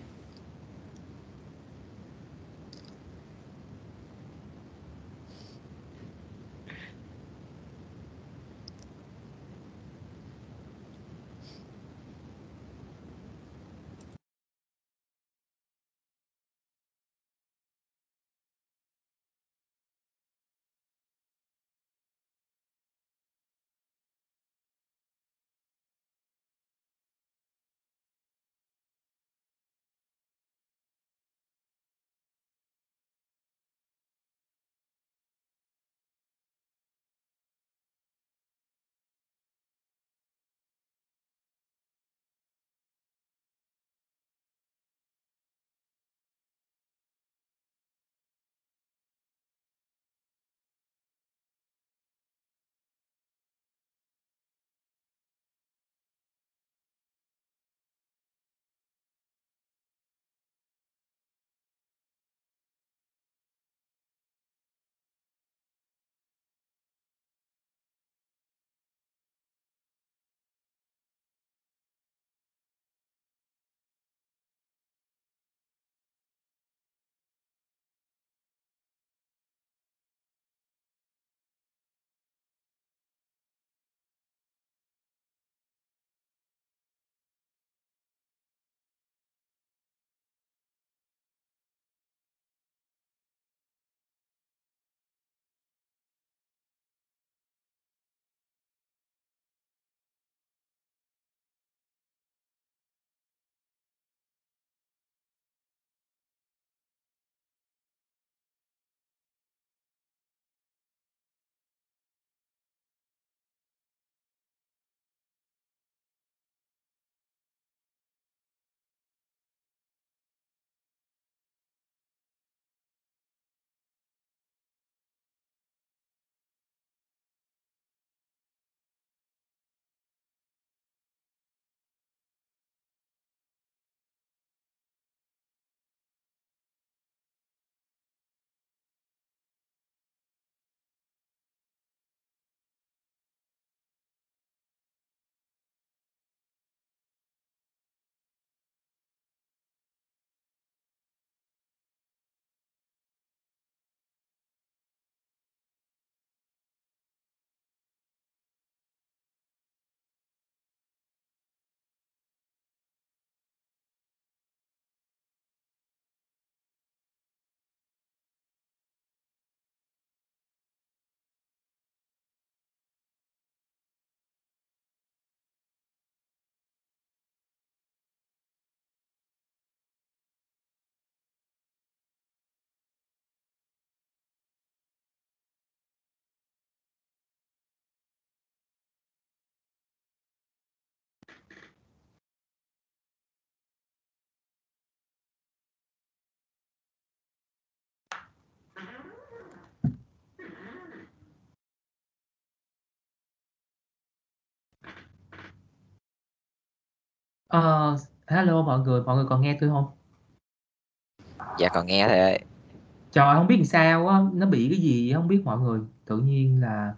Ờ, hello mọi người, mọi người còn nghe tôi không? Dạ còn nghe thầy ơi. Trời, không biết làm sao á, nó bị cái gì không biết mọi người, tự nhiên là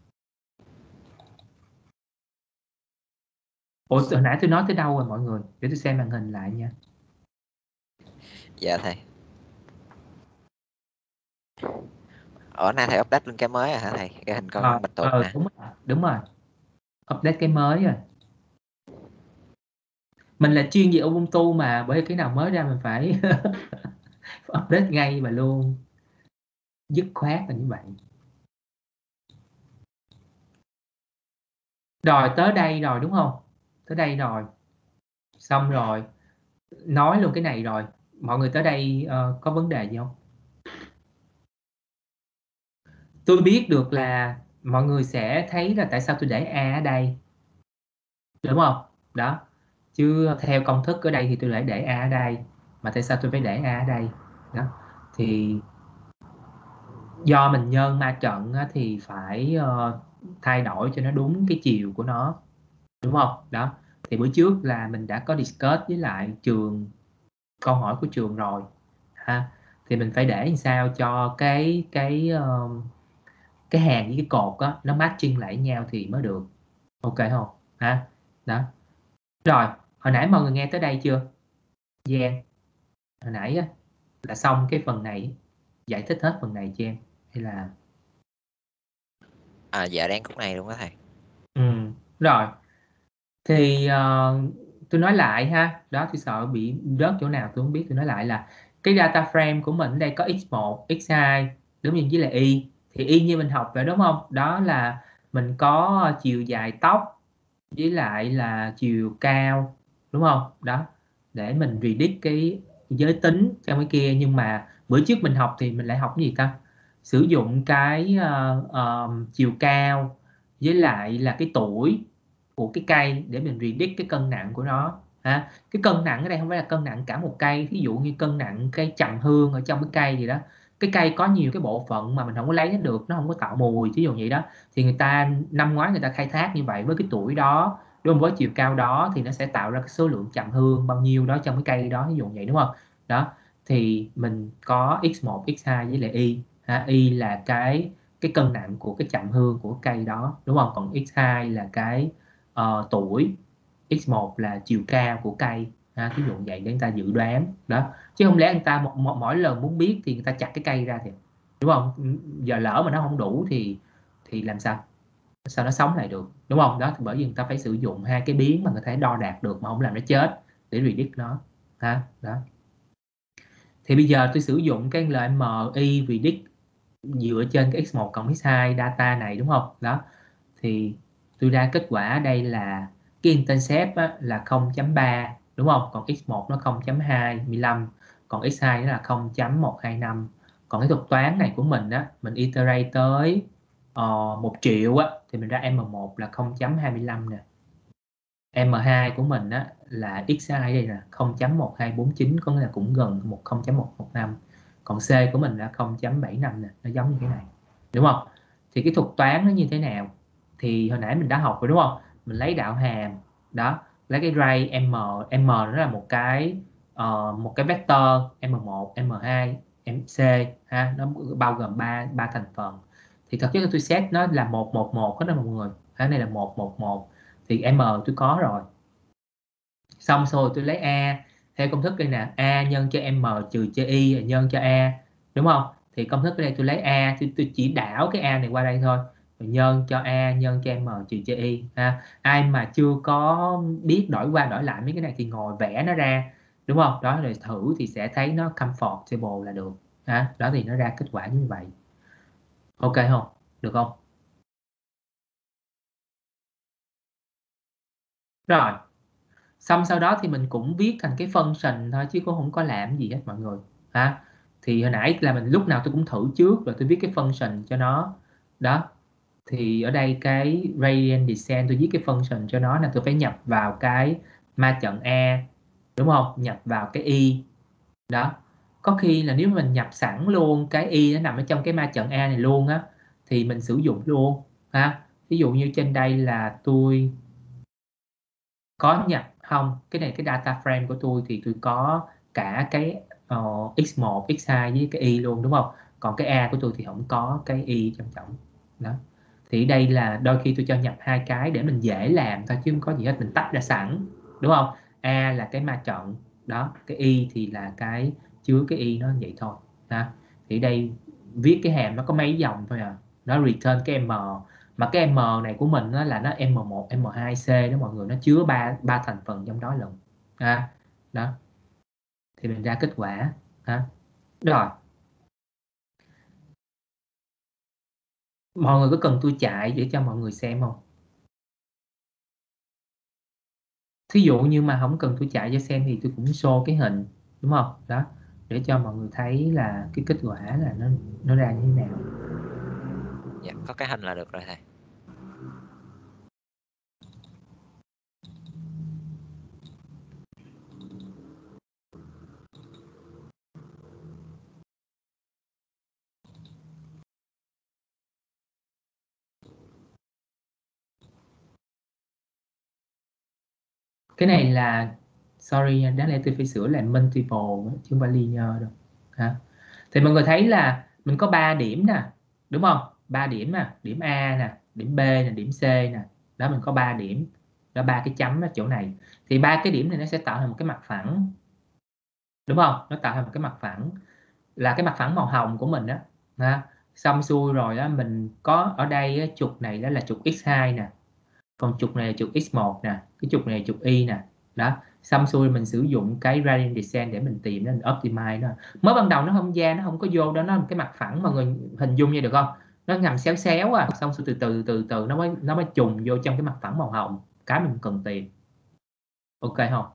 ủa hồi nãy tôi nói tới đâu rồi mọi người, để tôi xem màn hình lại nha. Dạ thầy. Ở nay thầy update lên cái mới à hả thầy? Cái hình con Ờ, bạch tuộc ờ, nè. đúng rồi, đúng rồi, update cái mới rồi. Mình là chuyên về Ubuntu mà, bởi vì cái nào mới ra mình phải update ngay và luôn, dứt khoát là như vậy. Rồi tới đây rồi đúng không? Tới đây rồi, xong rồi, nói luôn cái này rồi. Mọi người tới đây ờ, có vấn đề gì không? Tôi biết được là mọi người sẽ thấy là tại sao tôi để A ở đây, đúng không? Đó, chứ theo công thức ở đây thì tôi lại để A ở đây, mà tại sao tôi phải để A ở đây? Đó, thì do mình nhân ma trận á, thì phải ờ, thay đổi cho nó đúng cái chiều của nó, đúng không? Đó, thì bữa trước là mình đã có discuss với lại trường, câu hỏi của trường rồi ha, thì mình phải để làm sao cho cái cái ờ, cái hàng với cái cột á nó matching lại nhau thì mới được, ok không ha? Đó, rồi hồi nãy mọi người nghe tới đây chưa? Giang, hồi nãy á, là xong cái phần này, giải thích hết phần này cho em hay là À dạ đang khúc này luôn á thầy. ừ, rồi thì ờ, tôi nói lại ha, đó tôi sợ bị rớt chỗ nào tôi không biết, tôi nói lại là cái data frame của mình ở đây có x một, x hai đúng như với là y, thì y như mình học vậy đúng không? Đó là mình có chiều dài tóc với lại là chiều cao, đúng không? Đó, để mình predict cái giới tính trong cái kia, nhưng mà bữa trước mình học thì mình lại học cái gì ta? Sử dụng cái ờ, ờ, chiều cao với lại là cái tuổi của cái cây để mình predict cái cân nặng của nó ha. Cái cân nặng ở đây không phải là cân nặng cả một cây, ví dụ như cân nặng cái trầm hương ở trong cái cây gì đó, cái cây có nhiều cái bộ phận mà mình không có lấy nó được, nó không có tạo mùi ví dụ vậy đó, thì người ta năm ngoái người ta khai thác như vậy, với cái tuổi đó đúng không, với chiều cao đó thì nó sẽ tạo ra cái số lượng trầm hương bao nhiêu đó trong cái cây đó, ví dụ vậy đúng không? Đó, thì mình có x một, x hai với lại y ha. Y là cái cái cân nặng của cái trầm hương của cái cây đó, đúng không? Còn x hai là cái ờ, tuổi, x một là chiều cao của cây ha, ví dụ vậy để người ta dự đoán đó, chứ không lẽ người ta một, một, mỗi lần muốn biết thì người ta chặt cái cây ra thì đúng không? Giờ lỡ mà nó không đủ thì thì làm sao sao nó sống lại được, đúng không? Đó thì bởi vì người ta phải sử dụng hai cái biến mà người ta đo đạc được mà không làm nó chết để predict nó ha. Đó, thì bây giờ tôi sử dụng cái lời mi predict dựa trên cái x một cộng x hai data này, đúng không? Đó, thì tôi ra kết quả đây là cái intercept á, là không chấm ba, đúng không? Còn x một nó không chấm hai lăm, còn x hai nó là không chấm một hai năm. Còn cái thuật toán này của mình á, mình iterate tới uh, một triệu á, thì mình ra em một là không chấm hai lăm nè, em hai của mình á, là x hai đây là không chấm một hai bốn chín, có nghĩa là cũng gần một không chấm một một năm. Còn C của mình là không chấm bảy năm nè, nó giống như thế này, đúng không? Thì cái thuật toán nó như thế nào thì hồi nãy mình đã học rồi đúng không? Mình lấy đạo hàm đó, lấy cái ray m, m nó là một cái uh, một cái vector em một, em hai, em c ha, nó bao gồm ba ba thành phần. Thì thật chất là tôi set nó là một một một hết đó mọi người, cái này là một một một, thì m tôi có rồi. Xong rồi tôi lấy a theo công thức đây nè, a nhân cho m trừ cho y nhân cho a, đúng không? Thì công thức ở đây tôi lấy a, tôi, tôi chỉ đảo cái a này qua đây thôi, rồi nhân cho a nhân cho m trừ cho y ha. Ai mà chưa có biết đổi qua đổi lại mấy cái này thì ngồi vẽ nó ra, đúng không? Đó, rồi thử thì sẽ thấy nó comfortable là được ha. Đó thì nó ra kết quả như vậy, ok không? Được không? Rồi, xong sau đó thì mình cũng viết thành cái function thôi chứ cũng không có làm gì hết mọi người ha. Thì hồi nãy là mình lúc nào tôi cũng thử trước rồi tôi viết cái function cho nó đó. Thì ở đây cái gradient descent tôi viết cái function cho nó là tôi phải nhập vào cái ma trận A, đúng không? Nhập vào cái y đó. Có khi là nếu mình nhập sẵn luôn cái y nó nằm ở trong cái ma trận A này luôn á thì mình sử dụng luôn ha. Ví dụ như trên đây là tôi có nhập Không, cái này cái data frame của tôi thì tôi có cả cái uh, x một, x hai với cái y luôn đúng không? Còn cái A của tôi thì không có cái y trong trọng. Đó. Thì đây là đôi khi tôi cho nhập hai cái để mình dễ làm thôi chứ không có gì hết, mình tách ra sẵn đúng không? A là cái ma trận, đó, cái y thì là cái chứa cái y nó vậy thôi. Đó. Thì đây viết cái hàm nó có mấy dòng thôi à. Nó return cái M, mà cái M này của mình đó là nó M một, M hai C đó mọi người, nó chứa ba ba thành phần trong đó lận. À, đó. Thì mình ra kết quả. À. Rồi. Mọi người có cần tôi chạy để cho mọi người xem không? Thí dụ như mà không cần tôi chạy cho xem thì tôi cũng show cái hình đúng không? Đó, để cho mọi người thấy là cái kết quả là nó nó ra như thế nào. Dạ, có cái hình là được rồi thầy. Cái này là sorry nha, đáng lẽ tôi phải sửa là multiple chứ không phải linear đâu. Hả? Thì mọi người thấy là mình có ba điểm nè, đúng không? Ba điểm nè, điểm A nè, điểm B nè, điểm C nè. Đó, mình có ba điểm, đó ba cái chấm ở chỗ này. Thì ba cái điểm này nó sẽ tạo thành một cái mặt phẳng. Đúng không? Nó tạo thành một cái mặt phẳng là cái mặt phẳng màu hồng của mình đó. Ha. Xong xuôi rồi đó, mình có ở đây á, trục này đó là trục x hai nè. Còn trục này là trục x một nè, cái trục này là trục y nè. Đó, xong xuôi mình sử dụng cái gradient descent để mình tìm nó, mình optimize nó. Mới ban đầu nó không ra, nó không có vô đó, nó là một cái mặt phẳng, mọi người hình dung như được không? Nó nằm xéo xéo à, xong xuôi từ từ từ từ nó mới nó mới trùng vô trong cái mặt phẳng màu hồng, cái mình cần tìm. Ok không?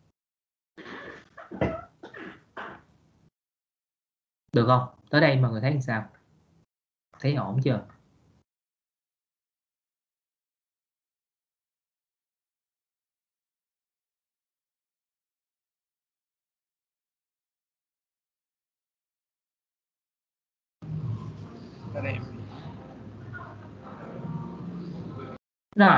Được không? Tới đây mọi người thấy làm sao? Thấy ổn chưa? Đây. Rồi,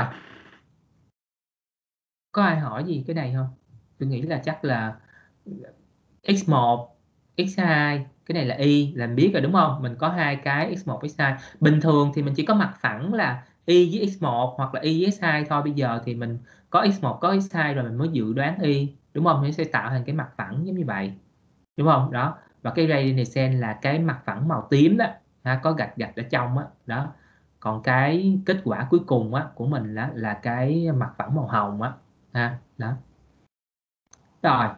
có ai hỏi gì cái này không? Tôi nghĩ là chắc là x một, x hai, cái này là y, là mình biết rồi đúng không? Mình có hai cái x một, x hai. Bình thường thì mình chỉ có mặt phẳng là y với x một hoặc là y với x hai thôi. Bây giờ thì mình có x một, có x hai rồi mình mới dự đoán y, đúng không? Nó sẽ tạo thành cái mặt phẳng giống như vậy, đúng không? Đó. Và cái gradient descent là cái mặt phẳng màu tím đó, ha, có gạch gạch ở trong á, đó. Còn cái kết quả cuối cùng á của mình là là cái mặt phẳng màu hồng á, ha, đó. Rồi.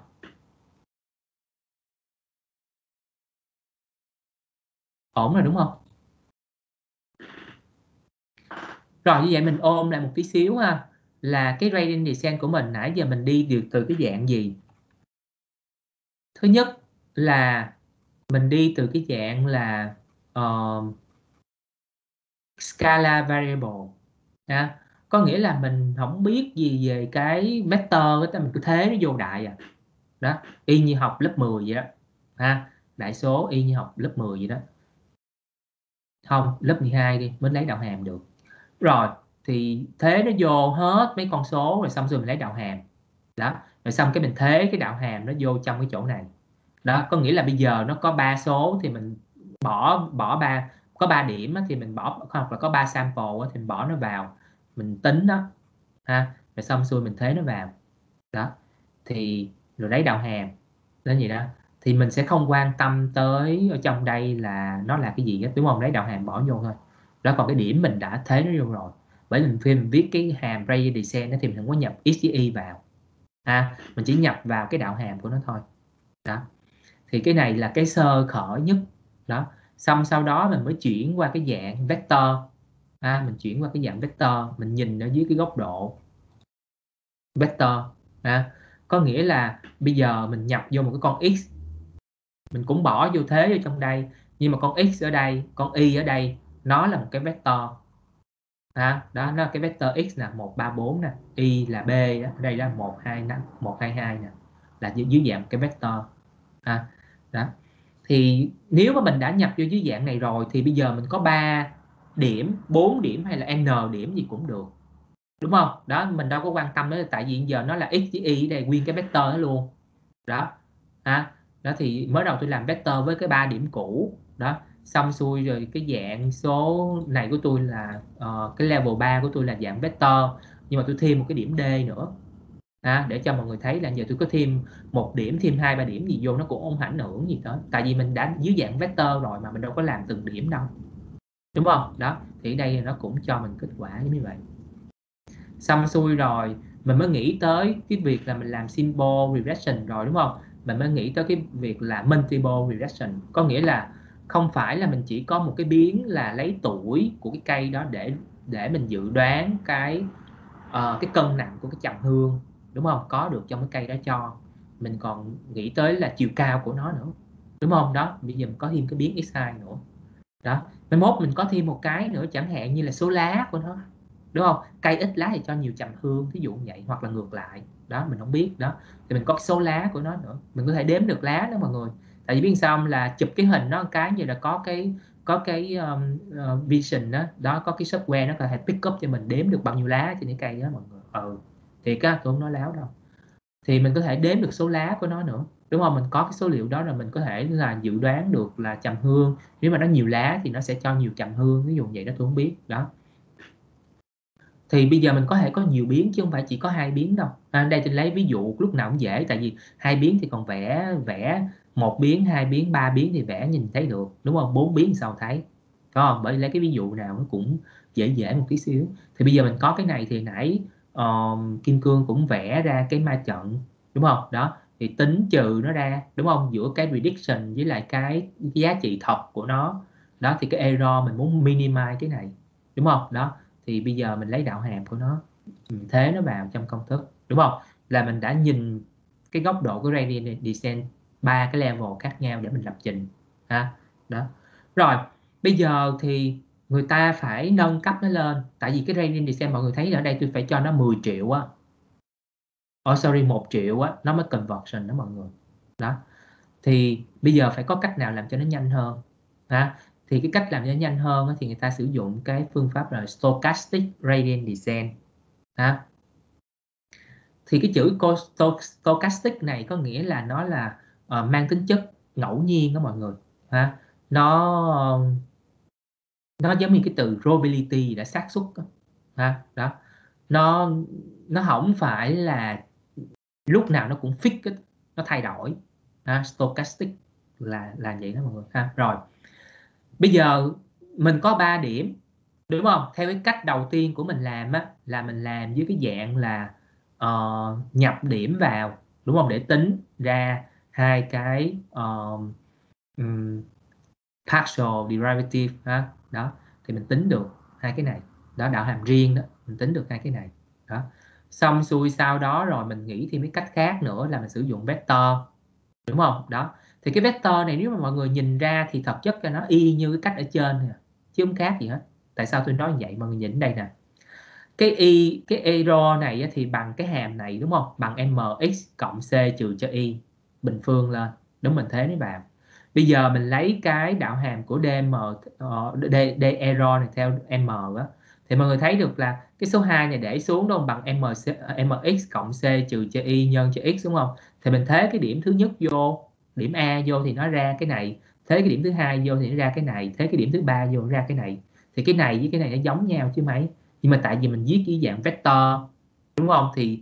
Ổn rồi đúng không? Rồi như vậy mình ôm lại một tí xíu ha, là cái gradient descent của mình nãy giờ mình đi được từ cái dạng gì? Thứ nhất là mình đi từ cái dạng là uh, scala variable. Ha? Có nghĩa là mình không biết gì về cái vector, mình cứ thế nó vô đại à. Đó, y như học lớp mười vậy đó. Ha? Đại số y như học lớp mười vậy đó. Không, lớp mười hai đi mới lấy đạo hàm được. Rồi thì thế nó vô hết mấy con số rồi, xong rồi mình lấy đạo hàm. Đó, rồi xong cái mình thế cái đạo hàm nó vô trong cái chỗ này. Đó, có nghĩa là bây giờ nó có ba số thì mình bỏ bỏ ba, có ba điểm thì mình bỏ, hoặc là có ba sample thì mình bỏ nó vào, mình tính đó ha, rồi xong xuôi mình thế nó vào. Đó, thì rồi lấy đạo hàm đến gì đó, thì mình sẽ không quan tâm tới ở trong đây là nó là cái gì hết, đúng không? Lấy đạo hàm bỏ vô thôi. Đó, còn cái điểm mình đã thế nó vô rồi, bởi vì khi mình viết cái hàm gradient descent thì mình không có nhập x với y vào, ha, mình chỉ nhập vào cái đạo hàm của nó thôi. Đó, thì cái này là cái sơ khởi nhất. Đó, xong sau đó mình mới chuyển qua cái dạng vector, ha, mình chuyển qua cái dạng vector, mình nhìn ở dưới cái góc độ vector, ha. Có nghĩa là bây giờ mình nhập vô một cái con x, mình cũng bỏ vô thế ở trong đây, nhưng mà con x ở đây, con y ở đây nó là một cái vector, ha. Đó, nó là cái vector x nè, một ba bốn nè, y là b đó, ở đây là một hai năm, một hai hai nè, là dưới, dưới dạng cái vector, ha. Đó, thì nếu mà mình đã nhập vô dưới dạng này rồi thì bây giờ mình có ba điểm, bốn điểm hay là n điểm gì cũng được. đúng không? Đó, mình đâu có quan tâm đó, tại vì giờ nó là x với y ở đây nguyên cái vector đó luôn. Đó. Ha. Đó thì mới đầu tôi làm vector với cái ba điểm cũ. Đó, xong xuôi rồi cái dạng số này của tôi là uh, cái level ba của tôi là dạng vector, nhưng mà tôi thêm một cái điểm D nữa. À, để cho mọi người thấy là giờ tôi có thêm một điểm, thêm hai ba điểm gì vô nó cũng không ảnh hưởng gì tới, tại vì mình đã dưới dạng vector rồi mà mình đâu có làm từng điểm đâu, đúng không? Đó thì đây nó cũng cho mình kết quả như vậy. Xong xuôi rồi mình mới nghĩ tới cái việc là mình làm symbol regression rồi, đúng không? Mình mới nghĩ tới cái việc là multiple regression, có nghĩa là không phải là mình chỉ có một cái biến là lấy tuổi của cái cây đó để để mình dự đoán cái uh, cái cân nặng của cái chầm hương, đúng không? Có được trong cái cây đó cho mình còn nghĩ tới là chiều cao của nó nữa, đúng không? Đó, bây giờ mình có thêm cái biến x hai nữa. Đó, mai mốt mình có thêm một cái nữa, chẳng hạn như là số lá của nó, đúng không? Cây ít lá thì cho nhiều trầm hương, ví dụ như vậy, hoặc là ngược lại. Đó, mình không biết. Đó thì mình có cái số lá của nó nữa, mình có thể đếm được lá đó mọi người. Tại vì biết sao không, là chụp cái hình nó cái như là có cái có cái um, uh, vision đó, đó có cái software nó có thể pick up cho mình đếm được bao nhiêu lá trên cái cây đó mọi người. Ừ, thì cái tôi không nói láo đâu, thì mình có thể đếm được số lá của nó nữa, đúng không? Mình có cái số liệu đó là mình có thể là dự đoán được là trầm hương, nếu mà nó nhiều lá thì nó sẽ cho nhiều trầm hương, ví dụ vậy đó, tôi không biết. Đó thì bây giờ mình có thể có nhiều biến chứ không phải chỉ có hai biến đâu. À, đây tôi lấy ví dụ lúc nào cũng dễ, tại vì hai biến thì còn vẽ vẽ một biến, hai biến, ba biến thì vẽ nhìn thấy được, đúng không? Bốn biến sao thấy, có không? Bởi lấy cái ví dụ nào nó cũng dễ dễ một tí xíu. Thì bây giờ mình có cái này thì nãy uh, Kim Cương cũng vẽ ra cái ma trận, đúng không? Đó thì tính trừ nó ra, đúng không, giữa cái prediction với lại cái, cái giá trị thật của nó. Đó thì cái error mình muốn minimize cái này, đúng không? Đó thì bây giờ mình lấy đạo hàm của nó, mình thế nó vào trong công thức, đúng không? Là mình đã nhìn cái góc độ của gradient descent ba cái level khác nhau để mình lập trình ha. Đó rồi bây giờ thì người ta phải nâng cấp nó lên, tại vì cái gradient descent mọi người thấy ở đây tôi phải cho nó mười triệu á, oh sorry một triệu á, nó mới conversion đó mọi người. Đó thì bây giờ phải có cách nào làm cho nó nhanh hơn ha. Thì cái cách làm cho nó nhanh hơn thì người ta sử dụng cái phương pháp là stochastic gradient descent ha. Thì cái chữ stochastic này có nghĩa là nó là uh, mang tính chất ngẫu nhiên đó mọi người ha. Nó nó giống như cái từ probability đã xác suất đó. Ha. Đó nó nó không phải là lúc nào nó cũng fix, nó thay đổi ha. Stochastic là là vậy đó mọi người ha. Rồi bây giờ mình có ba điểm, đúng không? Theo cái cách đầu tiên của mình làm á, là mình làm với cái dạng là uh, nhập điểm vào, đúng không, để tính ra hai cái uh, um, partial derivative ha. Đó thì mình tính được hai cái này, đó đạo hàm riêng đó, mình tính được hai cái này. Đó xong xuôi sau đó rồi mình nghĩ thêm cái cách khác nữa là mình sử dụng vector, đúng không? Đó thì cái vector này nếu mà mọi người nhìn ra thì thật chất là nó y như cái cách ở trên nè, chứ không khác gì hết. Tại sao tôi nói như vậy? Mọi người nhìn đây nè, cái y cái error này thì bằng cái hàm này, đúng không? Bằng mx cộng c trừ cho y bình phương lên, đúng, mình thế mới vào. Bây giờ mình lấy cái đạo hàm của dm uh, d, d error này theo m đó, thì mọi người thấy được là cái số hai này để xuống, đúng không? Bằng mc, mx cộng c trừ cho y nhân cho x, đúng không? Thì mình thế cái điểm thứ nhất vô, điểm a vô thì nó ra cái này, thế cái điểm thứ hai vô thì nó ra cái này, thế cái điểm thứ ba vô nó ra cái này. Thì cái này với cái này nó giống nhau chứ mấy, nhưng mà tại vì mình viết cái dạng vector, đúng không, thì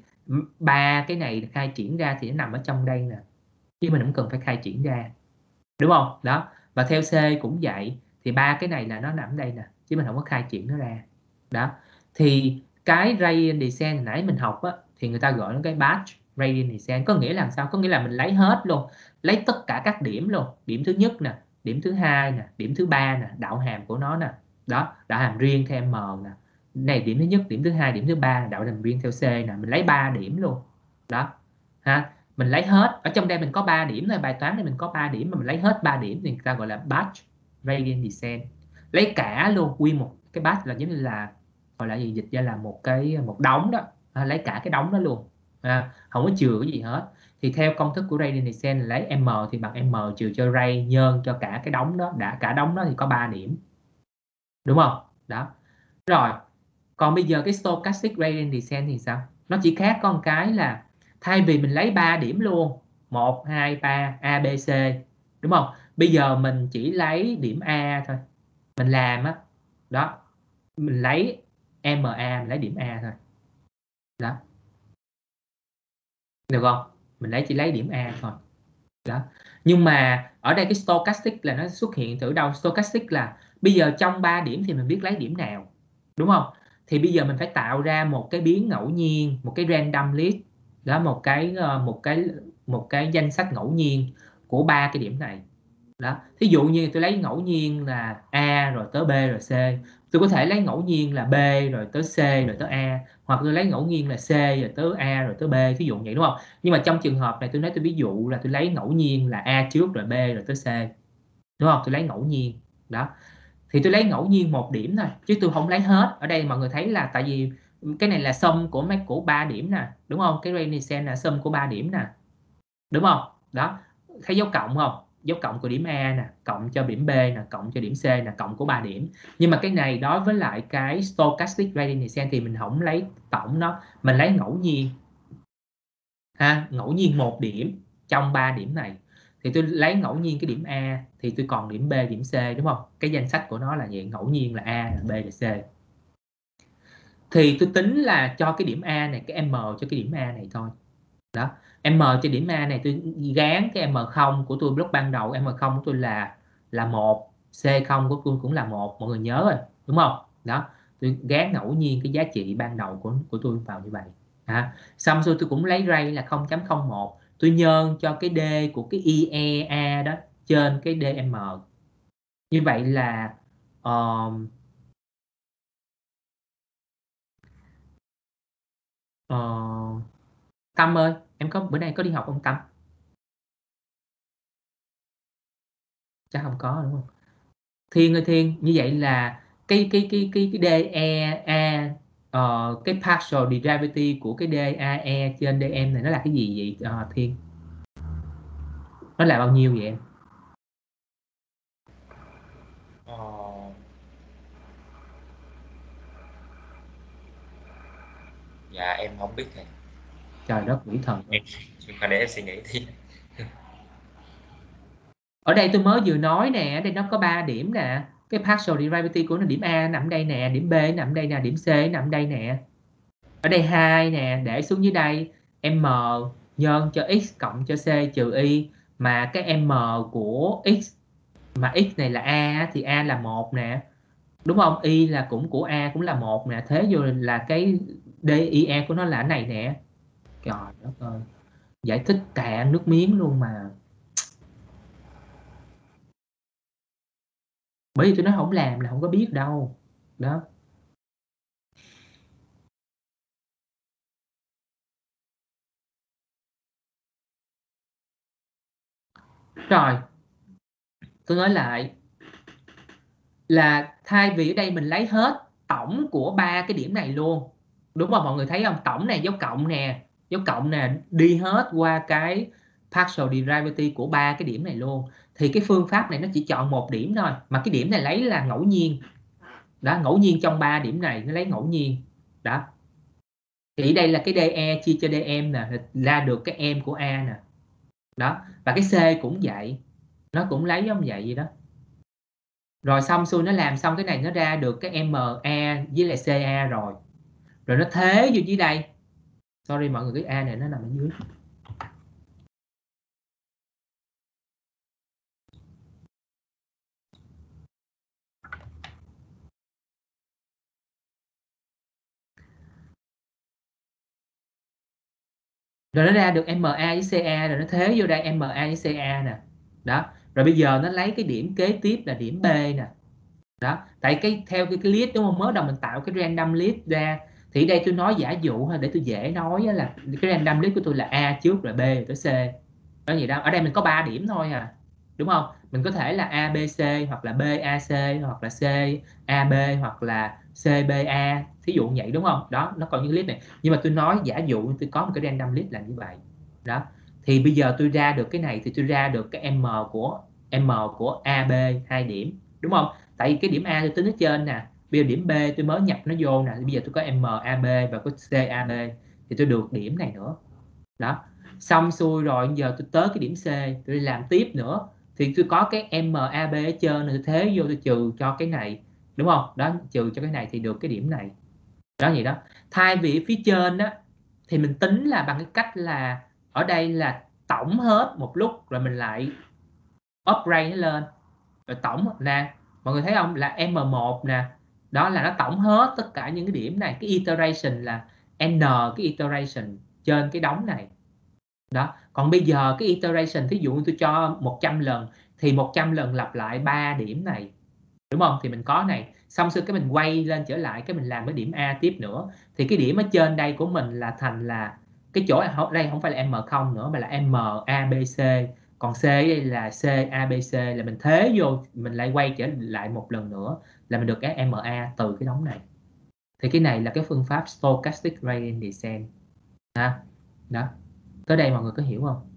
ba cái này khai triển ra thì nó nằm ở trong đây nè, chứ mình không cần phải khai triển ra, đúng không? Đó và theo C cũng vậy, thì ba cái này là nó nằm ở đây nè, chứ mình không có khai triển nó ra. Đó thì cái gradient descent nãy mình học á, thì người ta gọi nó cái batch gradient descent, có nghĩa là làm sao? Có nghĩa là mình lấy hết luôn, lấy tất cả các điểm luôn, điểm thứ nhất nè, điểm thứ hai nè, điểm thứ ba nè, đạo hàm của nó nè. Đó đạo hàm riêng theo M nè, này điểm thứ nhất, điểm thứ hai, điểm thứ ba, đạo hàm riêng theo C nè, mình lấy ba điểm luôn. Đó ha, mình lấy hết, ở trong đây mình có ba điểm thôi, bài toán này mình có ba điểm mà mình lấy hết ba điểm thì người ta gọi là batch gradient descent. Lấy cả luôn, nguyên một cái batch là giống như là gọi là gì, dịch ra là một cái một đống đó, à, lấy cả cái đống đó luôn, à, không có chừa cái gì hết. Thì theo công thức của gradient descent lấy m thì bằng m trừ cho ray nhân cho cả cái đống đó, đã cả đống đó thì có ba điểm, đúng không? Đó rồi Còn bây giờ cái stochastic gradient descent thì sao? Nó chỉ khác có một cái là thay vì mình lấy ba điểm luôn, một, hai, ba, A, B, C, đúng không? Bây giờ mình chỉ lấy điểm A thôi. Mình làm á, đó, mình lấy em a, mình lấy điểm A thôi. Đó. Được không? Mình lấy chỉ lấy điểm A thôi. Đó. Nhưng mà ở đây cái stochastic là nó xuất hiện từ đâu? Stochastic là bây giờ trong ba điểm thì mình biết lấy điểm nào, đúng không? Thì bây giờ mình phải tạo ra một cái biến ngẫu nhiên, một cái random list, đó, một cái một cái một cái danh sách ngẫu nhiên của ba cái điểm này. Đó. Thí dụ như tôi lấy ngẫu nhiên là A rồi tới B rồi C. Tôi có thể lấy ngẫu nhiên là B rồi tới C rồi tới A, hoặc tôi lấy ngẫu nhiên là C rồi tới A rồi tới B, thí dụ vậy, đúng không? Nhưng mà trong trường hợp này tôi nói tôi ví dụ là tôi lấy ngẫu nhiên là A trước rồi B rồi tới C, đúng không? Tôi lấy ngẫu nhiên. Đó. Thì tôi lấy ngẫu nhiên một điểm thôi, chứ tôi không lấy hết. Ở đây mọi người thấy là tại vì cái này là sum của mấy của ba điểm nè, đúng không? Cái gradient descent là sum của ba điểm nè, đúng không? Đó, thấy dấu cộng không? Dấu cộng của điểm A nè, cộng cho điểm B nè, cộng cho điểm C nè, cộng của ba điểm. Nhưng mà cái này đối với lại cái stochastic gradient descent thì mình không lấy tổng nó, mình lấy ngẫu nhiên. Ha, ngẫu nhiên một điểm trong ba điểm này. Thì tôi lấy ngẫu nhiên cái điểm A thì tôi còn điểm B, điểm C, đúng không? Cái danh sách của nó là vậy, ngẫu nhiên là A, B là C. Thì tôi tính là cho cái điểm A này, cái M cho cái điểm A này thôi. Đó, M cho điểm A này tôi gán cái M không của tôi block ban đầu, M không của tôi là là một, C không của tôi cũng là một, mọi người nhớ rồi, đúng không? Đó, tôi gán ngẫu nhiên cái giá trị ban đầu của của tôi vào như vậy. À, xong rồi tôi cũng lấy ray là không chấm không một, tôi nhân cho cái D của cái i e a đó trên cái dm. Như vậy là um, uh, Tâm ơi, em có bữa nay có đi học không Tâm? Chắc không có, đúng không? Thiên ơi Thiên, như vậy là cái cái cái cái cái dea uh, cái partial derivative của cái dae trên dm này nó là cái gì vậy uh, Thiên? Nó là bao nhiêu vậy em? Ờ, dạ em không biết thầy. Trời đất quỷ thần. Em nhưng mà để em suy nghĩ thì Ở đây tôi mới vừa nói nè, ở đây nó có ba điểm nè, cái partial derivative của nó điểm A nằm đây nè, điểm B nằm đây nè, điểm C nằm đây nè. Ở đây hai nè, để xuống dưới đây m nhân cho x cộng cho c trừ y, mà cái m của x mà x này là a thì a là một nè, đúng không? Y là cũng của a cũng là một nè, thế vô là cái die của nó là cái này nè. Trời đất ơi, giải thích cạn nước miếng luôn mà. Bởi vì tôi nói không làm là không có biết đâu. Đó. Rồi, tôi nói lại là thay vì ở đây mình lấy hết tổng của ba cái điểm này luôn, đúng không? Mọi người thấy không? Tổng này dấu cộng nè, dấu cộng nè, đi hết qua cái partial derivative của ba cái điểm này luôn. Thì cái phương pháp này nó chỉ chọn một điểm thôi, mà cái điểm này lấy là ngẫu nhiên. Đó, ngẫu nhiên trong ba điểm này nó lấy ngẫu nhiên. Đó. Thì đây là cái de chia cho dm nè, ra được cái em của a nè. Đó, và cái c cũng vậy, nó cũng lấy giống vậy vậy đó. Rồi xong xuôi nó làm xong cái này nó ra được cái ma với lại ca rồi. Rồi nó thế vô dưới đây. Sorry mọi người, cái a này nó nằm ở dưới. Rồi nó ra được ma với ca, rồi nó thế vô đây ma với ca nè. Đó. Rồi bây giờ nó lấy cái điểm kế tiếp là điểm B nè. Đó, tại cái theo cái, cái list, đúng không? Mới đầu mình tạo cái random list ra, thì đây tôi nói giả dụ để tôi dễ nói là cái random list của tôi là A trước rồi B rồi tới C. Đó gì đâu, ở đây mình có ba điểm thôi à, đúng không? Mình có thể là A B C hoặc là B A C hoặc là C A B hoặc là C B A, thí dụ vậy, đúng không? Đó, nó còn những list này, nhưng mà tôi nói giả dụ tôi có một cái random list là như vậy. Đó, thì bây giờ tôi ra được cái này thì tôi ra được cái M của M của A B hai điểm, đúng không? Tại vì cái điểm A tôi tính ở trên nè, Bây giờ điểm B tôi mới nhập nó vô nè, bây giờ tôi có M A B và có C A B thì tôi được điểm này nữa. Đó, xong xuôi rồi giờ tôi tới cái điểm C, tôi đi làm tiếp nữa thì tôi có cái M A B ở trên này, tôi thế vô tôi trừ cho cái này, đúng không? Đó, trừ cho cái này thì được cái điểm này. Đó vậy đó. Thay vì phía trên đó thì mình tính là bằng cái cách là ở đây là tổng hết một lúc rồi mình lại upgrade nó lên. Rồi tổng nè, mọi người thấy không, là M một nè, đó là nó tổng hết tất cả những cái điểm này, cái iteration là N cái iteration trên cái đống này. Đó, còn bây giờ cái iteration thí dụ tôi cho một trăm lần thì một trăm lần lặp lại ba điểm này, đúng không? Thì mình có này, xong rồi cái mình quay lên trở lại cái mình làm cái điểm A tiếp nữa, thì cái điểm ở trên đây của mình là thành là cái chỗ đây không phải là M không nữa mà là M A B C, còn C đây là C A B C, là mình thế vô mình lại quay trở lại một lần nữa là mình được cái M A từ cái đống này. Thì cái này là cái phương pháp stochastic gradient descent ha. Đó, tới đây mọi người có hiểu không?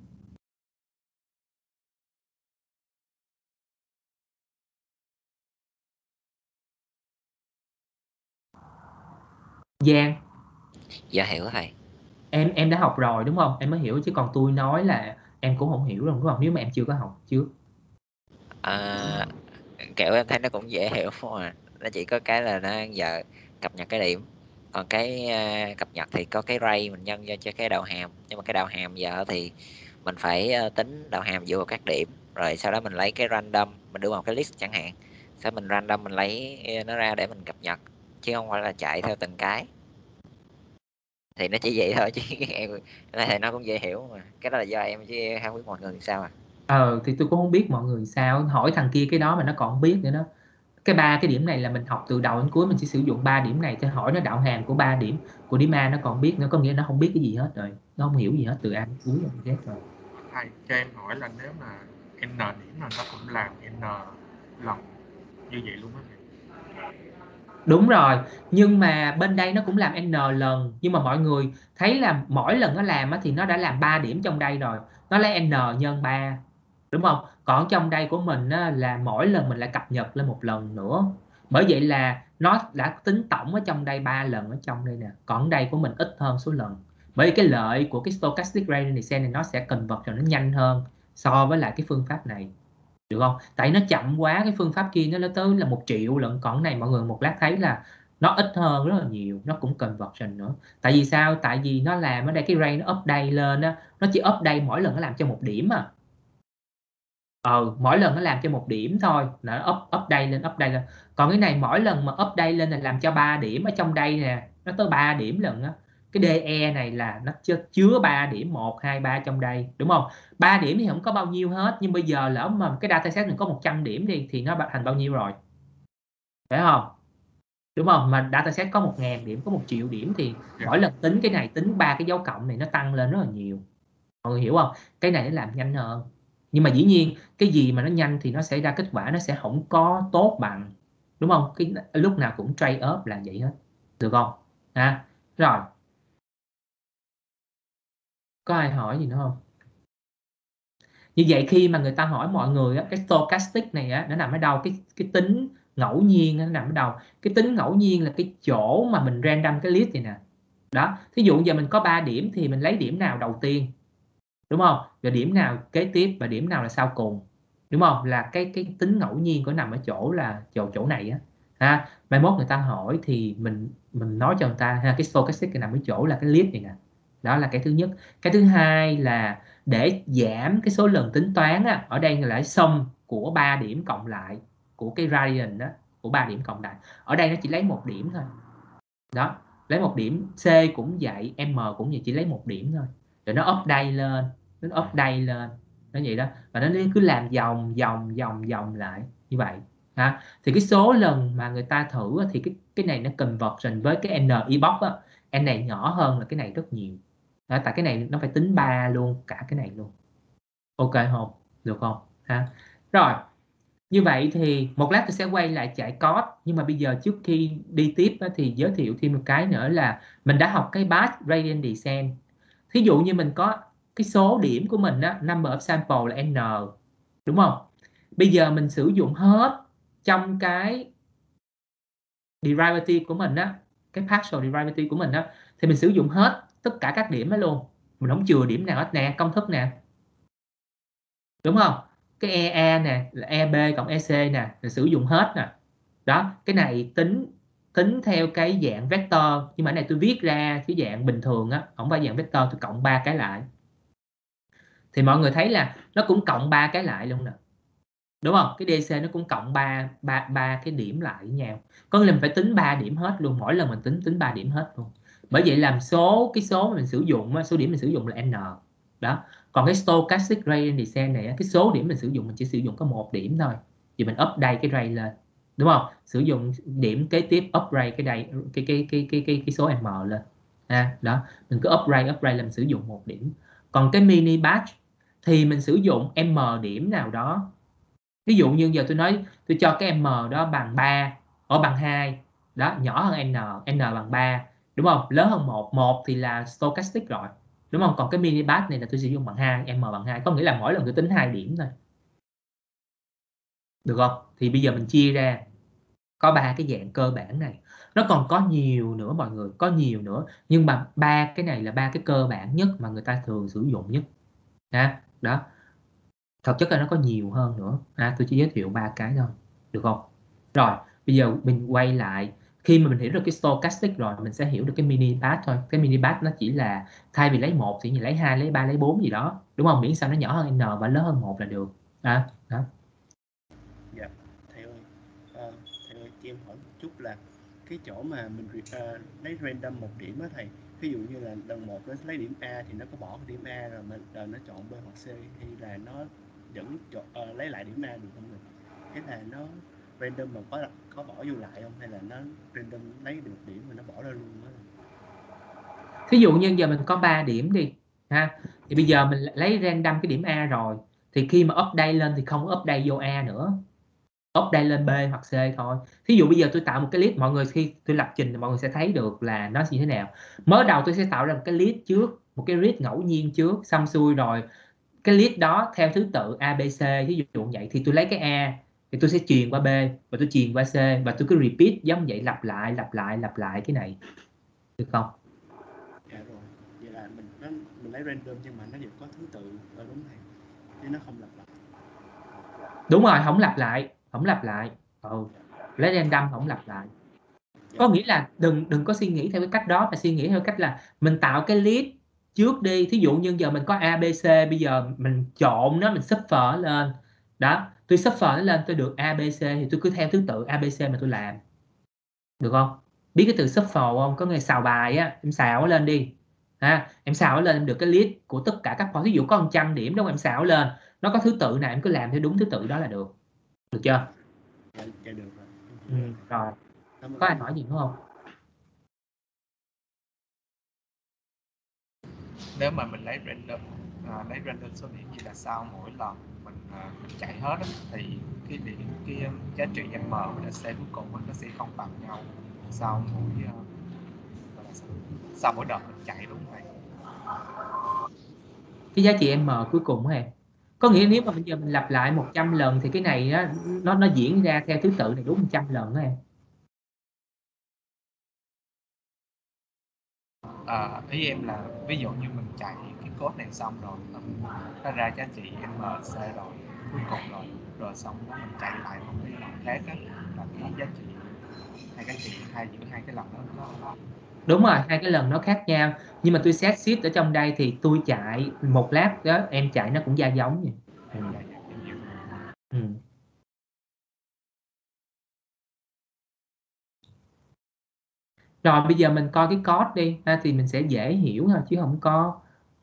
Giang, Dạ hiểu thầy. em em đã học rồi đúng không? Em mới hiểu, chứ còn tôi nói là em cũng không hiểu đâu đúng không? Nếu mà em chưa có học trước. À, kiểu em thấy nó cũng dễ hiểu mà, nó chỉ có cái là nó giờ cập nhật cái điểm, còn cái uh, cập nhật thì có cái ray mình nhân cho cho cái đầu hàm, nhưng mà cái đầu hàm giờ thì mình phải uh, tính đầu hàm dựa vào các điểm, rồi sau đó mình lấy cái random mình đưa vào cái list chẳng hạn, sau mình random mình lấy nó ra để mình cập nhật, chứ không phải là chạy theo từng cái. Thì nó chỉ vậy thôi chứ em thì nó cũng dễ hiểu mà, cái đó là do em chứ không biết mọi người sao à. Ờ thì tôi cũng không biết mọi người sao, hỏi thằng kia cái đó mà nó còn không biết nữa đó. Cái ba cái điểm này là mình học từ đầu đến cuối, mình chỉ sử dụng ba điểm này, cho hỏi nó đạo hàm của ba điểm của điểm A nó còn biết nữa, có nghĩa nó không biết cái gì hết rồi, nó không hiểu gì hết từ A đến cuối rồi hết rồi. Thầy cho em hỏi là nếu mà n điểm là nó cũng làm n lần như vậy luôn á thầy? Đúng rồi, nhưng mà bên đây nó cũng làm n lần, nhưng mà mọi người thấy là mỗi lần nó làm thì nó đã làm ba điểm trong đây rồi, nó lấy n nhân ba, đúng không? Còn trong đây của mình là mỗi lần mình lại cập nhật lên một lần nữa, bởi vậy là nó đã tính tổng ở trong đây ba lần ở trong đây nè, còn đây của mình ít hơn số lần. Bởi vì cái lợi của cái stochastic gradient descent này nó sẽ convert rồi nó nhanh hơn so với lại cái phương pháp này, được không? Tại nó chậm quá, cái phương pháp kia nó tới là một triệu lần, còn này mọi người một lát thấy là nó ít hơn rất là nhiều, nó cũng conversion nữa. Tại vì sao? Tại vì nó làm ở đây cái range nó update lên á, nó chỉ update mỗi lần nó làm cho một điểm à. Ờ, mỗi lần nó làm cho một điểm thôi, nó up update lên update lên. Còn cái này mỗi lần mà update lên là làm cho ba điểm, ở trong đây nè, nó tới ba điểm lần á. Cái đê e này là nó chứa chứa ba điểm, một hai ba trong đây, đúng không? ba điểm thì không có bao nhiêu hết, nhưng bây giờ lỡ mà cái dataset mình có một trăm điểm đi thì nó thành bao nhiêu rồi? Phải không? Đúng không? Mà dataset có một nghìn điểm, có một triệu điểm thì mỗi lần tính cái này, tính ba cái dấu cộng này nó tăng lên rất là nhiều. Mọi người hiểu không? Cái này nó làm nhanh hơn. Nhưng mà dĩ nhiên cái gì mà nó nhanh thì nó sẽ ra kết quả nó sẽ không có tốt bằng, đúng không? Cái lúc nào cũng trade off là vậy hết, được không? Ha, rồi có ai hỏi gì nữa không? Như vậy khi mà người ta hỏi mọi người á, cái stochastic này á, nó nằm ở đâu? Cái cái tính ngẫu nhiên nó nằm ở đâu? Cái tính ngẫu nhiên là cái chỗ mà mình random cái list này nè. Đó, thí dụ giờ mình có ba điểm thì mình lấy điểm nào đầu tiên, đúng không? Và điểm nào kế tiếp và điểm nào là sau cùng, đúng không? Là cái cái tính ngẫu nhiên của nằm ở chỗ là chỗ chỗ này á ha. Mai mốt người ta hỏi thì mình mình nói cho người ta ha, cái stochastic nằm ở chỗ là cái list này nè. Đó là cái thứ nhất. Cái thứ hai là để giảm cái số lần tính toán á, ở đây là sum của ba điểm cộng lại của cái gradient đó, của ba điểm cộng lại. Ở đây nó chỉ lấy một điểm thôi. Đó, lấy một điểm. C cũng vậy, M cũng vậy, chỉ lấy một điểm thôi. Rồi nó update lên, nó update lên, nó vậy đó, và nó cứ làm vòng vòng vòng vòng lại như vậy ha. Thì cái số lần mà người ta thử thì cái cái này nó conversion với cái n ebox á, n này nhỏ hơn là cái này rất nhiều đó, tại cái này nó phải tính ba luôn, cả cái này luôn. Ok không? Được không ha? Rồi, như vậy thì một lát tôi sẽ quay lại chạy code, nhưng mà bây giờ trước khi đi tiếp thì giới thiệu thêm một cái nữa là mình đã học cái batch gradient descent. Thí dụ như mình có cái số điểm của mình á, number of sample là n, đúng không? Bây giờ mình sử dụng hết trong cái derivative của mình á, cái partial derivative của mình á, thì mình sử dụng hết tất cả các điểm đó luôn, mình không chừa điểm nào hết nè, công thức nè, đúng không? Cái e a nè là e bê cộng e xê nè là sử dụng hết nè. Đó, cái này tính tính theo cái dạng vector, nhưng mà cái này tôi viết ra cái dạng bình thường á, không phải dạng vector, tôi cộng ba cái lại. Thì mọi người thấy là nó cũng cộng ba cái lại luôn nè. Đúng không? Cái đê xê nó cũng cộng ba ba ba cái điểm lại với nhau. Có nghĩa là mình phải tính ba điểm hết luôn, mỗi lần mình tính tính ba điểm hết luôn. Bởi vậy làm số cái số mà mình sử dụng, số điểm mình sử dụng là n. Đó. Còn cái stochastic gradient descent này, cái số điểm mình sử dụng mình chỉ sử dụng có một điểm thôi. Thì mình update cái ray lên. Đúng không? Sử dụng điểm kế tiếp upgrade cái đây cái cái cái cái cái cái số m lên. À, đó, mình cứ upgrade upgrade là mình sử dụng một điểm. Còn cái mini batch thì mình sử dụng m điểm nào đó. Ví dụ như giờ tôi nói tôi cho cái m đó bằng ba, ở bằng hai, đó, nhỏ hơn n, n bằng ba, đúng không? Lớn hơn một, một thì là stochastic rồi. Đúng không? Còn cái mini batch này là tôi sử dụng bằng hai, m bằng hai, có nghĩa là mỗi lần tôi tính hai điểm thôi. Được không? Thì bây giờ mình chia ra có ba cái dạng cơ bản này. Nó còn có nhiều nữa mọi người, có nhiều nữa, nhưng mà ba cái này là ba cái cơ bản nhất mà người ta thường sử dụng nhất. À, đó. Thật chất là nó có nhiều hơn nữa. À, tôi chỉ giới thiệu ba cái thôi. Được không? Rồi, bây giờ mình quay lại. Khi mà mình hiểu được cái stochastic rồi, mình sẽ hiểu được cái mini batch thôi. Cái mini batch nó chỉ là thay vì lấy một thì lấy hai, lấy ba, lấy bốn gì đó. Đúng không? Miễn sao nó nhỏ hơn n và lớn hơn một là được. À, đó. Dạ, thầy ơi, uh, thầy ơi, cho em hỏi một chút là cái chỗ mà mình uh, lấy random một điểm á thầy, ví dụ như là lần một nó lấy điểm A thì nó có bỏ cái điểm A rồi mình uh, nó chọn B hoặc C, hay là nó vẫn chọn, uh, lấy lại điểm A được không được? Cái là nó random mà có có bỏ vô lại không, hay là nó random lấy được điểm mà nó bỏ ra luôn đó? Thí dụ như giờ mình có ba điểm đi ha, thì bây giờ mình lấy random cái điểm A rồi, thì khi mà update lên thì không update vô A nữa, update lên B hoặc C thôi. Thí dụ bây giờ tôi tạo một cái list, mọi người khi tôi lập trình thì mọi người sẽ thấy được là nó như thế nào. Mới đầu tôi sẽ tạo ra một cái list trước, một cái list ngẫu nhiên trước, xong xuôi rồi cái list đó theo thứ tự A, B, C, ví dụ như vậy, thì tôi lấy cái A thì tôi sẽ truyền qua B và tôi truyền qua C, và tôi cứ repeat giống vậy, lặp lại lặp lại lặp lại cái này, được không? Dạ rồi, vậy là mình nó, mình lấy random nhưng mà nó vẫn có thứ tự ở, đúng thầy, chứ nó không lặp lại. Đúng rồi, không lặp lại, không lặp lại. Ừ. Lấy random không lặp lại. Có nghĩa là đừng đừng có suy nghĩ theo cái cách đó, mà suy nghĩ theo cách là mình tạo cái list trước đi. Thí dụ như giờ mình có A, B, C, bây giờ mình trộn nó, mình shuffle lên. Đó, tôi shuffle nó lên tôi được A, B, C thì tôi cứ theo thứ tự A, B, C mà tôi làm. Được không? Biết cái từ shuffle không? Có người xào bài á, em xào nó lên đi. Ha, em xào nó lên em được cái list của tất cả các point. Ví dụ có một trăm điểm đúng không? Em xào nó lên, nó có thứ tự nào em cứ làm theo đúng thứ tự đó là được. Được chưa? Dạ, dạ được rồi. Ừ, rồi. Có ai hỏi gì nữa không? Nếu mà mình lấy random à, lấy random số điểm như là sau mỗi lần mình, à, mình chạy hết á, thì cái điểm cái um, giá trị m và c cuối cùng nó sẽ không bằng nhau sau mỗi uh, gọi là sao? Sau mỗi đợt mình chạy, đúng không thầy? Cái giá trị m cuối cùng á em, có nghĩa nếu mà bây giờ mình lặp lại một trăm lần thì cái này nó nó nó diễn ra theo thứ tự này đúng một trăm lần đó em. À, ý em là ví dụ như mình chạy cái code này xong rồi, nó ra giá trị M C rồi, cuối cùng rồi, rồi xong đó mình chạy lại một cái lần khác á, là cái giá trị hai cái trị hai giữa hai cái lần đó nó... Đúng rồi, hai cái lần nó khác nhau, nhưng mà tôi set sheet ở trong đây thì tôi chạy một lap đó, em chạy nó cũng ra giống vậy. Ừ. Ừ. Rồi bây giờ mình coi cái code đi ha, thì mình sẽ dễ hiểu thôi chứ không có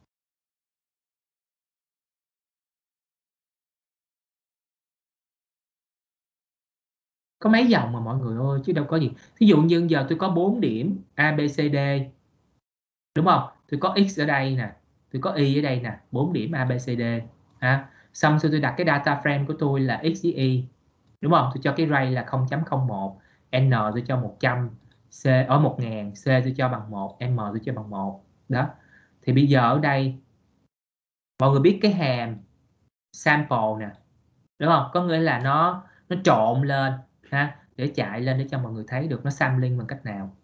có mấy dòng mà mọi người ơi, chứ đâu có gì. Ví dụ như giờ tôi có bốn điểm A, B, C, D, đúng không? Tôi có X ở đây nè, tôi có Y ở đây nè, bốn điểm A, B, C, D ha. Xong rồi tôi đặt cái data frame của tôi là X với Y, đúng không? Tôi cho cái ray là không chấm không một, N tôi cho một trăm, C ở một nghìn, C tôi cho bằng một, M tôi cho bằng một. Đó. Thì bây giờ ở đây mọi người biết cái hàm sample nè, đúng không? Có nghĩa là nó nó trộn lên ha. để chạy lên để cho mọi người thấy được nó sampling bằng cách nào.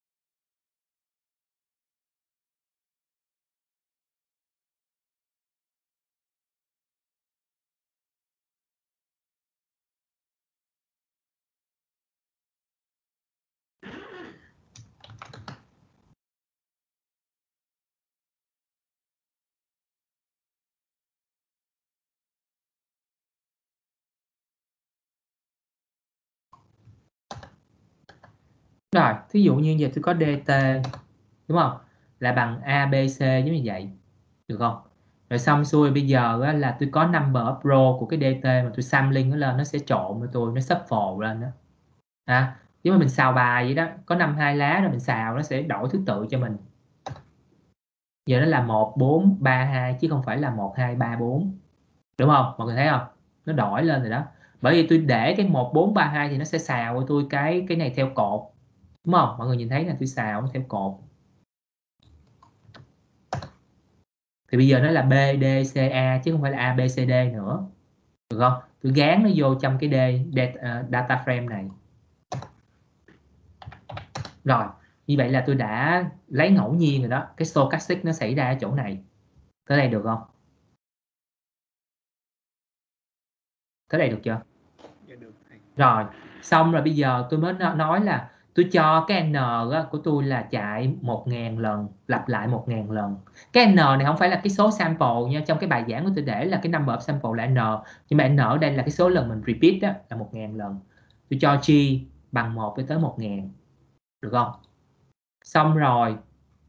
Rồi, thí dụ như giờ tôi có đê tê, đúng không? Là bằng a bê xê giống như vậy. Được không? Rồi xong xuôi bây giờ á, là tôi có number of row của cái đê tê mà tôi sampling nó lên, nó sẽ trộn cho tôi, nó shuffle lên đó. À, nếu mà mình xào bài vậy đó, có năm hai lá rồi mình xào nó sẽ đổi thứ tự cho mình. Giờ nó là một bốn ba hai chứ không phải là một hai ba bốn. Đúng không? Mọi người thấy không? Nó đổi lên rồi đó. Bởi vì tôi để cái một bốn ba hai thì nó sẽ xào cho tôi cái cái này theo cột. Đúng không? Mọi người nhìn thấy là tôi xào nó theo cột. Thì bây giờ nó là B, D, C, A chứ không phải là A, B, C, D nữa. Được không? Tôi gán nó vô trong cái D, data, uh, data frame này. Rồi, như vậy là tôi đã lấy ngẫu nhiên rồi đó. Cái stochastic nó xảy ra ở chỗ này. Tới đây được không? Tới đây được chưa? Dạ được thầy. Rồi, xong rồi bây giờ tôi mới nói là tôi cho cái N của tôi là chạy một nghìn lần, lặp lại một nghìn lần. Cái N này không phải là cái số sample nha, trong cái bài giảng của tôi để là cái number of sample là N, nhưng mà N ở đây là cái số lần mình repeat đó, là một nghìn lần. Tôi cho G bằng một tới tới một nghìn. Được không? Xong rồi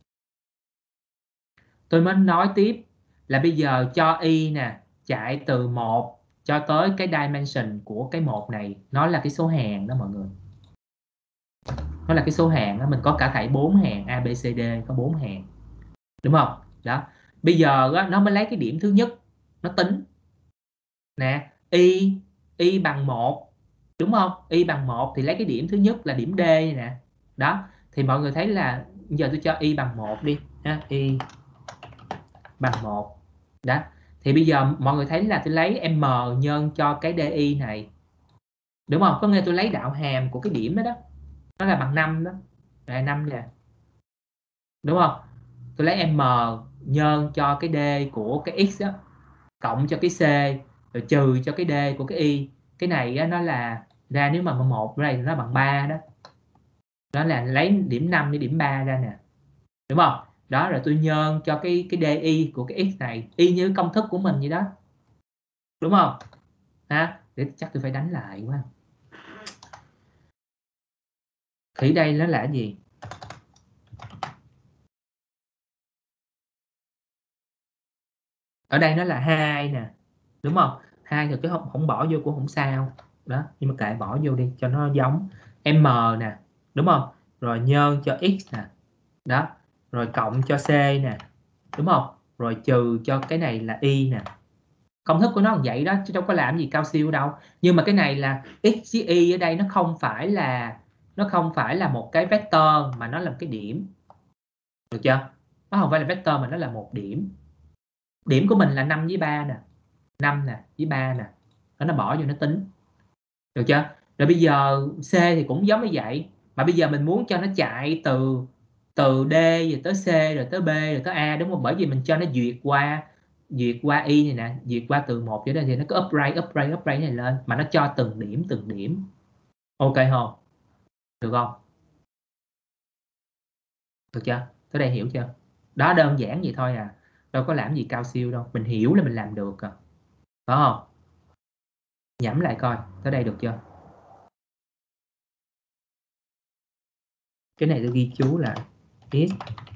tôi mới nói tiếp là bây giờ cho Y nè, chạy từ một cho tới cái dimension của cái một này, nó là cái số hàng đó mọi người. Nó là cái số hàng đó, mình có cả thảy bốn hàng A, B, C, D, có bốn hàng. Đúng không? Đó. Bây giờ đó, nó mới lấy cái điểm thứ nhất, nó tính. Nè, Y Y bằng một. Đúng không? Y bằng một thì lấy cái điểm thứ nhất là điểm D này nè. Đó, thì mọi người thấy là giờ tôi cho Y bằng một đi ha, Y bằng một. Đó. Thì bây giờ mọi người thấy là tôi lấy M nhân cho cái đê i này. Đúng không? Có nghĩa tôi lấy đạo hàm của cái điểm đó đó. Nó là bằng năm đó. Là năm nè. Đúng không? Tôi lấy M nhân cho cái D của cái X đó, cộng cho cái C, rồi trừ cho cái D của cái Y. Cái này á, nó là ra nếu mà một ở đây nó bằng ba đó. Đó là lấy điểm năm đến điểm ba ra nè. Đúng không? Đó, rồi tôi nhân cho cái cái đê i của cái X này, y như công thức của mình vậy đó. Đúng không? Ha? Để chắc tôi phải đánh lại quá. Thì đây nó là gì? Ở đây nó là hai nè. Đúng không? Hai rồi chứ không, không bỏ vô cũng không sao. Đó, nhưng mà kệ bỏ vô đi cho nó giống. M nè. Đúng không? Rồi nhân cho X nè. Đó. Rồi cộng cho C nè. Đúng không? Rồi trừ cho cái này là Y nè. Công thức của nó là vậy đó, chứ đâu có làm gì cao siêu đâu. Nhưng mà cái này là X với Y ở đây nó không phải là nó không phải là một cái vector mà nó là một cái điểm. Được chưa? Nó không phải là vector mà nó là một điểm. Điểm của mình là năm với ba nè. năm nè, với ba nè. Đó, nó bỏ vô nó tính. Được chưa? Rồi bây giờ C thì cũng giống như vậy. Mà bây giờ mình muốn cho nó chạy từ từ D rồi tới C rồi tới B rồi tới A, đúng không? Bởi vì mình cho nó duyệt qua duyệt qua Y này nè, duyệt qua từ một cho đến thì nó cứ upright upright upright này lên, mà nó cho từng điểm từng điểm. Ok không? Được không? Được chưa? Tới đây hiểu chưa? Đó, đơn giản vậy thôi à. Đâu có làm gì cao siêu đâu. Mình hiểu là mình làm được à. Phải không? Nhẩm lại coi. Tới đây được chưa? Cái này tôi ghi chú là is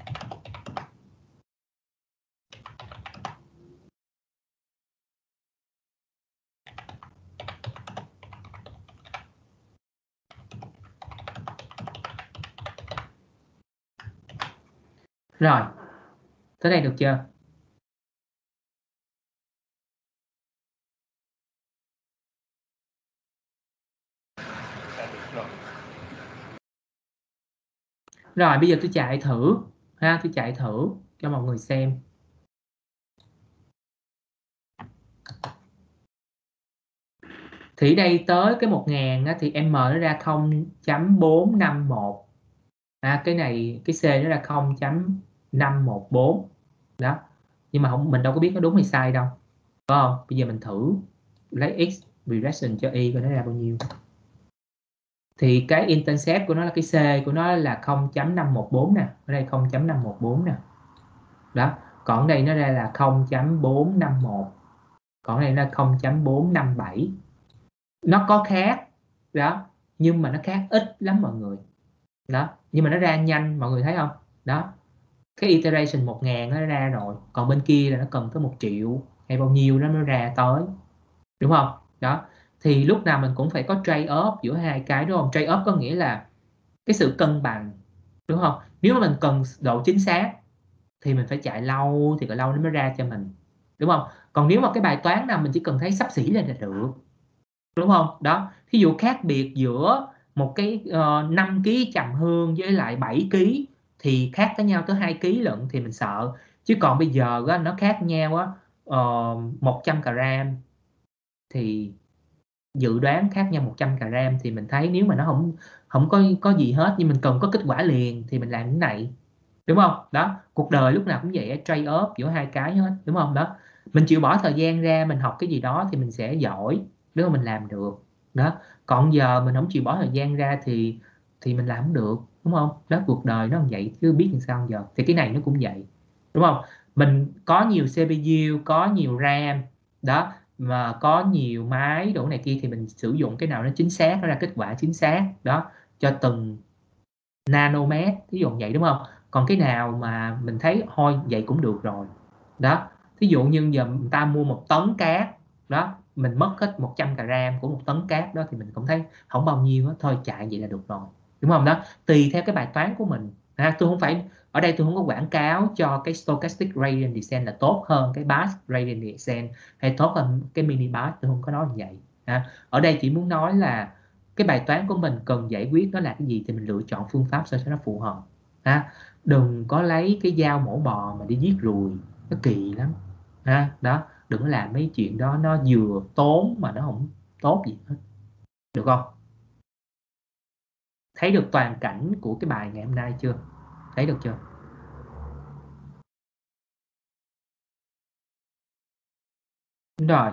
rồi. Tới đây được chưa? Rồi bây giờ tôi chạy thử ha, tôi chạy thử cho mọi người xem. Thì đây tới cái một nghìn á, thì M nó ra không chấm bốn năm một. À, cái này cái C nó ra không chấm năm một bốn. Đó. Nhưng mà không, mình đâu có biết nó đúng hay sai đâu. Phải không? Bây giờ mình thử lấy x regression cho y coi nó ra bao nhiêu. Thì cái intercept của nó là cái C của nó là không chấm năm một bốn nè. Ở đây không chấm năm một bốn nè. Đó. Còn đây nó ra là không chấm bốn năm một. Còn đây là không chấm bốn năm bảy. Nó có khác. Đó. Nhưng mà nó khác ít lắm mọi người. Đó. Nhưng mà nó ra nhanh, mọi người thấy không? Đó. Cái iteration một nghìn nó ra rồi. Còn bên kia là nó cần tới một triệu hay bao nhiêu đó nó ra tới. Đúng không? Đó. Thì lúc nào mình cũng phải có trade off giữa hai cái, đúng không? Trade off có nghĩa là cái sự cân bằng, đúng không? Nếu mà mình cần độ chính xác thì mình phải chạy lâu thì cỡ lâu nó mới ra cho mình, đúng không? Còn nếu mà cái bài toán nào mình chỉ cần thấy xấp xỉ lên là được, đúng không? Đó. Ví dụ khác biệt giữa một cái uh, năm ki lô gam trầm hương với lại bảy ki lô gam thì khác với nhau tới hai ki lô gam lận thì mình sợ. Chứ còn bây giờ á, nó khác nhau á, uh, một trăm gram thì dự đoán khác nhau một trăm gram thì mình thấy nếu mà nó không không có có gì hết nhưng mình cần có kết quả liền thì mình làm cái này, đúng không? Đó, cuộc đời lúc nào cũng vậy, trade off giữa hai cái hết, đúng không? Đó, mình chịu bỏ thời gian ra mình học cái gì đó thì mình sẽ giỏi, đúng không? Mình làm được. Đó, còn giờ mình không chịu bỏ thời gian ra thì thì mình làm không được, đúng không? Đó, cuộc đời nó như vậy chứ biết làm sao giờ. Thì cái này nó cũng vậy, đúng không? Mình có nhiều xê pê u, có nhiều RAM, đó, mà có nhiều máy đồ này kia thì mình sử dụng cái nào nó chính xác, nó ra kết quả chính xác đó cho từng nanomet, ví dụ vậy, đúng không? Còn cái nào mà mình thấy thôi vậy cũng được rồi đó, ví dụ như giờ người ta mua một tấn cát đó, mình mất hết một trăm gram của một tấn cát đó thì mình cũng thấy không bao nhiêu đó, thôi chạy vậy là được rồi, đúng không? Đó, tùy theo cái bài toán của mình. À, tôi không phải ở đây tôi không có quảng cáo cho cái stochastic gradient descent là tốt hơn cái batch gradient descent hay tốt hơn cái mini batch, tôi không có nói như vậy. À, ở đây chỉ muốn nói là cái bài toán của mình cần giải quyết nó là cái gì thì mình lựa chọn phương pháp sao cho nó phù hợp. À, đừng có lấy cái dao mổ bò mà đi giết ruồi, nó kỳ lắm. À, đó, đừng có làm mấy chuyện đó, nó vừa tốn mà nó không tốt gì hết, được không? Thấy được toàn cảnh của cái bài ngày hôm nay chưa? Thấy được chưa? Đúng rồi.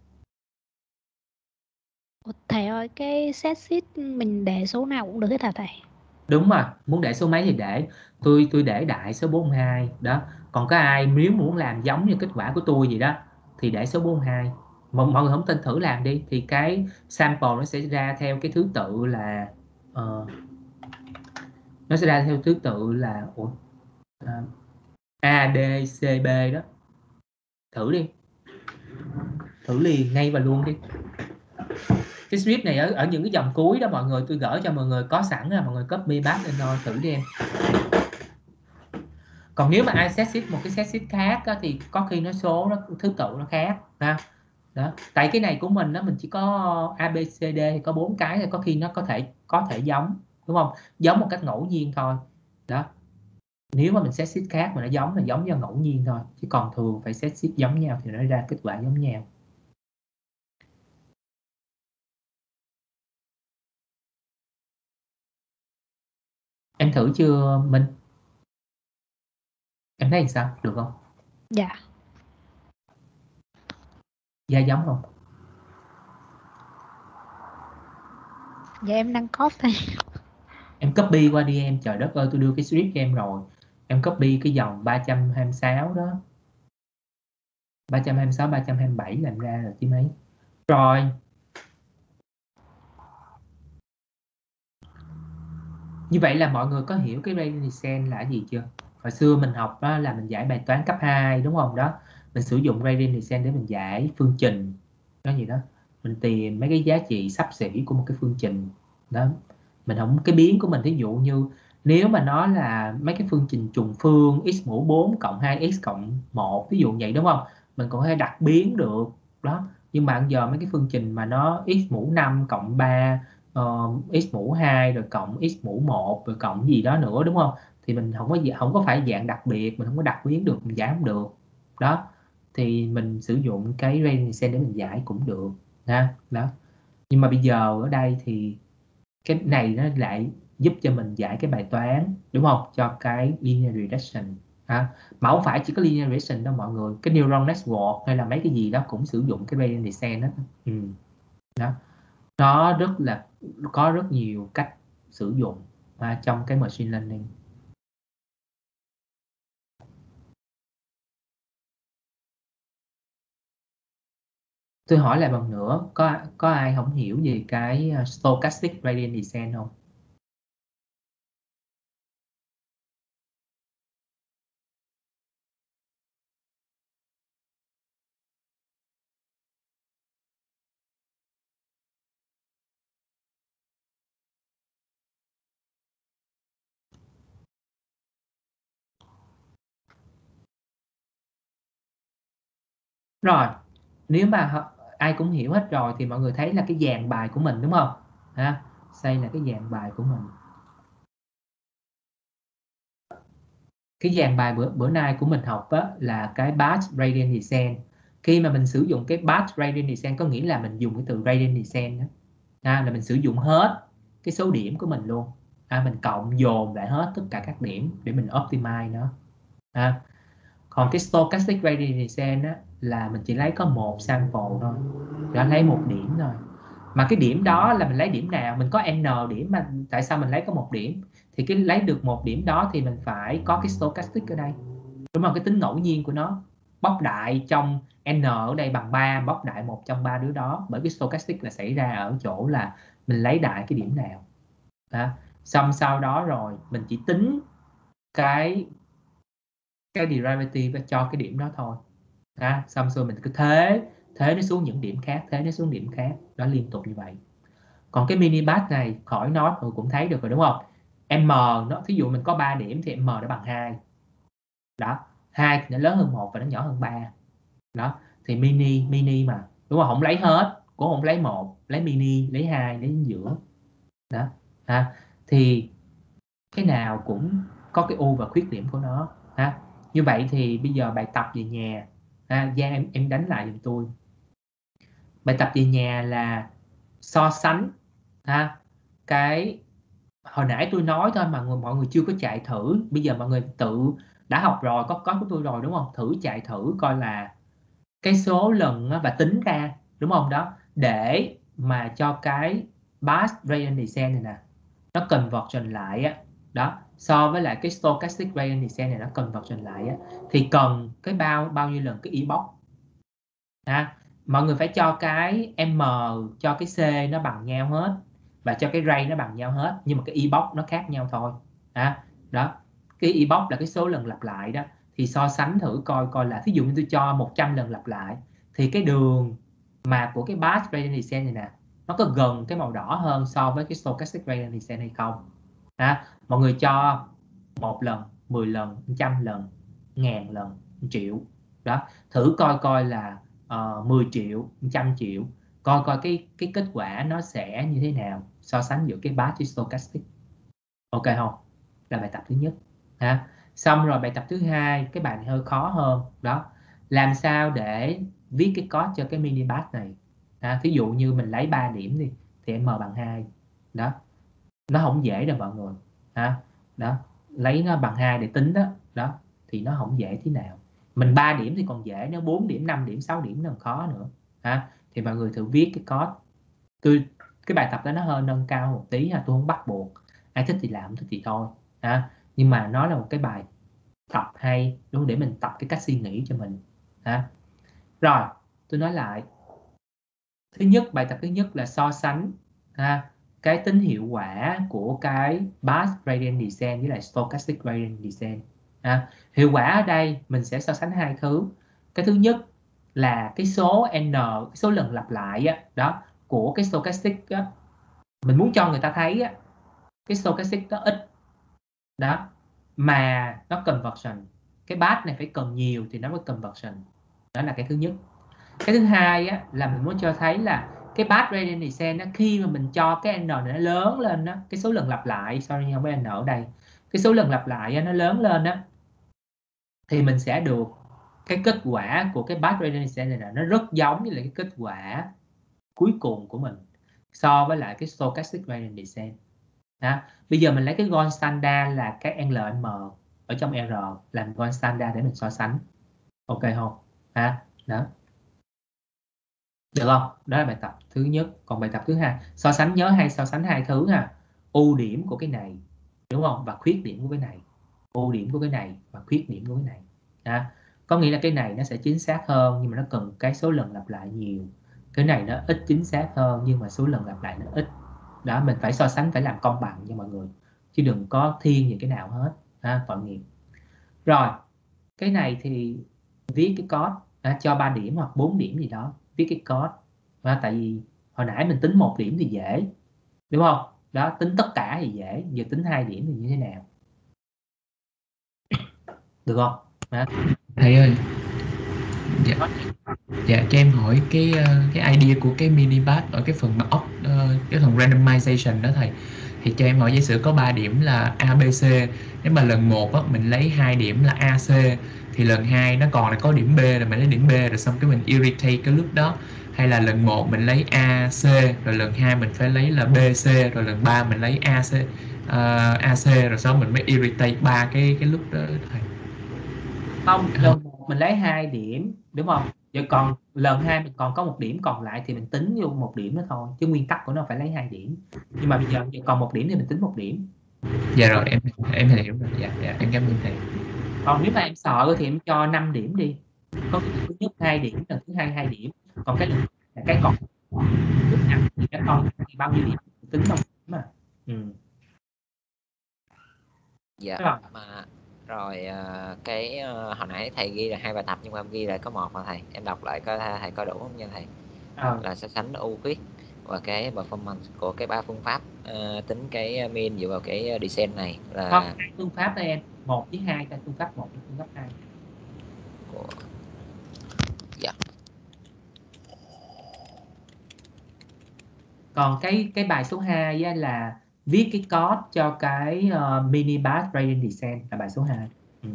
Ủa, thầy ơi, cái set sheet mình để số nào cũng được hết hả thầy? Đúng rồi, muốn để số mấy thì để. Tôi tôi để đại số bốn mươi hai đó. Còn có ai nếu muốn làm giống như kết quả của tôi vậy đó thì để số bốn mươi hai. Mọi, mọi người không tin thử làm đi thì cái sample nó sẽ ra theo cái thứ tự là uh, nó sẽ ra theo thứ tự là ủa, uh, A, B, C, B đó. Thử đi. Thử liền ngay và luôn đi. Cái script này ở, ở những cái dòng cuối đó mọi người, tôi gửi cho mọi người có sẵn là mọi người copy paste lên thôi, thử đi em. Còn nếu mà ai set sheet một cái set sheet khác á, thì có khi nó số nó thứ tự nó khác ha. Đó, tại cái này của mình đó mình chỉ có A B C D thì có bốn cái thì có khi nó có thể có thể giống, đúng không? Giống một cách ngẫu nhiên thôi. Đó. Nếu mà mình set sheet khác mà nó giống là giống do ngẫu nhiên thôi, chứ còn thường phải set sheet giống nhau thì nó ra kết quả giống nhau. Em thử chưa Minh? Em thấy sao? Được không? Dạ. Dạ giống không? Dạ em đang copy thầy. Em copy qua đi em, trời đất ơi tôi đưa cái script cho em rồi. Em copy cái dòng ba trăm hai mươi sáu đó. ba trăm hai mươi sáu, ba trăm hai mươi bảy làm ra rồi chứ mấy. Rồi. Như vậy là mọi người có hiểu cái gradient descent là gì chưa? Hồi xưa mình học đó là mình giải bài toán cấp hai đúng không? Đó, mình sử dụng gradient descent để mình giải phương trình. Đó gì đó. Mình tìm mấy cái giá trị xấp xỉ của một cái phương trình. Đó. Mình không cái biến của mình, ví dụ như nếu mà nó là mấy cái phương trình trùng phương x mũ bốn cộng hai x cộng một, ví dụ vậy đúng không? Mình cũng có thể đặt biến được. Đó. Nhưng mà giờ mấy cái phương trình mà nó x mũ năm cộng ba, uh, x mũ hai rồi cộng x mũ một rồi cộng gì đó nữa đúng không? Thì mình không có không có phải dạng đặc biệt, mình không có đặt biến được, mình giải không được. Đó. Thì mình sử dụng cái gradient descent để mình giải cũng được. Ha. Đó. Nhưng mà bây giờ ở đây thì cái này nó lại giúp cho mình giải cái bài toán, đúng không, cho cái linear regression. À, mà không phải chỉ có linear regression đâu mọi người, cái neural network hay là mấy cái gì đó cũng sử dụng cái gradient descent đó. Ừ. Đó, nó rất là có rất nhiều cách sử dụng à, trong cái machine learning. Tôi hỏi lại lần nữa, có có ai không hiểu gì cái stochastic gradient descent không? Rồi, nếu mà ai cũng hiểu hết rồi thì mọi người thấy là cái dàn bài của mình đúng không? Ha, đây là cái dàn bài của mình. Cái dàn bài bữa bữa nay của mình học á, là cái batch gradient descent. Khi mà mình sử dụng cái batch gradient descent có nghĩa là mình dùng cái từ gradient descent đó. À, là mình sử dụng hết cái số điểm của mình luôn. À, mình cộng dồn lại hết tất cả các điểm để mình optimize nó. À, còn cái stochastic gradient descent á, là mình chỉ lấy có một sample thôi, đã lấy một điểm thôi. Mà cái điểm đó là mình lấy điểm nào? Mình có n điểm mà tại sao mình lấy có một điểm? Thì cái lấy được một điểm đó thì mình phải có cái stochastic ở đây, đúng không? Cái tính ngẫu nhiên của nó, bóc đại trong n ở đây bằng ba, bóc đại một trong ba đứa đó, bởi cái stochastic là xảy ra ở chỗ là mình lấy đại cái điểm nào. Đó. Xong sau đó rồi mình chỉ tính cái cái derivative cho cái điểm đó thôi. Đó. Xong rồi mình cứ thế thế nó xuống những điểm khác, thế nó xuống điểm khác, đó liên tục như vậy. Còn cái mini batch này khỏi nói, mọi người cũng thấy được rồi đúng không? M nó thí dụ mình có ba điểm thì M nó bằng hai. Đó, hai thì nó lớn hơn một và nó nhỏ hơn ba. Đó, thì mini mini mà, đúng không? Không lấy hết, cũng không lấy một, lấy mini, lấy hai, lấy giữa. Đó. Ha. Thì cái nào cũng có cái ưu và khuyết điểm của nó. Ha. Như vậy thì bây giờ bài tập về nhà, ha, Giang em em đánh lại giùm tôi. Bài tập về nhà là so sánh ha, cái hồi nãy tôi nói thôi mà người, mọi người chưa có chạy thử. Bây giờ mọi người tự đã học rồi, có có của tôi rồi đúng không? Thử chạy thử coi là cái số lần và tính ra, đúng không? Đó, để mà cho cái batch gradient descent này nè, nó conversion lại á, đó, so với lại cái stochastic gradient descent này nó conversion lại á, thì cần cái bao bao nhiêu lần cái epoch. À, mọi người phải cho cái m cho cái c nó bằng nhau hết và cho cái ray nó bằng nhau hết, nhưng mà cái epoch nó khác nhau thôi. À, đó, cái epoch là cái số lần lặp lại đó, thì so sánh thử coi coi là thí dụ như tôi cho một trăm lần lặp lại thì cái đường mà của cái batch gradient descent này nè, nó có gần cái màu đỏ hơn so với cái stochastic gradient descent hay không. À, mọi người cho một lần, mười lần, trăm lần, ngàn lần, triệu. Đó, thử coi coi là uh, mười triệu, trăm triệu, coi coi cái cái kết quả nó sẽ như thế nào, so sánh giữa cái batch với stochastic. Ok không? Là bài tập thứ nhất. Ha. Xong rồi bài tập thứ hai, cái bài này hơi khó hơn. Đó, làm sao để viết cái code cho cái mini batch này. À, thí dụ như mình lấy ba điểm đi thì m bằng hai. Đó, nó không dễ đâu mọi người. Ha. Đó, lấy nó bằng hai để tính đó. Đó, thì nó không dễ thế nào. Mình ba điểm thì còn dễ, nếu bốn điểm, năm điểm, sáu điểm nó còn khó nữa. Ha. Thì mọi người thử viết cái code. Tôi cái bài tập đó nó hơi nâng cao một tí, tôi không bắt buộc, ai thích thì làm, không thích thì thôi. Ha. Nhưng mà nó là một cái bài tập hay, đúng, để mình tập cái cách suy nghĩ cho mình. Ha. Rồi, tôi nói lại. Thứ nhất, bài tập thứ nhất là so sánh ha, cái tính hiệu quả của cái batch gradient descent với lại stochastic gradient descent. Ha. Hiệu quả ở đây mình sẽ so sánh hai thứ. Cái thứ nhất là cái số n, cái số lần lặp lại á, đó, của cái stochastic á, mình muốn cho người ta thấy á, cái stochastic nó ít. Đó, mà nó conversion. Cái batch này phải cần nhiều thì nó mới conversion. Đó là cái thứ nhất. Cái thứ hai á, là mình muốn cho thấy là cái batch gradient descent á, khi mà mình cho cái n này nó lớn lên á, cái số lần lặp lại, sorry không có n ở đây, cái số lần lặp lại á, nó lớn lên á, thì mình sẽ được cái kết quả của cái batch gradient descent này là nó rất giống như là cái kết quả cuối cùng của mình. so với lại cái stochastic gradient descent. Đó. Bây giờ mình lấy cái gold standard là cái L M ở trong R làm gold standard để mình so sánh. Ok không? Ha? Đó. Được không? Đó là bài tập thứ nhất. Còn bài tập thứ hai, so sánh, nhớ hay so sánh hai thứ ha. Ưu điểm của cái này, đúng không? Và khuyết điểm của cái này. Ưu điểm của cái này và khuyết điểm của cái này. Đó. Có nghĩa là cái này nó sẽ chính xác hơn nhưng mà nó cần cái số lần lặp lại nhiều. Cái này nó ít chính xác hơn nhưng mà số lần lặp lại nó ít. Đó, mình phải so sánh, phải làm công bằng nha mọi người, chứ đừng có thiên về cái nào hết ha, tội nghiệp. Rồi cái này thì viết cái code à, cho ba điểm hoặc bốn điểm gì đó, viết cái code à, tại vì hồi nãy mình tính một điểm thì dễ, đúng không? Đó, tính tất cả thì dễ, giờ tính hai điểm thì như thế nào, được không? À. Thầy ơi, dạ, dạ cho em hỏi cái cái idea của cái minibat ở cái phần opt, uh, cái phần randomization đó thầy, thì cho em hỏi giả sử có ba điểm là A B C, nếu mà lần một á, mình lấy hai điểm là A C thì lần hai nó còn là có điểm B rồi mình lấy điểm B rồi xong cái mình irritate cái lúc đó, hay là lần một mình lấy A C rồi lần hai mình phải lấy là B C rồi lần ba mình lấy A C uh, A C rồi sau mình mới irritate ba cái cái lúc đó thầy? Không, lần một mình lấy hai điểm, đúng không? Giờ còn lần hai mình còn có một điểm còn lại thì mình tính vô một điểm nữa thôi, chứ nguyên tắc của nó phải lấy hai điểm. Nhưng mà bây giờ, giờ còn một điểm thì mình tính một điểm. Dạ rồi, em em hiểu rồi. Dạ, dạ em cảm ơn thầy. Còn nếu mà em sợ thì em cho năm điểm đi. Có cái thứ nhất hai điểm, lần thứ hai hai điểm. Còn cái lần là cái còn lúc nào thì cái con thì bao nhiêu điểm tính bao nhiêu điểm mà. Ừ. Dạ. Rồi. Mà rồi uh, cái uh, hồi nãy thầy ghi là hai bài tập nhưng mà em ghi lại có một mà thầy, em đọc lại coi thầy có đủ không nha thầy. À. Là so sánh ưu khuyết và cái performance của cái ba phương pháp uh, tính cái mean dựa vào cái descent này là không, hai phương pháp đây em, một với hai, cái phương pháp một với phương pháp hai. Của... Dạ. Còn cái cái bài số hai á, là viết cái code cho cái uh, mini batch gradient descent là bài số hai. Ừ.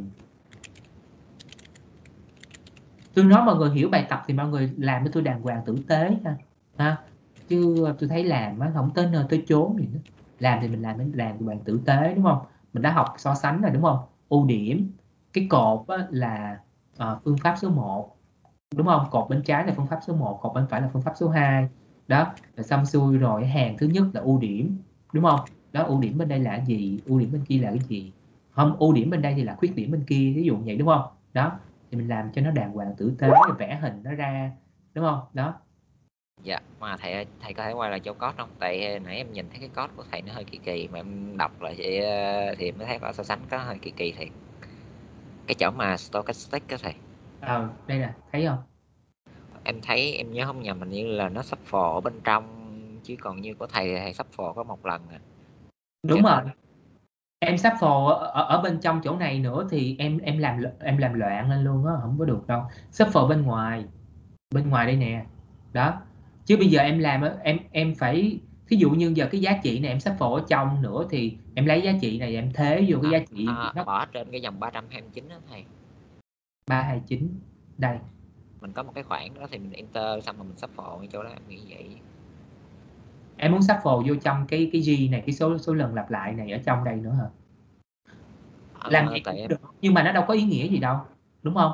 Tôi nói mọi người hiểu bài tập thì mọi người làm cho tôi đàng hoàng tử tế ha. Ha. Chứ tôi thấy làm á không tới nơi tới chốn gì nữa. Làm thì mình làm mình làm đàng tử tế, đúng không? Mình đã học so sánh rồi đúng không? Ưu điểm, cái cột á, là uh, phương pháp số một, đúng không? Cột bên trái là phương pháp số một, cột bên phải là phương pháp số hai. Đó, rồi xong xuôi rồi hàng thứ nhất là ưu điểm, đúng không? Đó, ưu điểm bên đây là cái gì, ưu điểm bên kia là cái gì? Không, ưu điểm bên đây thì là khuyết điểm bên kia, ví dụ vậy, đúng không? Đó, thì mình làm cho nó đàng hoàng tử tế, vẽ hình nó ra, đúng không? Đó. Dạ, mà thầy thầy có thể quay lại chỗ code không? Tại nãy em nhìn thấy cái code của thầy nó hơi kỳ kỳ, mà em đọc lại thì, thì mới thấy có so sánh có hơi kỳ kỳ thiệt. Cái chỗ mà stochastic đó thầy. Ờ, à, đây nè, thấy không? Em thấy, em nhớ không nhầm, mình như là nó sắp phò ở bên trong, chứ còn như của thầy thầy sắp phò có một lần à. Đúng rồi. Em sắp phò ở, ở bên trong chỗ này nữa thì em em làm em làm loạn lên luôn á, không có được đâu. Sắp phò bên ngoài, bên ngoài đây nè. Đó. Chứ bây giờ em làm em em phải, ví dụ như giờ cái giá trị này em sắp phò ở trong nữa thì em lấy giá trị này em thế vô cái giá trị à, à, nó bỏ trên cái dòng ba trăm hai mươi chín đó thầy. ba hai chín đây. Mình có một cái khoảng đó thì mình enter xong rồi mình sắp phò cái chỗ đó, em nghĩ vậy. Em muốn sắp phò vô trong cái cái G này, cái số số lần lặp lại này ở trong đây nữa hả? À, làm gì cũng em... được, nhưng mà nó đâu có ý nghĩa gì đâu, đúng không?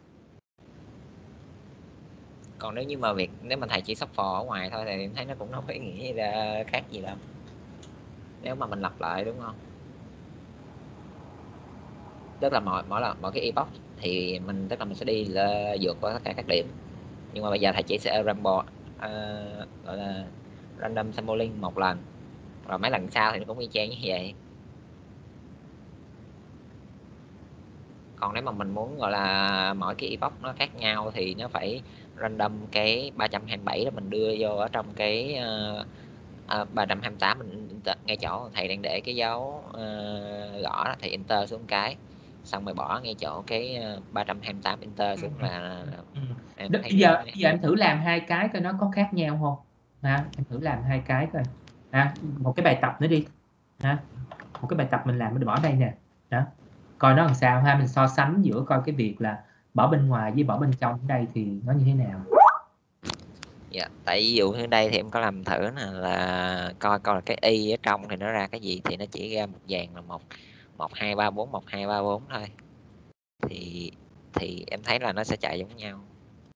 Còn nếu như mà việc nếu mà thầy chỉ sắp phò ở ngoài thôi thì em thấy nó cũng không có ý nghĩa gì ra khác gì đâu, nếu mà mình lặp lại, đúng không? Tức là mỗi mỗi lần mỗi cái epoch thì mình tức là mình sẽ đi là vượt qua tất cả các điểm, nhưng mà bây giờ thầy chỉ sẽ ramble uh, gọi là random sampling một lần, rồi mấy lần sau thì nó cũng y chang như vậy. Còn nếu mà mình muốn gọi là mỗi cái epoch nó khác nhau thì nó phải random cái ba trăm hai mươi bảy đó mình đưa vô ở trong cái uh, uh, ba trăm hai mươi tám, mình ngay chỗ thầy đang để cái dấu uh, gõ đó, thầy enter xuống cái xong rồi bỏ ngay chỗ cái uh, ba trăm hai mươi tám enter xuống là ừ. em Đó, thấy bây giờ bây giờ em thử làm hai cái coi nó có khác nhau không ha, em thử làm hai cái coi ha, một cái bài tập nữa đi ha, một cái bài tập mình làm mình bỏ đây nè, đó coi nó làm sao ha, mình so sánh giữa coi cái việc là bỏ bên ngoài với bỏ bên trong ở đây thì nó như thế nào. Dạ, tại ví dụ như đây thì em có làm thử nè, là coi coi là cái y ở trong thì nó ra cái gì, thì nó chỉ ra một dàn là một một hai ba bốn một hai ba bốn thôi, thì thì em thấy là nó sẽ chạy giống nhau.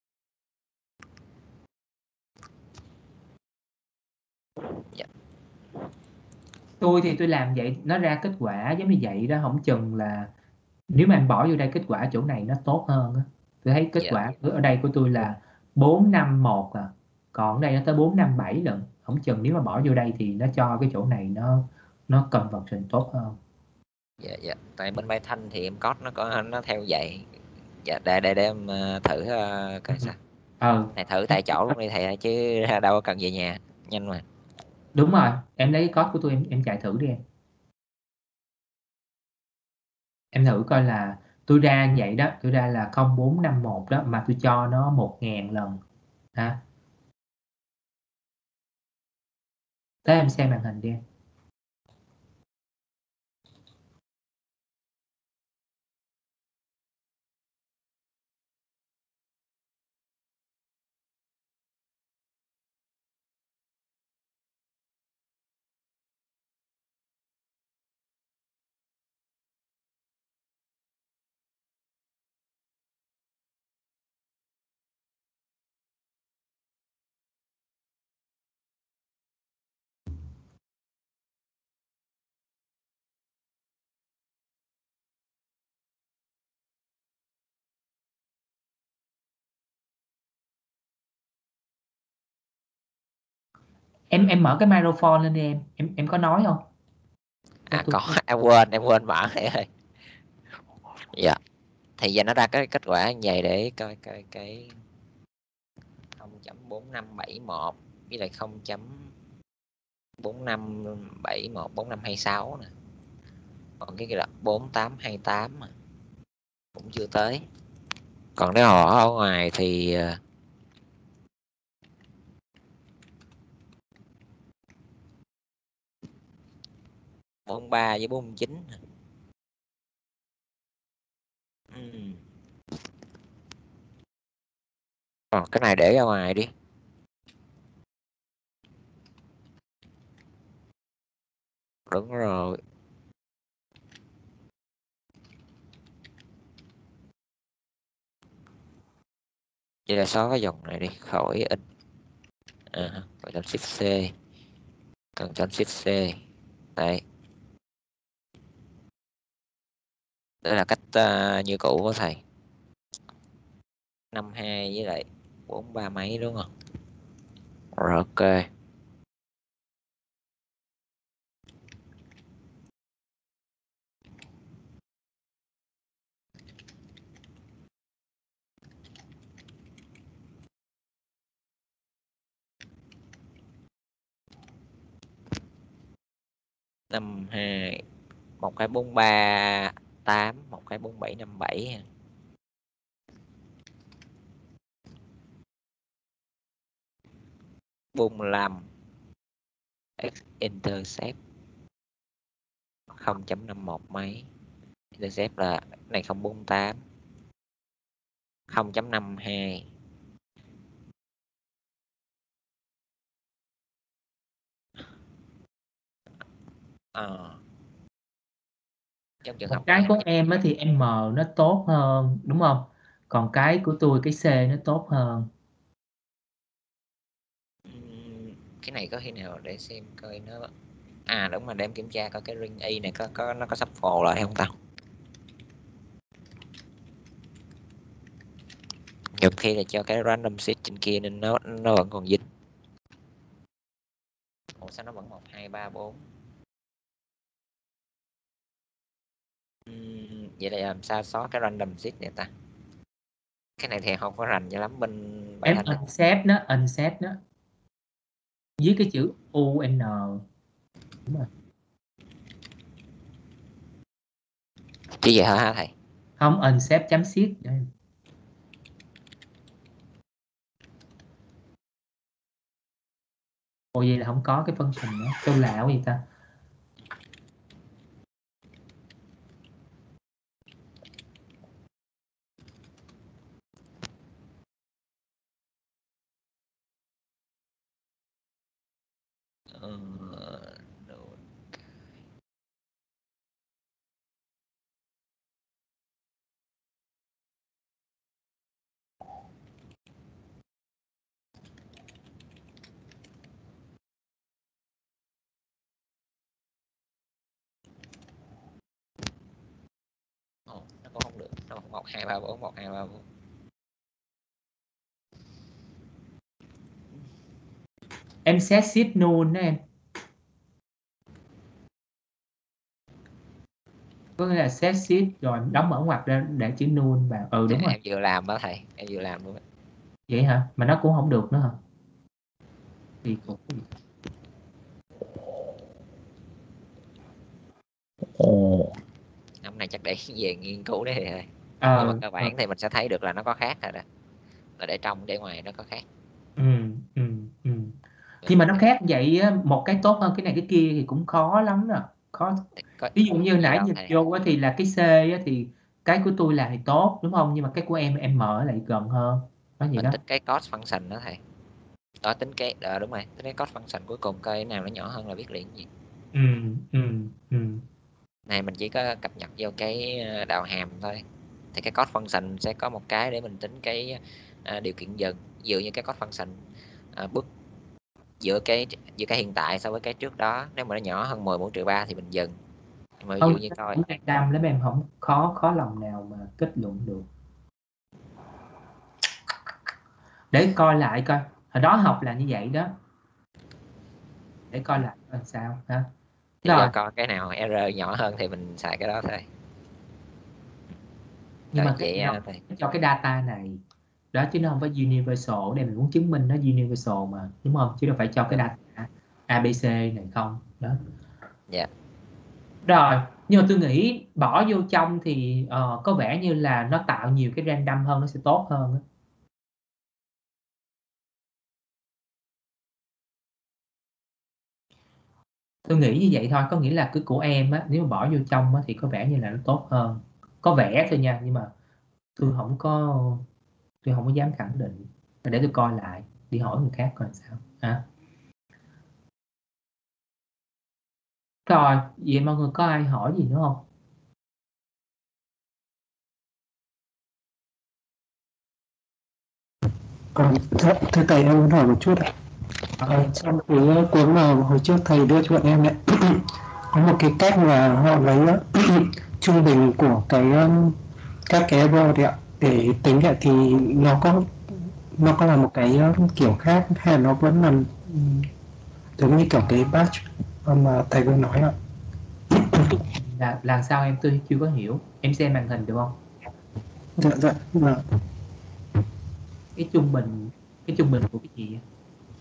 Dạ. Tôi thì tôi làm vậy nó ra kết quả giống như vậy đó, không chừng là nếu mà anh bỏ vô đây kết quả chỗ này nó tốt hơn á. Tôi thấy kết Dạ. quả ở đây của tôi là bốn năm một à, còn ở đây nó tới bốn năm bảy lận, không chừng nếu mà bỏ vô đây thì nó cho cái chỗ này nó nó conversion tốt hơn. Dạ dạ, tại bên Python thì em code nó có nó theo vậy. Dạ, để để để em ờ, thử uh, coi sao. Ờ Thầy thử tại chỗ luôn đi thầy ơi, chứ đâu có cần về nhà, nhanh mà. đúng rồi, em lấy cái code của tôi em em chạy thử đi em. Em thử coi là tôi ra như vậy đó, tôi ra là không bốn năm một đó, mà tôi cho nó một ngàn lần ha. Tới em xem màn hình đi em. em em mở cái microphone lên đi em em em có nói không? À tôi... có, em quên em quên mở thầy ơi. Dạ, thì giờ nó ra cái kết quả như vậy để coi coi cái không chấm bốn năm bảy một với lại không chấm bốn năm bảy một bốn năm hai sáu nè, còn cái kia là bốn tám hai tám mà cũng chưa tới. Còn nếu họ ở ngoài thì bốn ba với bốn chín. uhm. Còn cái này để ra ngoài đi. Đúng rồi. Vậy là xóa cái dòng này đi khỏi in. À, Ctrl Shift C, Ctrl Shift C. Đấy, đây là cách uh, như cũ của thầy. Năm hai với lại bốn ba mấy đúng không? Rồi ok. Năm hai, một cái bốn ba tám, một cái bốn bảy năm bảy. bốn lăm x intercept không chấm năm một mấy, intercept là này không bốn tám không chấm năm hai. Ờ. Trong trường Một hợp cái này của em á thì M nó tốt hơn đúng không, còn cái của tôi cái C nó tốt hơn. cái này có khi nào để xem coi nó, à đúng mà để em kiểm tra coi cái ring y này có có nó có sắp phồ lại không tao. Nhiều khi là cho cái random seed trên kia nên nó nó vẫn còn dính. Ủa sao nó vẫn một hai ba bốn? Uhm, vậy là làm sao xóa cái random seed này ta? Cái này thì không có rành cho lắm bên bài Em thanh. unset nó unset nó với cái chữ u n. Đúng rồi. Chứ vậy hả thầy? Không, unset chấm seed. Ồ vậy là không có cái function đó, tôi lạ quá vậy ta. Ờ, đồ- Ồ, nó cũng không được, nó một hai ba bốn một hai ba bốn. Em set shift null đó em, có nghĩa là set shift rồi đóng mở ngoặc ra để chữ null vào. Ừ đúng Dạ, rồi. em vừa làm đó thầy, em vừa làm luôn á. Vậy hả? Mà nó cũng không được nữa hả? Thì cũng Năm nay chắc để về nghiên cứu đấy thầy ơi. ờ Nhưng mà cơ bản thì mình sẽ thấy được là nó có khác rồi đó, là để trong để ngoài nó có khác. ừ, ừ, ừ. Nhưng mà nó khác vậy á, một cái tốt hơn cái này cái kia thì cũng khó lắm nè, khó. Có Ví dụ như gì nãy đâu nhìn thầy. vô á thì là cái C á, thì cái của tôi làm thì tốt đúng không, nhưng mà cái của em em mở lại gần hơn, có gì Mình đó. tính cái cost function đó thầy. Đó, tính cái đó, đúng rồi, tính cái cost function cuối cùng coi cái nào nó nhỏ hơn là viết liền cái gì. Ừ, ừ, ừ. Này mình chỉ có cập nhật vô cái ờ, đạo hàm thôi. Thì cái cost function sẽ có một cái để mình tính cái à, điều kiện dừng, ví dụ như cái cost function à, bước giữa cái giữa cái hiện tại so với cái trước đó, nếu mà nó nhỏ hơn mười mũ trừ ba thì mình dừng. Nhưng mà ví dụ Không, như coi cũng đam lắm em, không khó khó lòng nào mà kết luận được. Để coi lại coi hồi đó học là như vậy đó, để coi lại coi sao ha. thì Rồi giờ coi cái nào error nhỏ hơn thì mình xài cái đó thôi. nhưng Rồi mà cái vậy nào à, thì cho cái data này đó chứ nó không phải universal, để mình muốn chứng minh nó universal mà đúng không, chứ đâu phải cho cái data a bê xê này không đó. dạ. Rồi nhưng mà tôi nghĩ bỏ vô trong thì ờ, có vẻ như là nó tạo nhiều cái random hơn, nó sẽ tốt hơn á. Tôi nghĩ như vậy thôi, có nghĩa là cái của em á, nếu mà bỏ vô trong á, thì có vẻ như là nó tốt hơn, có vẻ thôi nha, nhưng mà tôi không có tôi không có dám khẳng định, để tôi coi lại, đi hỏi người khác coi sao ha. Rồi vậy mọi người có ai hỏi gì nữa không? Còn thưa, thưa thầy em muốn hỏi một chút ạ. Ờ, trong cái cuốn mà hồi trước thầy đưa cho bọn em ấy, có một cái cách là họ lấy trung bình của cái um, các cái error đấy ạ, để tính lại thì nó có nó có là một cái um, kiểu khác hay là nó vẫn là um, giống như kiểu cái batch mà thầy vừa nói ạ? Là làm sao em, tôi chưa có hiểu, em xem màn hình được không? Dạ dạ dạ. Cái trung bình cái trung bình của cái gì á?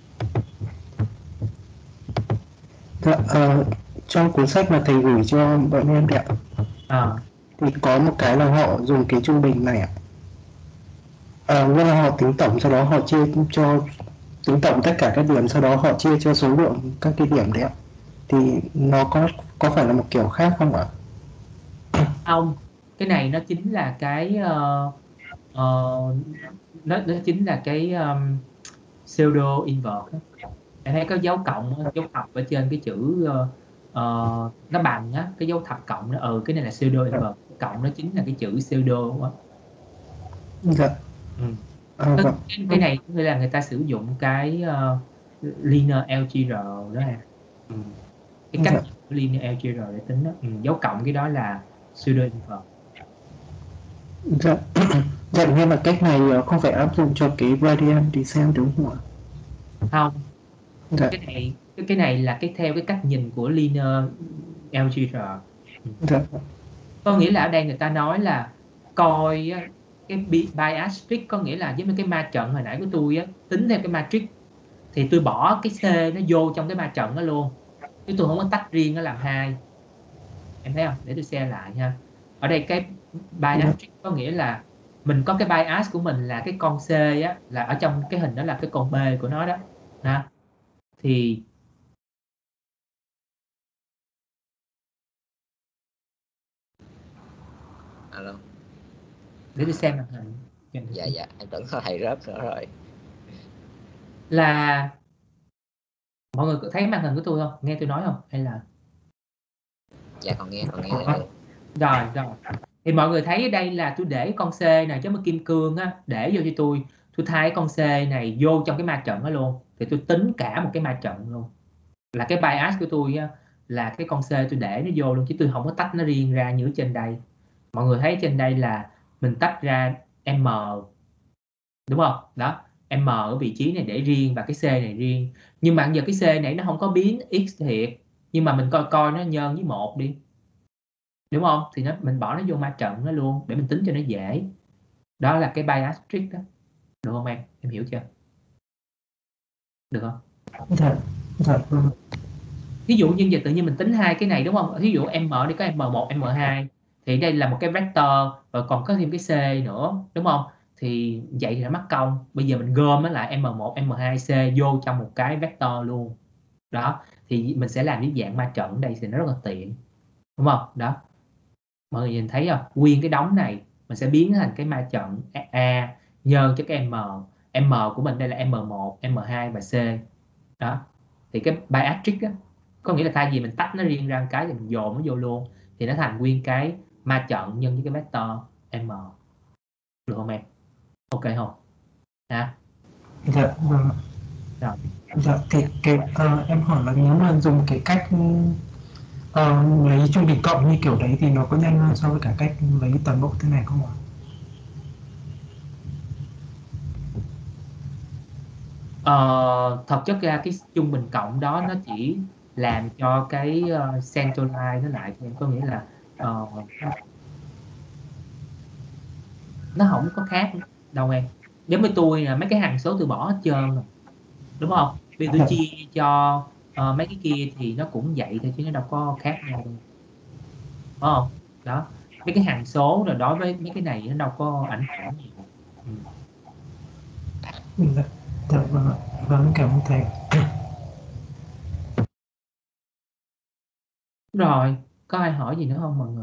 Dạ, ờ, trong cuốn sách mà thầy gửi cho bọn em đấy ạ, À, thì có một cái là họ dùng cái trung bình này ạ. À, nghĩa là họ tính tổng, sau đó họ chia cho tính tổng tất cả các điểm, sau đó họ chia cho số lượng các cái điểm đấy ạ. Thì nó có có phải là một kiểu khác không ạ? không, cái này nó chính là cái ờ, ờ, nó nó chính là cái um, pseudo invert á. Em thấy có dấu cộng á, dấu thập ở trên cái chữ ờ, ờ, nó bằng á, cái dấu thập cộng nó, ừ cái này là pseudo invert, cộng nó chính là cái chữ pseudo á. Dạ. Ừ. À, cái, vâng. cái này nghĩa là người ta sử dụng cái uh, linear algebra đó em. Ừ. Cái cách Dạ. linear algebra để tính đó. Ừ. Dấu cộng cái đó là pseudo invert. Dạ. Dạ, nhưng mà cách này không phải áp dụng cho cái gradient descent đúng không ạ? Không, Dạ. cái này cái, cái này là cái theo cái cách nhìn của linear algebra. Ừ. Dạ. Có nghĩa là ở đây người ta nói là coi á, cái bi- bias strict, có nghĩa là giống như cái ma trận hồi nãy của tôi á, tính theo cái matrix thì tôi bỏ cái C nó vô trong cái ma trận đó luôn, chứ tôi không có tách riêng nó làm hai. Em thấy không, để tôi share lại nha. Ở đây cái bias Dạ. strict có nghĩa là mình có cái bias của mình là cái con C á, là ở trong cái hình đó là cái con B của nó đó ha. Thì Alo. để tôi xem màn hình. Dạ dạ, em tưởng có thầy rớt nữa rồi. Là Mọi người có thấy màn hình của tôi không? Nghe tôi nói không? Hay là Dạ còn nghe, còn nghe Ờ, được. rồi rồi. Thì mọi người thấy ở đây là tôi để con C này giống như kim cương á, để vô cho tôi, tôi thay con C này vô trong cái ma trận đó luôn, thì tôi tính cả một cái ma trận luôn. Là cái bias của tôi á, là cái con C tôi để nó vô luôn, chứ tôi không có tách nó riêng ra như ở trên đây. Mọi người thấy trên đây là mình tách ra M, đúng không? Đó, M ở vị trí này để riêng và cái C này riêng. Nhưng mà giờ cái C này nó không có biến X thiệt, nhưng mà mình coi coi nó nhân với một đi, đúng không? Thì nó mình bỏ nó vô ma trận nó luôn để mình tính cho nó dễ. Đó là cái bias trick đó, được không em? Em hiểu chưa? Được không? Dạ, dạ vâng. Ví dụ như giờ tự nhiên mình tính hai cái này, đúng không? Ví dụ M đi có M một, M hai, thì đây là một cái vector, rồi còn có thêm cái C nữa, đúng không? Thì vậy thì nó mắc công. Bây giờ mình gom nó lại M một, M hai, C vô trong một cái vector luôn. Đó, thì mình sẽ làm cái dạng ma trận đây thì nó rất là tiện, đúng không? Đó, mọi người nhìn thấy không? Nguyên cái đống này mình sẽ biến thành cái ma trận A nhân cho cái M. M của mình đây là M một, M hai và C. Đó, thì cái bias trick á, có nghĩa là thay vì mình tách nó riêng ra một cái thì mình dồn nó vô luôn, thì nó thành nguyên cái ma trận nhân với cái vector M. Được không em? Ok không? Hả? Dạ vâng. Rồi. Dạ, cái, cái, ờ, em hỏi là nếu mà dùng cái cách ờ, lấy trung bình cộng như kiểu đấy thì nó có nhanh hơn so với cả cách lấy toàn bộ thế này không ạ? Ờ, thật chất ra cái trung bình cộng đó nó chỉ làm cho cái uh, centralize nó lại thôi, có nghĩa là ờ, nó không có khác đâu em. Giống với tôi là mấy cái hằng số tôi bỏ hết trơn rồi, đúng không? Bây giờ tôi chia cho ờ, mấy cái kia thì nó cũng vậy thôi chứ nó đâu có khác nhau đâu, đúng không? Đó, mấy cái hằng số rồi đối với mấy cái này nó đâu có ảnh hưởng nhiều. Ừ. Dạ, dạ vâng ạ. Vâng, cảm ơn thầy. Rồi, có ai hỏi gì nữa không mọi người?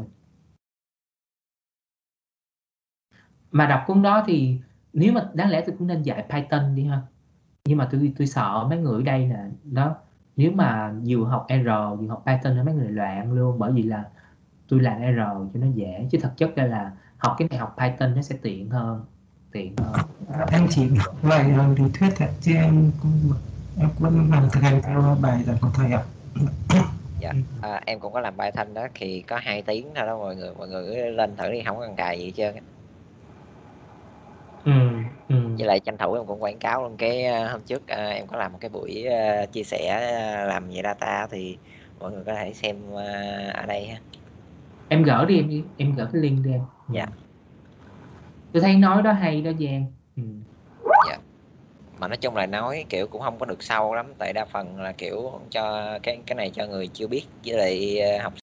Mà đọc cuốn đó thì nếu mà đáng lẽ tôi cũng nên dạy Python đi ha, nhưng mà tôi tôi sợ mấy người ở đây là đó, nếu mà vừa học R vừa học Python mấy người loạn luôn, bởi vì là tôi làm R cho nó dễ, chứ thực chất ra là học cái này học Python nó sẽ tiện hơn, tiện hơn. Em chỉ đọc lại lý thuyết thôi, chứ em cũng em vẫn làm thực hành theo bài giảng của thầy ạ. Dạ, à, em cũng có làm Python đó, thì có hai tiếng thôi đó mọi người, mọi người cứ lên thử đi, không có cần cài gì hết trơn á. Ừ, ừ. Với lại tranh thủ em cũng quảng cáo luôn cái uh, hôm trước uh, em có làm một cái buổi uh, chia sẻ uh, làm về data, thì mọi người có thể xem uh, ở đây ha. Em gỡ đi em đi, em gỡ cái link đi em. Ừ. Dạ. Tôi thấy nói đó hay đó Giang. Ừ. Dạ. Mà nói chung là nói kiểu cũng không có được sâu lắm, tại đa phần là kiểu cho cái cái này cho người chưa biết với lại uh, học